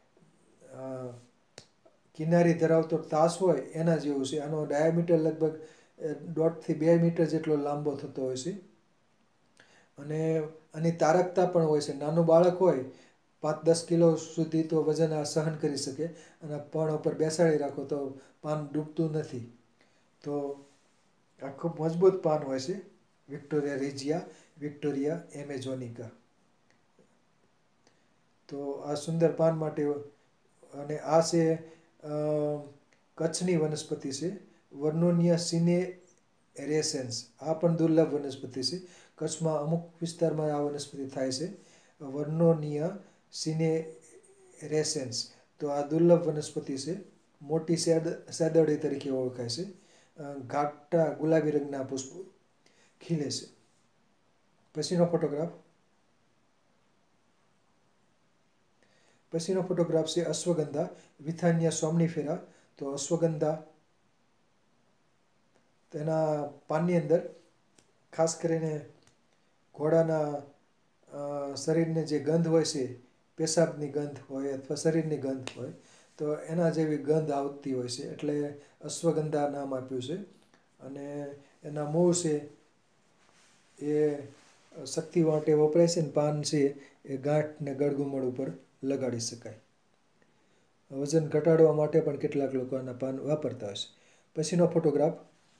કિનારી ધરાવતો તાસ હોય એના જેવું છે. આનો ડાયામીટર લગભગ દોઢથી બે મીટર જેટલો લાંબો થતો હોય છે. અને આની તારકતા પણ હોય છે. નાનું બાળક હોય પાંચ દસ કિલો સુધી તો વજન આ સહન કરી શકે. અને પણ ઉપર બેસાડી રાખો તો પાન ડૂબતું નથી. તો આ ખૂબ મજબૂત પાન હોય છે વિક્ટોરિયા રીજિયા, વિક્ટોરિયા એમેઝોનિકા. તો આ સુંદર પાન માટે. અને આ છે કચ્છની વનસ્પતિ છે, વર્નોનિયા સિનેરેસેન્સ. આ પણ દુર્લભ વનસ્પતિ છે. કચ્છમાં અમુક વિસ્તારમાં આ વનસ્પતિ થાય છે, વર્નોનિયા સિનેરેસેન્સ. તો આ દુર્લભ વનસ્પતિ છે, મોટી સેદ સેદડી તરીકે ઓળખાય છે. ઘાટા ગુલાબી રંગના પુષ્પો ખીલે છે. પછીનો ફોટોગ્રાફ પછીનો ફોટોગ્રાફ છે અશ્વગંધા વિથાનિયા સોમનીફેરા. તો અશ્વગંધા તેના પાનની અંદર ખાસ કરીને ઘોડાના શરીરની જે ગંધ હોય છે, પેશાબની ગંધ હોય અથવા શરીરની ગંધ હોય, તો એના જેવી ગંધ આવતી હોય છે, એટલે અશ્વગંધા નામ આપ્યું છે. અને એના મૂળ છે એ શક્તિ માટે વપરાય છે, ને પાન છે એ ગાંઠ ને ગળગુમળ ઉપર લગાડી શકાય. વજન ઘટાડવા માટે પણ કેટલાક લોકો આના પાન વાપરતા હોય છે. પછીનો ફોટોગ્રાફ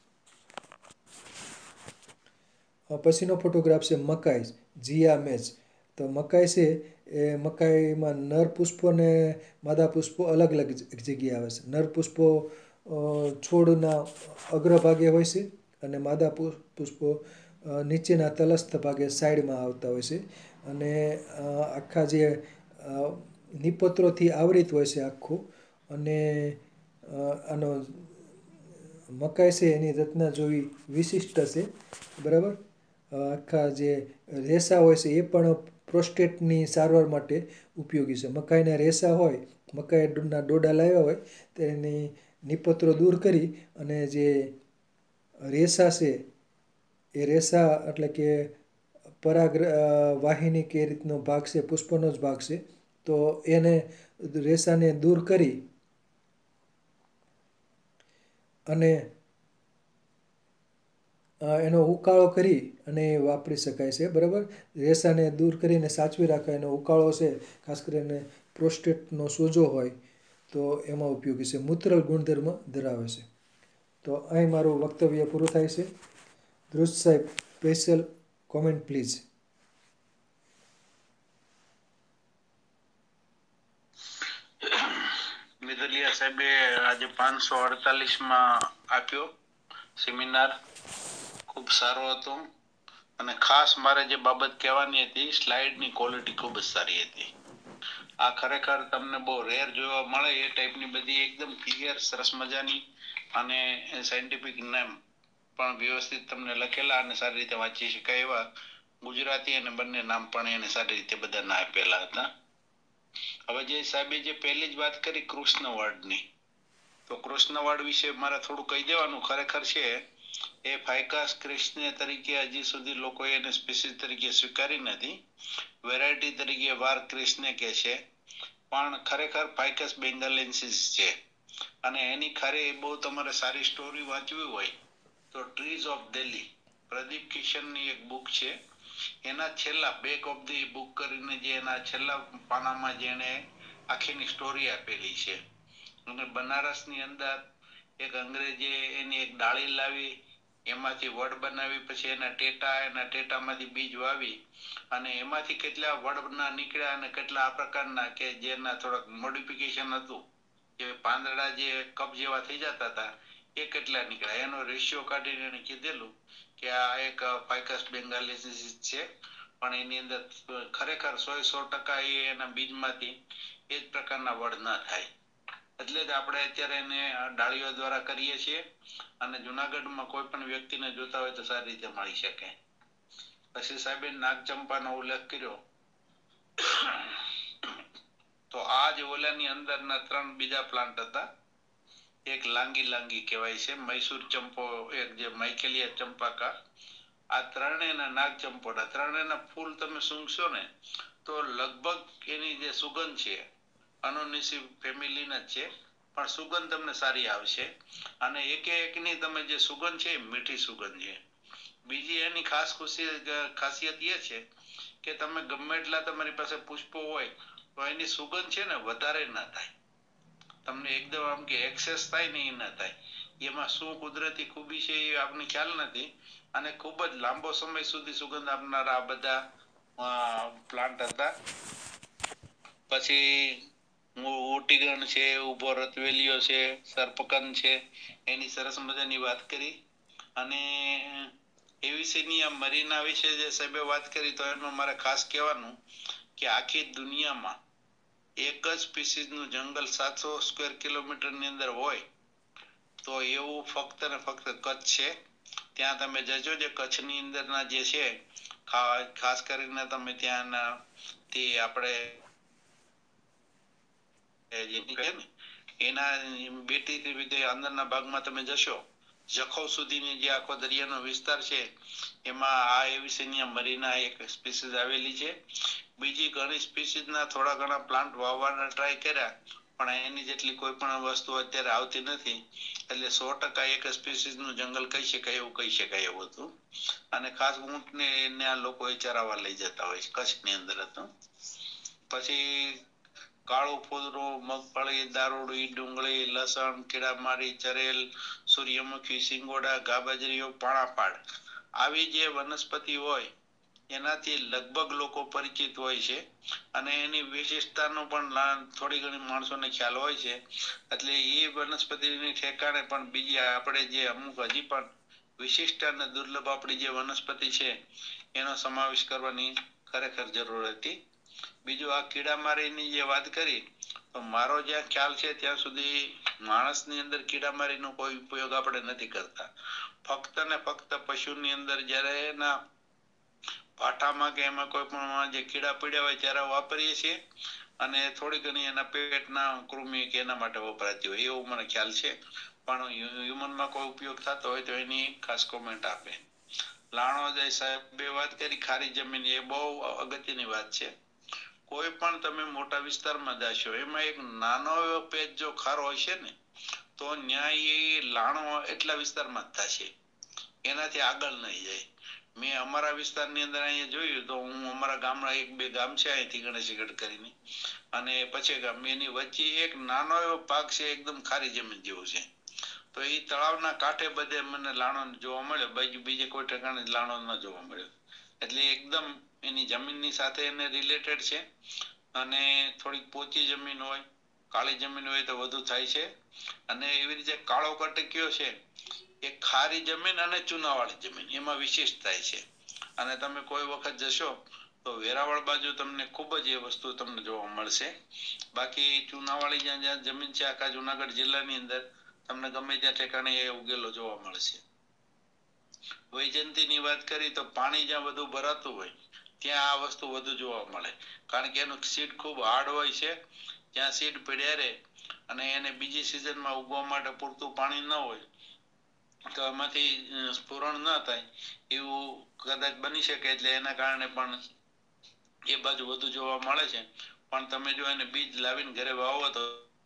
પછીનો ફોટોગ્રાફ છે મકાઈ જીયા મેચ. તો મકાઈ છે એ મકાઈમાં નર પુષ્પો અને માદા પુષ્પો અલગ અલગ જગ્યાએ આવે છે. નર પુષ્પો છોડના અગ્રભાગે હોય છે અને માદા પુષ્પો નીચેના તલસ્થ ભાગે સાઈડમાં આવતા હોય છે. અને આખા જે નિપત્રોથી આવૃત હોય છે આખું. અને આનો મકાઈ છે એની રચના જોવી વિશિષ્ટ છે, બરાબર. આખા જે રેસા હોય છે એ પણ પ્રોસ્ટેટની સારવાર માટે ઉપયોગી છે. મકાઈના રેસા હોય, મકાઈના ડોડા લાવ્યા હોય તો એની નિપત્રો દૂર કરી અને જે રેસા છે એ રેસા એટલે કે પરાગ વાહિની કે રીતનો ભાગ છે, પુષ્પનો જ ભાગ છે, તો એને રેસાને દૂર કરી અને એનો ઉકાળો કરી અને વાપરી શકાય છે, બરાબર. રેસાને દૂર કરીને સાચવી રાખવા એનો ઉકાળો છે, ખાસ કરીને પ્રોસ્ટેટનો સોજો હોય તો એમાં ઉપયોગી છે, મૂત્રલ ગુણધર્મ ધરાવે છે. તો અહીં મારું વક્તવ્ય પૂરું થાય છે. ધ્રુજ સાહેબ, સ્પેશિયલ કોમેન્ટ પ્લીઝ. મિદલિયા સાહેબે આજે પાંચસો અડતાલીસ માં આપ્યો સેમિનાર, ખૂબ સારો હતો. અને ખાસ મારે જે બાબત કહેવાની હતી, સ્લાઇડની ક્વોલિટી ખૂબ જ સારી હતી. આ ખરેખર તમને બહુ રેર જોવા મળે એ ટાઈપની બધી એકદમ ક્લિયર સરસ મજાની અને સાયન્ટિફિક નેમ પણ વ્યવસ્થિત તમને લખેલા અને સારી રીતે વાંચી શકાય એવા ગુજરાતી અને બંને નામ પણ એને સારી રીતે બધાના આપેલા હતા. હવે જે સાહેબે જે પહેલી જ વાત કરી કૃષ્ણવર્ડની, તો કૃષ્ણવર્ડ વિશે મારે થોડું કહી દેવાનું ખરેખર છે એ ફાઇકાસ ક્રિસ્ને તરીકે હજી સુધી લોકોએ એને સ્પીસીસ તરીકે સ્વીકારી નથી. વેરાયટી તરીકે વાર ક્રિસ્ને કે છે, પણ ખરેખર ફાઇકસ બેંગાલેન્સિસ છે. અને એની ખરી બહુ તમારે સારી સ્ટોરી વાંચવી હોય તો ટ્રીઝ ઓફ દિલ્હી પ્રદીપ કિશનની એક બુક છે, એના છેલ્લા બેક ઓફ ધી બુક કરીને જે એના છેલ્લા પાનામાં જેને આખીની સ્ટોરી આપેલી છે. અને બનારસની અંદર એક અંગ્રેજે એની એક ડાળી લાવી, એમાંથી વડ બનાવી, પછી એના ટેટા એના ટેટામાંથી બીજ વાવી અને એમાંથી કેટલા વડના નીકળ્યા અને કેટલા આ પ્રકારના કે જેના થોડાક મોડિફિકેશન હતું, જે પાંદડા જે કપ જેવા થઈ જતા હતા એ કેટલા નીકળ્યા, એનો રેશિયો કાઢીને એને કીધેલું કે આ એક ફાઇકસ બેંગાલેન્સિસ છે, પણ એની અંદર ખરેખર સો સો ટકા એ એના બીજમાંથી એ જ પ્રકારના વડ ના થાય. એટલે જ આપણે અત્યારે એને ડાળીઓ દ્વારા કરીએ છીએ અને જુનાગઢમાં કોઈ પણ વ્યક્તિને જોતા હોય તો સારી રીતે મળી શકે. પછી સાહેબે નાગચંપાનો ઉલ્લેખ કર્યો, તો આ જ ઓલાની અંદરના ત્રણ બીજા પ્લાન્ટ હતા. એક લાંગી લાંગી કહેવાય છે, મૈસૂર ચંપો, એક જે માઇકેલિયા ચંપાકા, આ ત્રણેયના નાગચંપોના ત્રણેયના ફૂલ તમે સૂંઘશો ને તો લગભગ એની જે સુગંધ છે અનોનિસી ફેમિલીના જ છે, પણ સુગંધ તમને સારી આવશે. અને એકે એકની તમે જે સુગંધ છે એ મીઠી સુગંધ છે. બીજી એની ખાસ ખાસિયત એ છે કે તમે ગમે એટલા તમારી પાસે પુષ્પો હોય તો એની સુગંધ છે ને વધારે ના થાય, તમને એકદમ આમ કે એક્સેસ થાય ને એ ના થાય. એમાં શું કુદરતી ખૂબી છે એ આપણને ખ્યાલ નથી, અને ખૂબ જ લાંબો સમય સુધી સુગંધ આપનારા આ બધા પ્લાન્ટ હતા. પછી ઉટીગણ છે, ઉભો રતવેલિયો છે, સર્પકંદ છે, એની સરસ મજાની વાત કરી. અને એ વિશેની આ મરીના વિશે જે સાહેબે વાત કરી તો એમાં મારે ખાસ કહેવાનું કે આખી દુનિયામાં એક જ સ્પીસીસ નું જંગલ સાતસો સ્ક્વેર કિલોમીટર ની અંદર હોય તો એવું ફક્ત ને ફક્ત કચ્છ છે. ત્યાં તમે જજો, જે કચ્છ ની અંદર ના જે છે ખાસ કરીને તમે ત્યાંના તે આપણે એના બેટી થી અંદરના ભાગમાં તમે જશો, જખૌ સુધીની જે આખો દરિયાનો વિસ્તાર છે એમાં આ એવિસિનિયા મરીના એક સ્પીસીસ આવેલી છે. બીજી ઘણી સ્પીસીસ ના થોડા ઘણા પ્લાન્ટ વાવવાના ટ્રાય કર્યા પણ એની જેટલી કોઈ પણ વસ્તુ અત્યારે આવતી નથી, એટલે સો ટકા એક સ્પીસીસ નું જંગલ કહી શકાય એવું કહી શકાય એવું હતું. અને ખાસ ઊંટ ને એને લોકો ચરાવવા લઈ જતા હોય છે, કચ્છ ની અંદર હતું. પછી કાળું ફૂદરું, મગફળી, દારૂડી, ડુંગળી, લસણ, કીડામારી, ચરેલ, સૂર્યમુખી, સિંગોડા, ગાબાજરીઓ, પાણાપાડ આવી જે વનસ્પતિ હોય એનાથી લગભગ લોકો પરિચિત હોય છે અને એની વિશેષતા નું પણ થોડી ઘણી માણસોને ખ્યાલ હોય છે. એટલે એ વનસ્પતિની ઠેકાણે પણ બીજી આપણે જે અમુક હજી પણ વિશિષ્ટ અને દુર્લભ આપણી જે વનસ્પતિ છે એનો સમાવેશ કરવાની ખરેખર જરૂર હતી. બીજું આ કીડામારીની જે વાત કરી તો મારો જ્યાં ખ્યાલ છે ત્યાં સુધી માણસ ની અંદર કીડામારી નો કોઈ ઉપયોગ આપણે નથી કરતા. ફક્ત ને ફક્ત પશુ ની અંદર જયારે એના પાઠામાં કે એમાં કોઈ પણ જે કીડા પડ્યા હોય ત્યારે વાપરીએ છીએ અને થોડી ઘણી એના પેટના કૃમિ કે એના માટે વપરાતી હોય એવું મને ખ્યાલ છે. પણ હ્યુમન માં કોઈ ઉપયોગ થતો હોય તો એની ખાસ કોમેન્ટ આપે. લાણોદય સાહેબે વાત કરી ખારી જમીન, એ બહુ અગત્યની વાત છે. કોઈ પણ તમે મોટા વિસ્તારમાં જાશો એમાં એક નાનો એવો પેજ જો ખારો હશે ને તો ન્યાય એ લાણો એટલા વિસ્તારમાં જ થશે, એનાથી આગળ નહી જાય. મેં અમારા વિસ્તારની અંદર અહીંયા જોયું તો હું અમારા ગામડા એક બે ગામ છે અહીંથી ગણેશગઢ કરીને અને પછી ગામ, એની વચ્ચે એક નાનો એવો ભાગ છે એકદમ ખારી જમીન જેવું છે. તો એ તળાવના કાંઠે બધે મને લાણો જોવા મળ્યો, બાકી બીજે કોઈ ઠેકાણે લાણો ન જોવા મળ્યો. એટલે એકદમ એની જમીનની સાથે એને રિલેટેડ છે અને થોડીક પોચી જમીન હોય, કાળી જમીન હોય તો વધુ થાય છે. અને એવી રીતે કાળો કટકીયો છે એ ખારી જમીન અને ચુનાવાળી જમીન એમાં વિશેષ થાય છે. અને તમે કોઈ વખત જશો તો વેરાવળ બાજુ તમને ખુબ જ એ વસ્તુ તમને જોવા મળશે. બાકી ચુનાવાળી જ્યાં જ્યાં જમીન છે આખા જુનાગઢ જિલ્લાની અંદર તમને ગમે ત્યાં ઠેકાણે એ ઉગેલો જોવા મળશે. વૈજયંતી ની વાત કરી તો પાણી જ્યાં વધુ ભરાતું હોય ત્યાં આ વસ્તુ વધુ જોવા મળે, કારણ કે એનું સીડ ખુબ હાર્ડ હોય છે. જ્યાં સીડ પીડ્યા રે અને એને બીજી સિઝન માં ઉગવા માટે પૂરતું પાણી ન હોય તો એમાંથી સ્ફુરણ ના થાય એવું કદાચ બની શકે, એટલે એના કારણે પણ એ બાજુ વધુ જોવા મળે છે. પણ તમે જો એને બીજ લાવીને ઘરે વાવો તો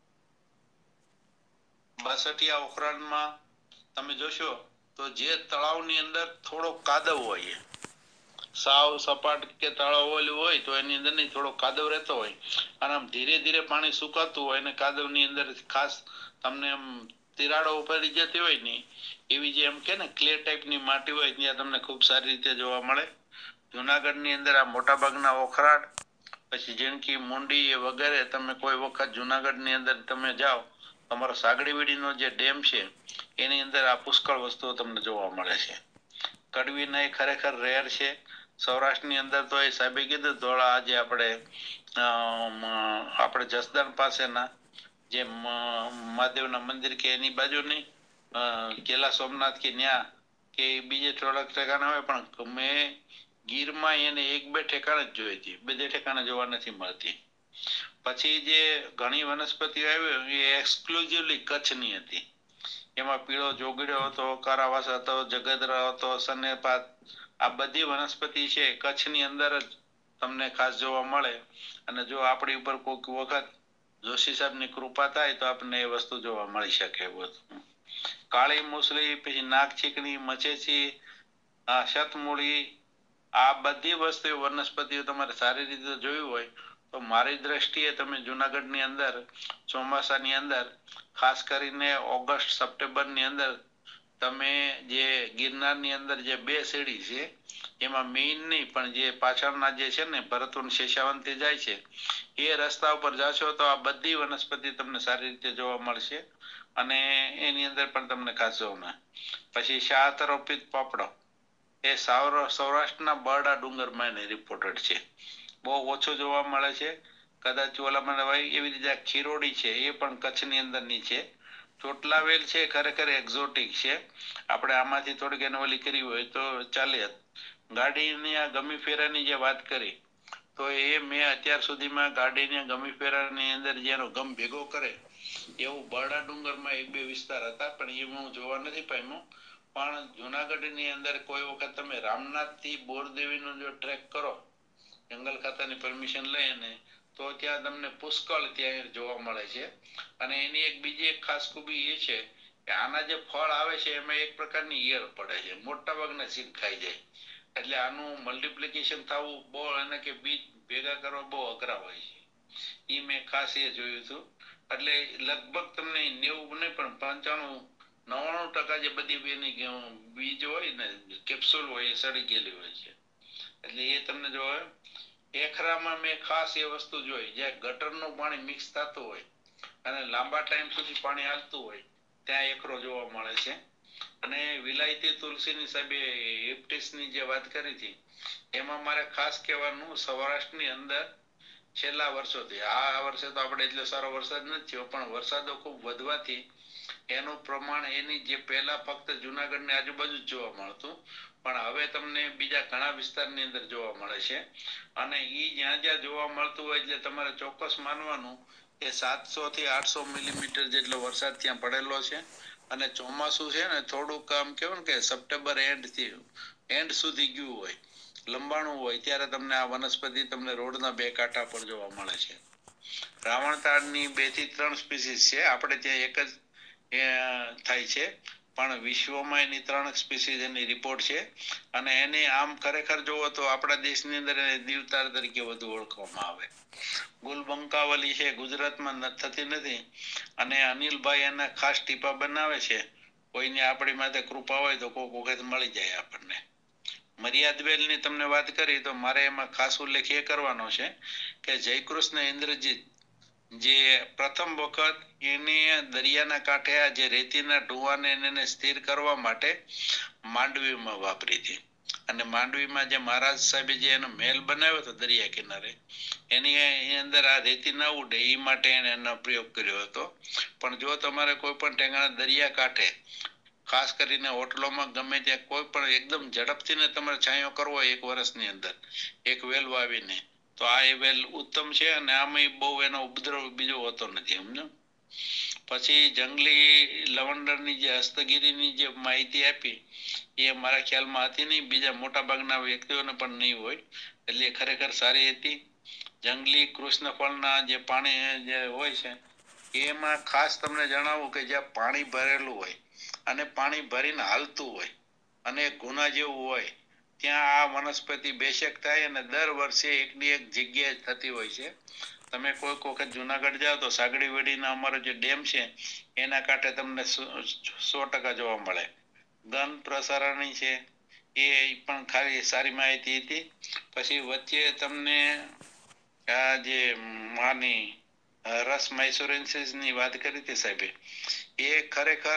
બાસઠિયા ઉકરણમાં તમે જોશો તો જે તળાવની અંદર થોડો કાદવ હોય, સાવ સપાટ કે તળાવ ઓલું હોય તો એની અંદર ની થોડો કાદવ રહેતો હોય અને આમ ધીરે ધીરે પાણી સુકાતું હોય અને કાદવ ની અંદર ખાસ તમને એમ તિરાડો પડી જતી હોય ને એવી જે એમ કે ને ક્લે ટાઈપ ની માટી હોય ત્યાં તમને ખુબ સારી રીતે જોવા મળે. જુનાગઢ ની અંદર આ મોટા ભાગના ઓખરાટ પછી જીણકી મુંડી એ વગેરે તમે કોઈ વખત જુનાગઢ ની અંદર તમે જાઓ, અમારો સાગડીવીડી નો જે ડેમ છે એની અંદર આ પુષ્કળ વસ્તુઓ તમને જોવા મળે છે. કડવી ન એ ખરેખર રેર છે. સૌરાષ્ટ્ર ની અંદર તો એ સાહેબે કીધું ધોળા આજે આપણે અ આપણે જસદણ પાસેના જે મહાદેવ ના મંદિર કે એની બાજુ ની અ કેલા સોમનાથ કે ન્યા કે બીજે થોડાક ઠેકાણા હોય પણ મેં ગીરમાં એને એક બે ઠેકાણે જ જોઈ હતી, બધે ઠેકાણે જોવા નથી મળતી. પછી જે ઘણી વનસ્પતિઓ આવી એ એક્સક્લુઝિવલી કચ્છની હતી. એમાં પીળો જોગીડ્યો હતો, કારાવાસ હતો, જગદરા હતો, સન્યાપાત આ બધી વનસ્પતિ છે કચ્છની અંદર જ તમને ખાસ જોવા મળે. અને જો આપણી ઉપર કોઈક વખત જોશી સાહેબ ની કૃપા થાય તો આપને એ વસ્તુ જોવા મળી શકે એવું હતું. કાળી મુસળી પછી નાક ચીકણી, મચેચી, આ શતમૂળી આ બધી વસ્તુ વનસ્પતિઓ તમારે સારી રીતે જોયું હોય તો મારી દ્રષ્ટિએ તમે જુનાગઢ ની અંદર ચોમાસાની અંદર ખાસ કરીને ઓગસ્ટ સપ્ટેમ્બર ની અંદર તમે જે ગિરનાર ની અંદર જે બે શેડી છે એમાં મેઈન નહી પણ જે પાછળના જે છે ને ભરતવન શેષાવંતી જાય છે એ રસ્તા ઉપર જાશો તો આ બધી વનસ્પતિ તમને સારી રીતે જોવા મળશે. અને એની અંદર પણ તમને ખાસ જોવા મળે. પછી શાહ તરોપિત પોપડો એ સૌરાષ્ટ્રના બરડા ડુંગરમાં એને રિપોર્ટેડ છે. બહુ ઓછો જોવા મળે છે. કદાચ ઓલામાં હોય એવી રીતે ખીરોડી છે એ પણ કચ્છની અંદરની છે. ચોટલા વેલ છે ખરેખર એક્ઝોટિક છે. આપણે આમાંથી થોડીક એનો ઓલી કરી હોય તો ચાલે. ગાડીની આ ગમી ફેરાની જે વાત કરી તો એ મેં અત્યાર સુધીમાં ગાડીની ગમી ફેરાની અંદર જેનો ગમ ભેગો કરે એવું બરડા ડુંગરમાં એક બે વિસ્તાર હતા, પણ એ હું જોવા નથી પામ્યો. પણ જુનાગઢ ની અંદર કોઈ વખત તમે રામનાથ થી બોરદેવી નો જો ટ્રેક કરો જંગલ ખાતાની પરમિશન લઈને તો ત્યાં તમને પુષ્કળ ત્યાં જોવા મળે છે. અને એની એક બીજી એક ખાસ ખૂબી એ છે કે આના જે ફળ આવે છે એમાં એક પ્રકારની ઈયળ પડે છે, મોટા ભાગના સીડ ખાઈ જાય. એટલે આનું મલ્ટીપ્લિકેશન થવું બહુ એને કે બીજ ભેગા કરવા બહુ અઘરા હોય છે. ઈ મેં ખાસ એ જોયું હતું. એટલે લગભગ તમને નેવું નહીં પણ પંચાણું નવ્વાણું ટકા જે બધી એની બીજ હોય ને કેપ્સ્યુલ હોય એ સડી ગયેલી હોય છે. એટલે એ તમને જો એખરામાં મેં ખાસ એ વસ્તુ જોઈ જ્યાં ગટરનું પાણી મિક્સ થતું હોય અને લાંબા ટાઈમ સુધી પાણી હાલતું હોય ત્યાં એકરો જોવા મળે છે. અને વિલાયતી તુલસીની સાહેબે હિપ્ટિસની જે વાત કરી હતી એમાં મારે ખાસ કહેવાનું સૌરાષ્ટ્રની અંદર છેલ્લા વર્ષોથી આ વર્ષે તો આપણે એટલો સારો વરસાદ નથી થયો પણ વરસાદો ખૂબ વધવાથી એનું પ્રમાણ એની જે પહેલા ફક્ત જુનાગઢ ની આજુબાજુ જ જોવા મળતું પણ હવે તમને બીજા ઘણા વિસ્તારની અંદર જોવા મળે છે. અને ઈ જ્યાં જ્યાં જોવા મળતું હોય એટલે તમારે ચોક્કસ માનવાનું કે સાતસો થી આઠસો મિલીમીટર જેટલો વરસાદ ત્યાં પડેલો છે. અને ચોમાસું છે ને થોડુંક આમ કેવું ને કે સપ્ટેમ્બર એન્ડ થી એન્ડ સુધી ગયું હોય લંબાણું હોય ત્યારે તમને આ વનસ્પતિ તમને રોડના બે કાંઠા પર જોવા મળે છે. રાવણતાડની બે થી ત્રણ સ્પીસીસ છે, આપણે ત્યાં એક જ એ થાય છે પણ વિશ્વમાં એની ત્રણ સ્પીસીસ એની રિપોર્ટ છે. અને એને આમ ખરેખર જોવો તો આપણા દેશની અંદર દીવતાર તરીકે વધુ ઓળખવામાં આવે. ગુલબંકાવલી છે ગુજરાતમાં થતી નથી અને અનિલભાઈ એના ખાસ ટીપા બનાવે છે. કોઈને આપણી માથે કૃપા હોય તો કોઈક વખત મળી જાય આપણને. મર્યાદવેલ ની તમને વાત કરી તો મારે એમાં ખાસ ઉલ્લેખ એ કરવાનો છે કે જયકૃષ્ણ ઇન્દ્રજીત જે પ્રથમ વખત એને દરિયાના કાંઠે જે રેતીના ઢોવાને એને સ્થિર કરવા માટે માંડવીમાં વાપરી હતી. અને માંડવીમાં જે મહારાજ સાહેબે જે એનો મહેલ બનાવ્યો હતો દરિયા કિનારે એની અંદર આ રેતી ના ઉડે એ માટે એને એનો પ્રયોગ કર્યો હતો. પણ જો તમારે કોઈ પણ ઠેકાણા દરિયા કાંઠે ખાસ કરીને હોટલોમાં ગમે ત્યાં કોઈ પણ એકદમ ઝડપથી ને તમારે છાંયો કરવો હોય એક વર્ષની અંદર એક વેલ વાવીને તો આ એ વેલ ઉત્તમ છે અને આમાં બહુ એનો ઉપદ્રવ બીજો હોતો નથી સમજો. પછી જંગલી લવંડરની જે હસ્તગીરીની જે માહિતી આપી એ મારા ખ્યાલમાં હતી નહીં, બીજા મોટા ભાગના વ્યક્તિઓને પણ નહીં હોય એટલે ખરેખર સારી હતી. જંગલી કૃષ્ણફળના જે પાણી જે હોય છે એમાં ખાસ તમને જણાવું કે જ્યાં પાણી ભરેલું હોય અને પાણી ભરીને હાલતું હોય અને ગુના જેવું હોય ત્યાં આ વનસ્પતિ બેશક થાય અને દર વર્ષે એકની એક જગ્યાએ થતી હોય છે. તમે કોઈક વખત જુનાગઢ જાઓ તો સાગડીવેડીના અમારો જે ડેમ છે એના કાંઠે તમને સો ટકા જોવા મળે. ઘન પ્રસારણી છે એ પણ ખાલી સારી માહિતી હતી. પછી વચ્ચે તમને આ જે માની રસ મૈસુરેન્સીસ ની વાત કરી હતી સાહેબે એ ખરેખર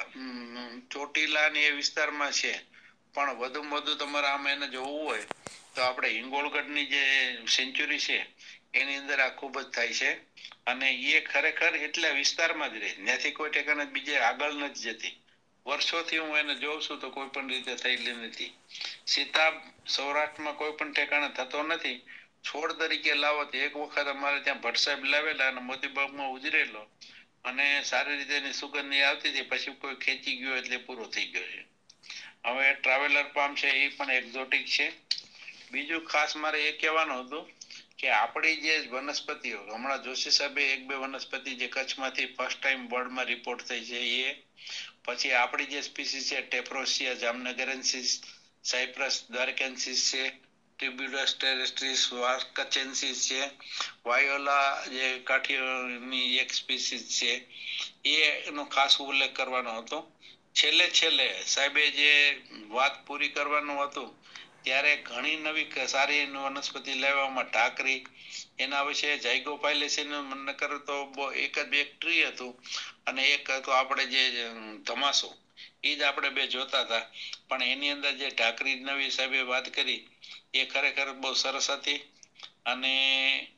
ચોટીલા ની એ વિસ્તારમાં છે પણ વધુમાં વધુ તમારે આમાં એને જોવું હોય તો આપણે હિંગોળગઢ ની જે સેન્ચુરી છે એની અંદર આ ખૂબ જ થાય છે. અને એ ખરેખર એટલા વિસ્તારમાં જ રહે ત્યાંથી કોઈ ઠેકાણે બીજે આગળ નથી જતી. વર્ષોથી હું એને જોઉં છું તો કોઈ પણ રીતે થયેલી નથી. સીતાબ સૌરાષ્ટ્રમાં કોઈ પણ ઠેકાણે થતો નથી. છોડ તરીકે લાવો તો એક વખત અમારે ત્યાં ભટ્ટ સાહેબ લાવેલા અને મોતીબાગમાં ઉજરેલો અને સારી રીતે એની સુગંધ આવતી હતી પછી કોઈ ખેંચી ગયો એટલે પૂરો થઈ ગયો છે. હવે ટ્રાવેલર પામ છે એ પણ એક્ઝોટિક છે. બીજું ખાસ મારે એ કહેવાનું હતું કે આપણી જે વનસ્પતિઓ હમણાં જોશી સાહેબે એક બે વનસ્પતિ જે કચ્છમાંથી ફર્સ્ટ ટાઈમ વર્લ્ડમાં રિપોર્ટ થઈ છે એ પછી આપણી જે સ્પીસીસ છે ટેપ્રોસિયા જામનગરન્સીસ, સાયપ્રસ દ્વારકેન્સીસ છે, ટ્યુબ્યુલસ ટેરેસ્ટ્રીસ વાસ્કચેન્સીસ છે, વાયોલા જે કાઠિયાની એક સ્પીસીસ છે એનો ખાસ ઉલ્લેખ કરવાનો હતો. છેલ્લે છેલ્લે સાહેબે જે વાત પૂરી કરવાનું હતું ત્યારે ઘણી નવી સારી વનસ્પતિ લેવામાં ઢાકરી એના વિશે જાયગોપાઇલેશન મને કરો તો એક જ એક ટ્રી હતું અને એક હતું આપણે જે ધમાસો એ જ આપણે બે જોતા હતા પણ એની અંદર જે ઢાકરી નવી સાહેબે વાત કરી એ ખરેખર બહુ સરસ હતી. અને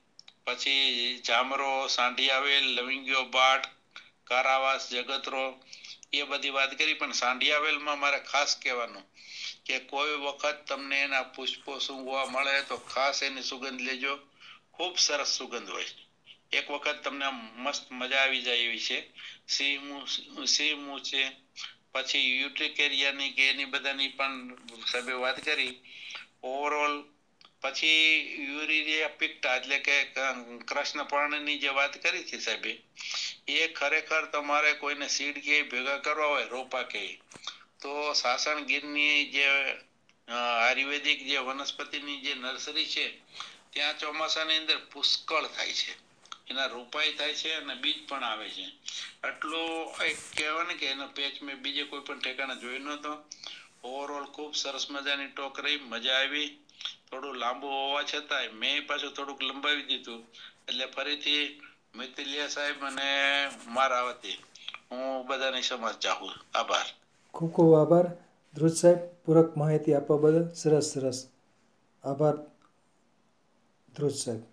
પછી જામરો, સાંઢિયાવેલ, લવિંગિયો બાટ, કારાવાસ, જગતરો એ બધી વાત કરી. પણ સાંઢિયાવેલમાં મારે ખાસ કહેવાનું કે કોઈ વખત તમને એના પુષ્પો સૂંઘવા મળે તો ખાસ એની સુગંધ લેજો. ખૂબ સરસ સુગંધ હોય. એક વખત તમને મસ્ત મજા આવી જાય એવી છે. સીમુ સીમુ છે, પછી યુટ્રિકેરિયાની કે એની બધાની પણ સાહેબે વાત કરી. ઓવરઓલ પછી યુરિયા પિક્ટા એટલે કે કૃષ્ણપર્ણની જે વાત કરી છે સાહેબે, એ ખરેખર તમારે કોઈને સીડ કે ભેગા કરવા હોય રોપા કે, તો સાસણગીરની જે આયુર્વેદિક જે વનસ્પતિની જે નર્સરી છે ત્યાં ચોમાસાની અંદર પુષ્કળ થાય છે. એના રોપાઈ થાય છે અને બીજ પણ આવે છે. આટલો એક કહેવાય ને કે એનો પેચ મેં બીજે કોઈ પણ ઠેકાણે જોયો નતો. ઓવરઓલ ખૂબ સરસ મજાની ટોક રહી, મજા આવી. થોડું લાંબુ હોવા છતાંય મેં પાછું થોડુંક લંબાવી દીધું. એટલે ફરીથી મિતલિયા સાહેબ અને મારા વતી હું બધાની સમજ ચાહું. આભાર. ખૂબ ખૂબ આભાર ધ્રુજ સાહેબ, પૂરક માહિતી આપવા બદલ. સરસ સરસ આભાર ધ્રુજ સાહેબ.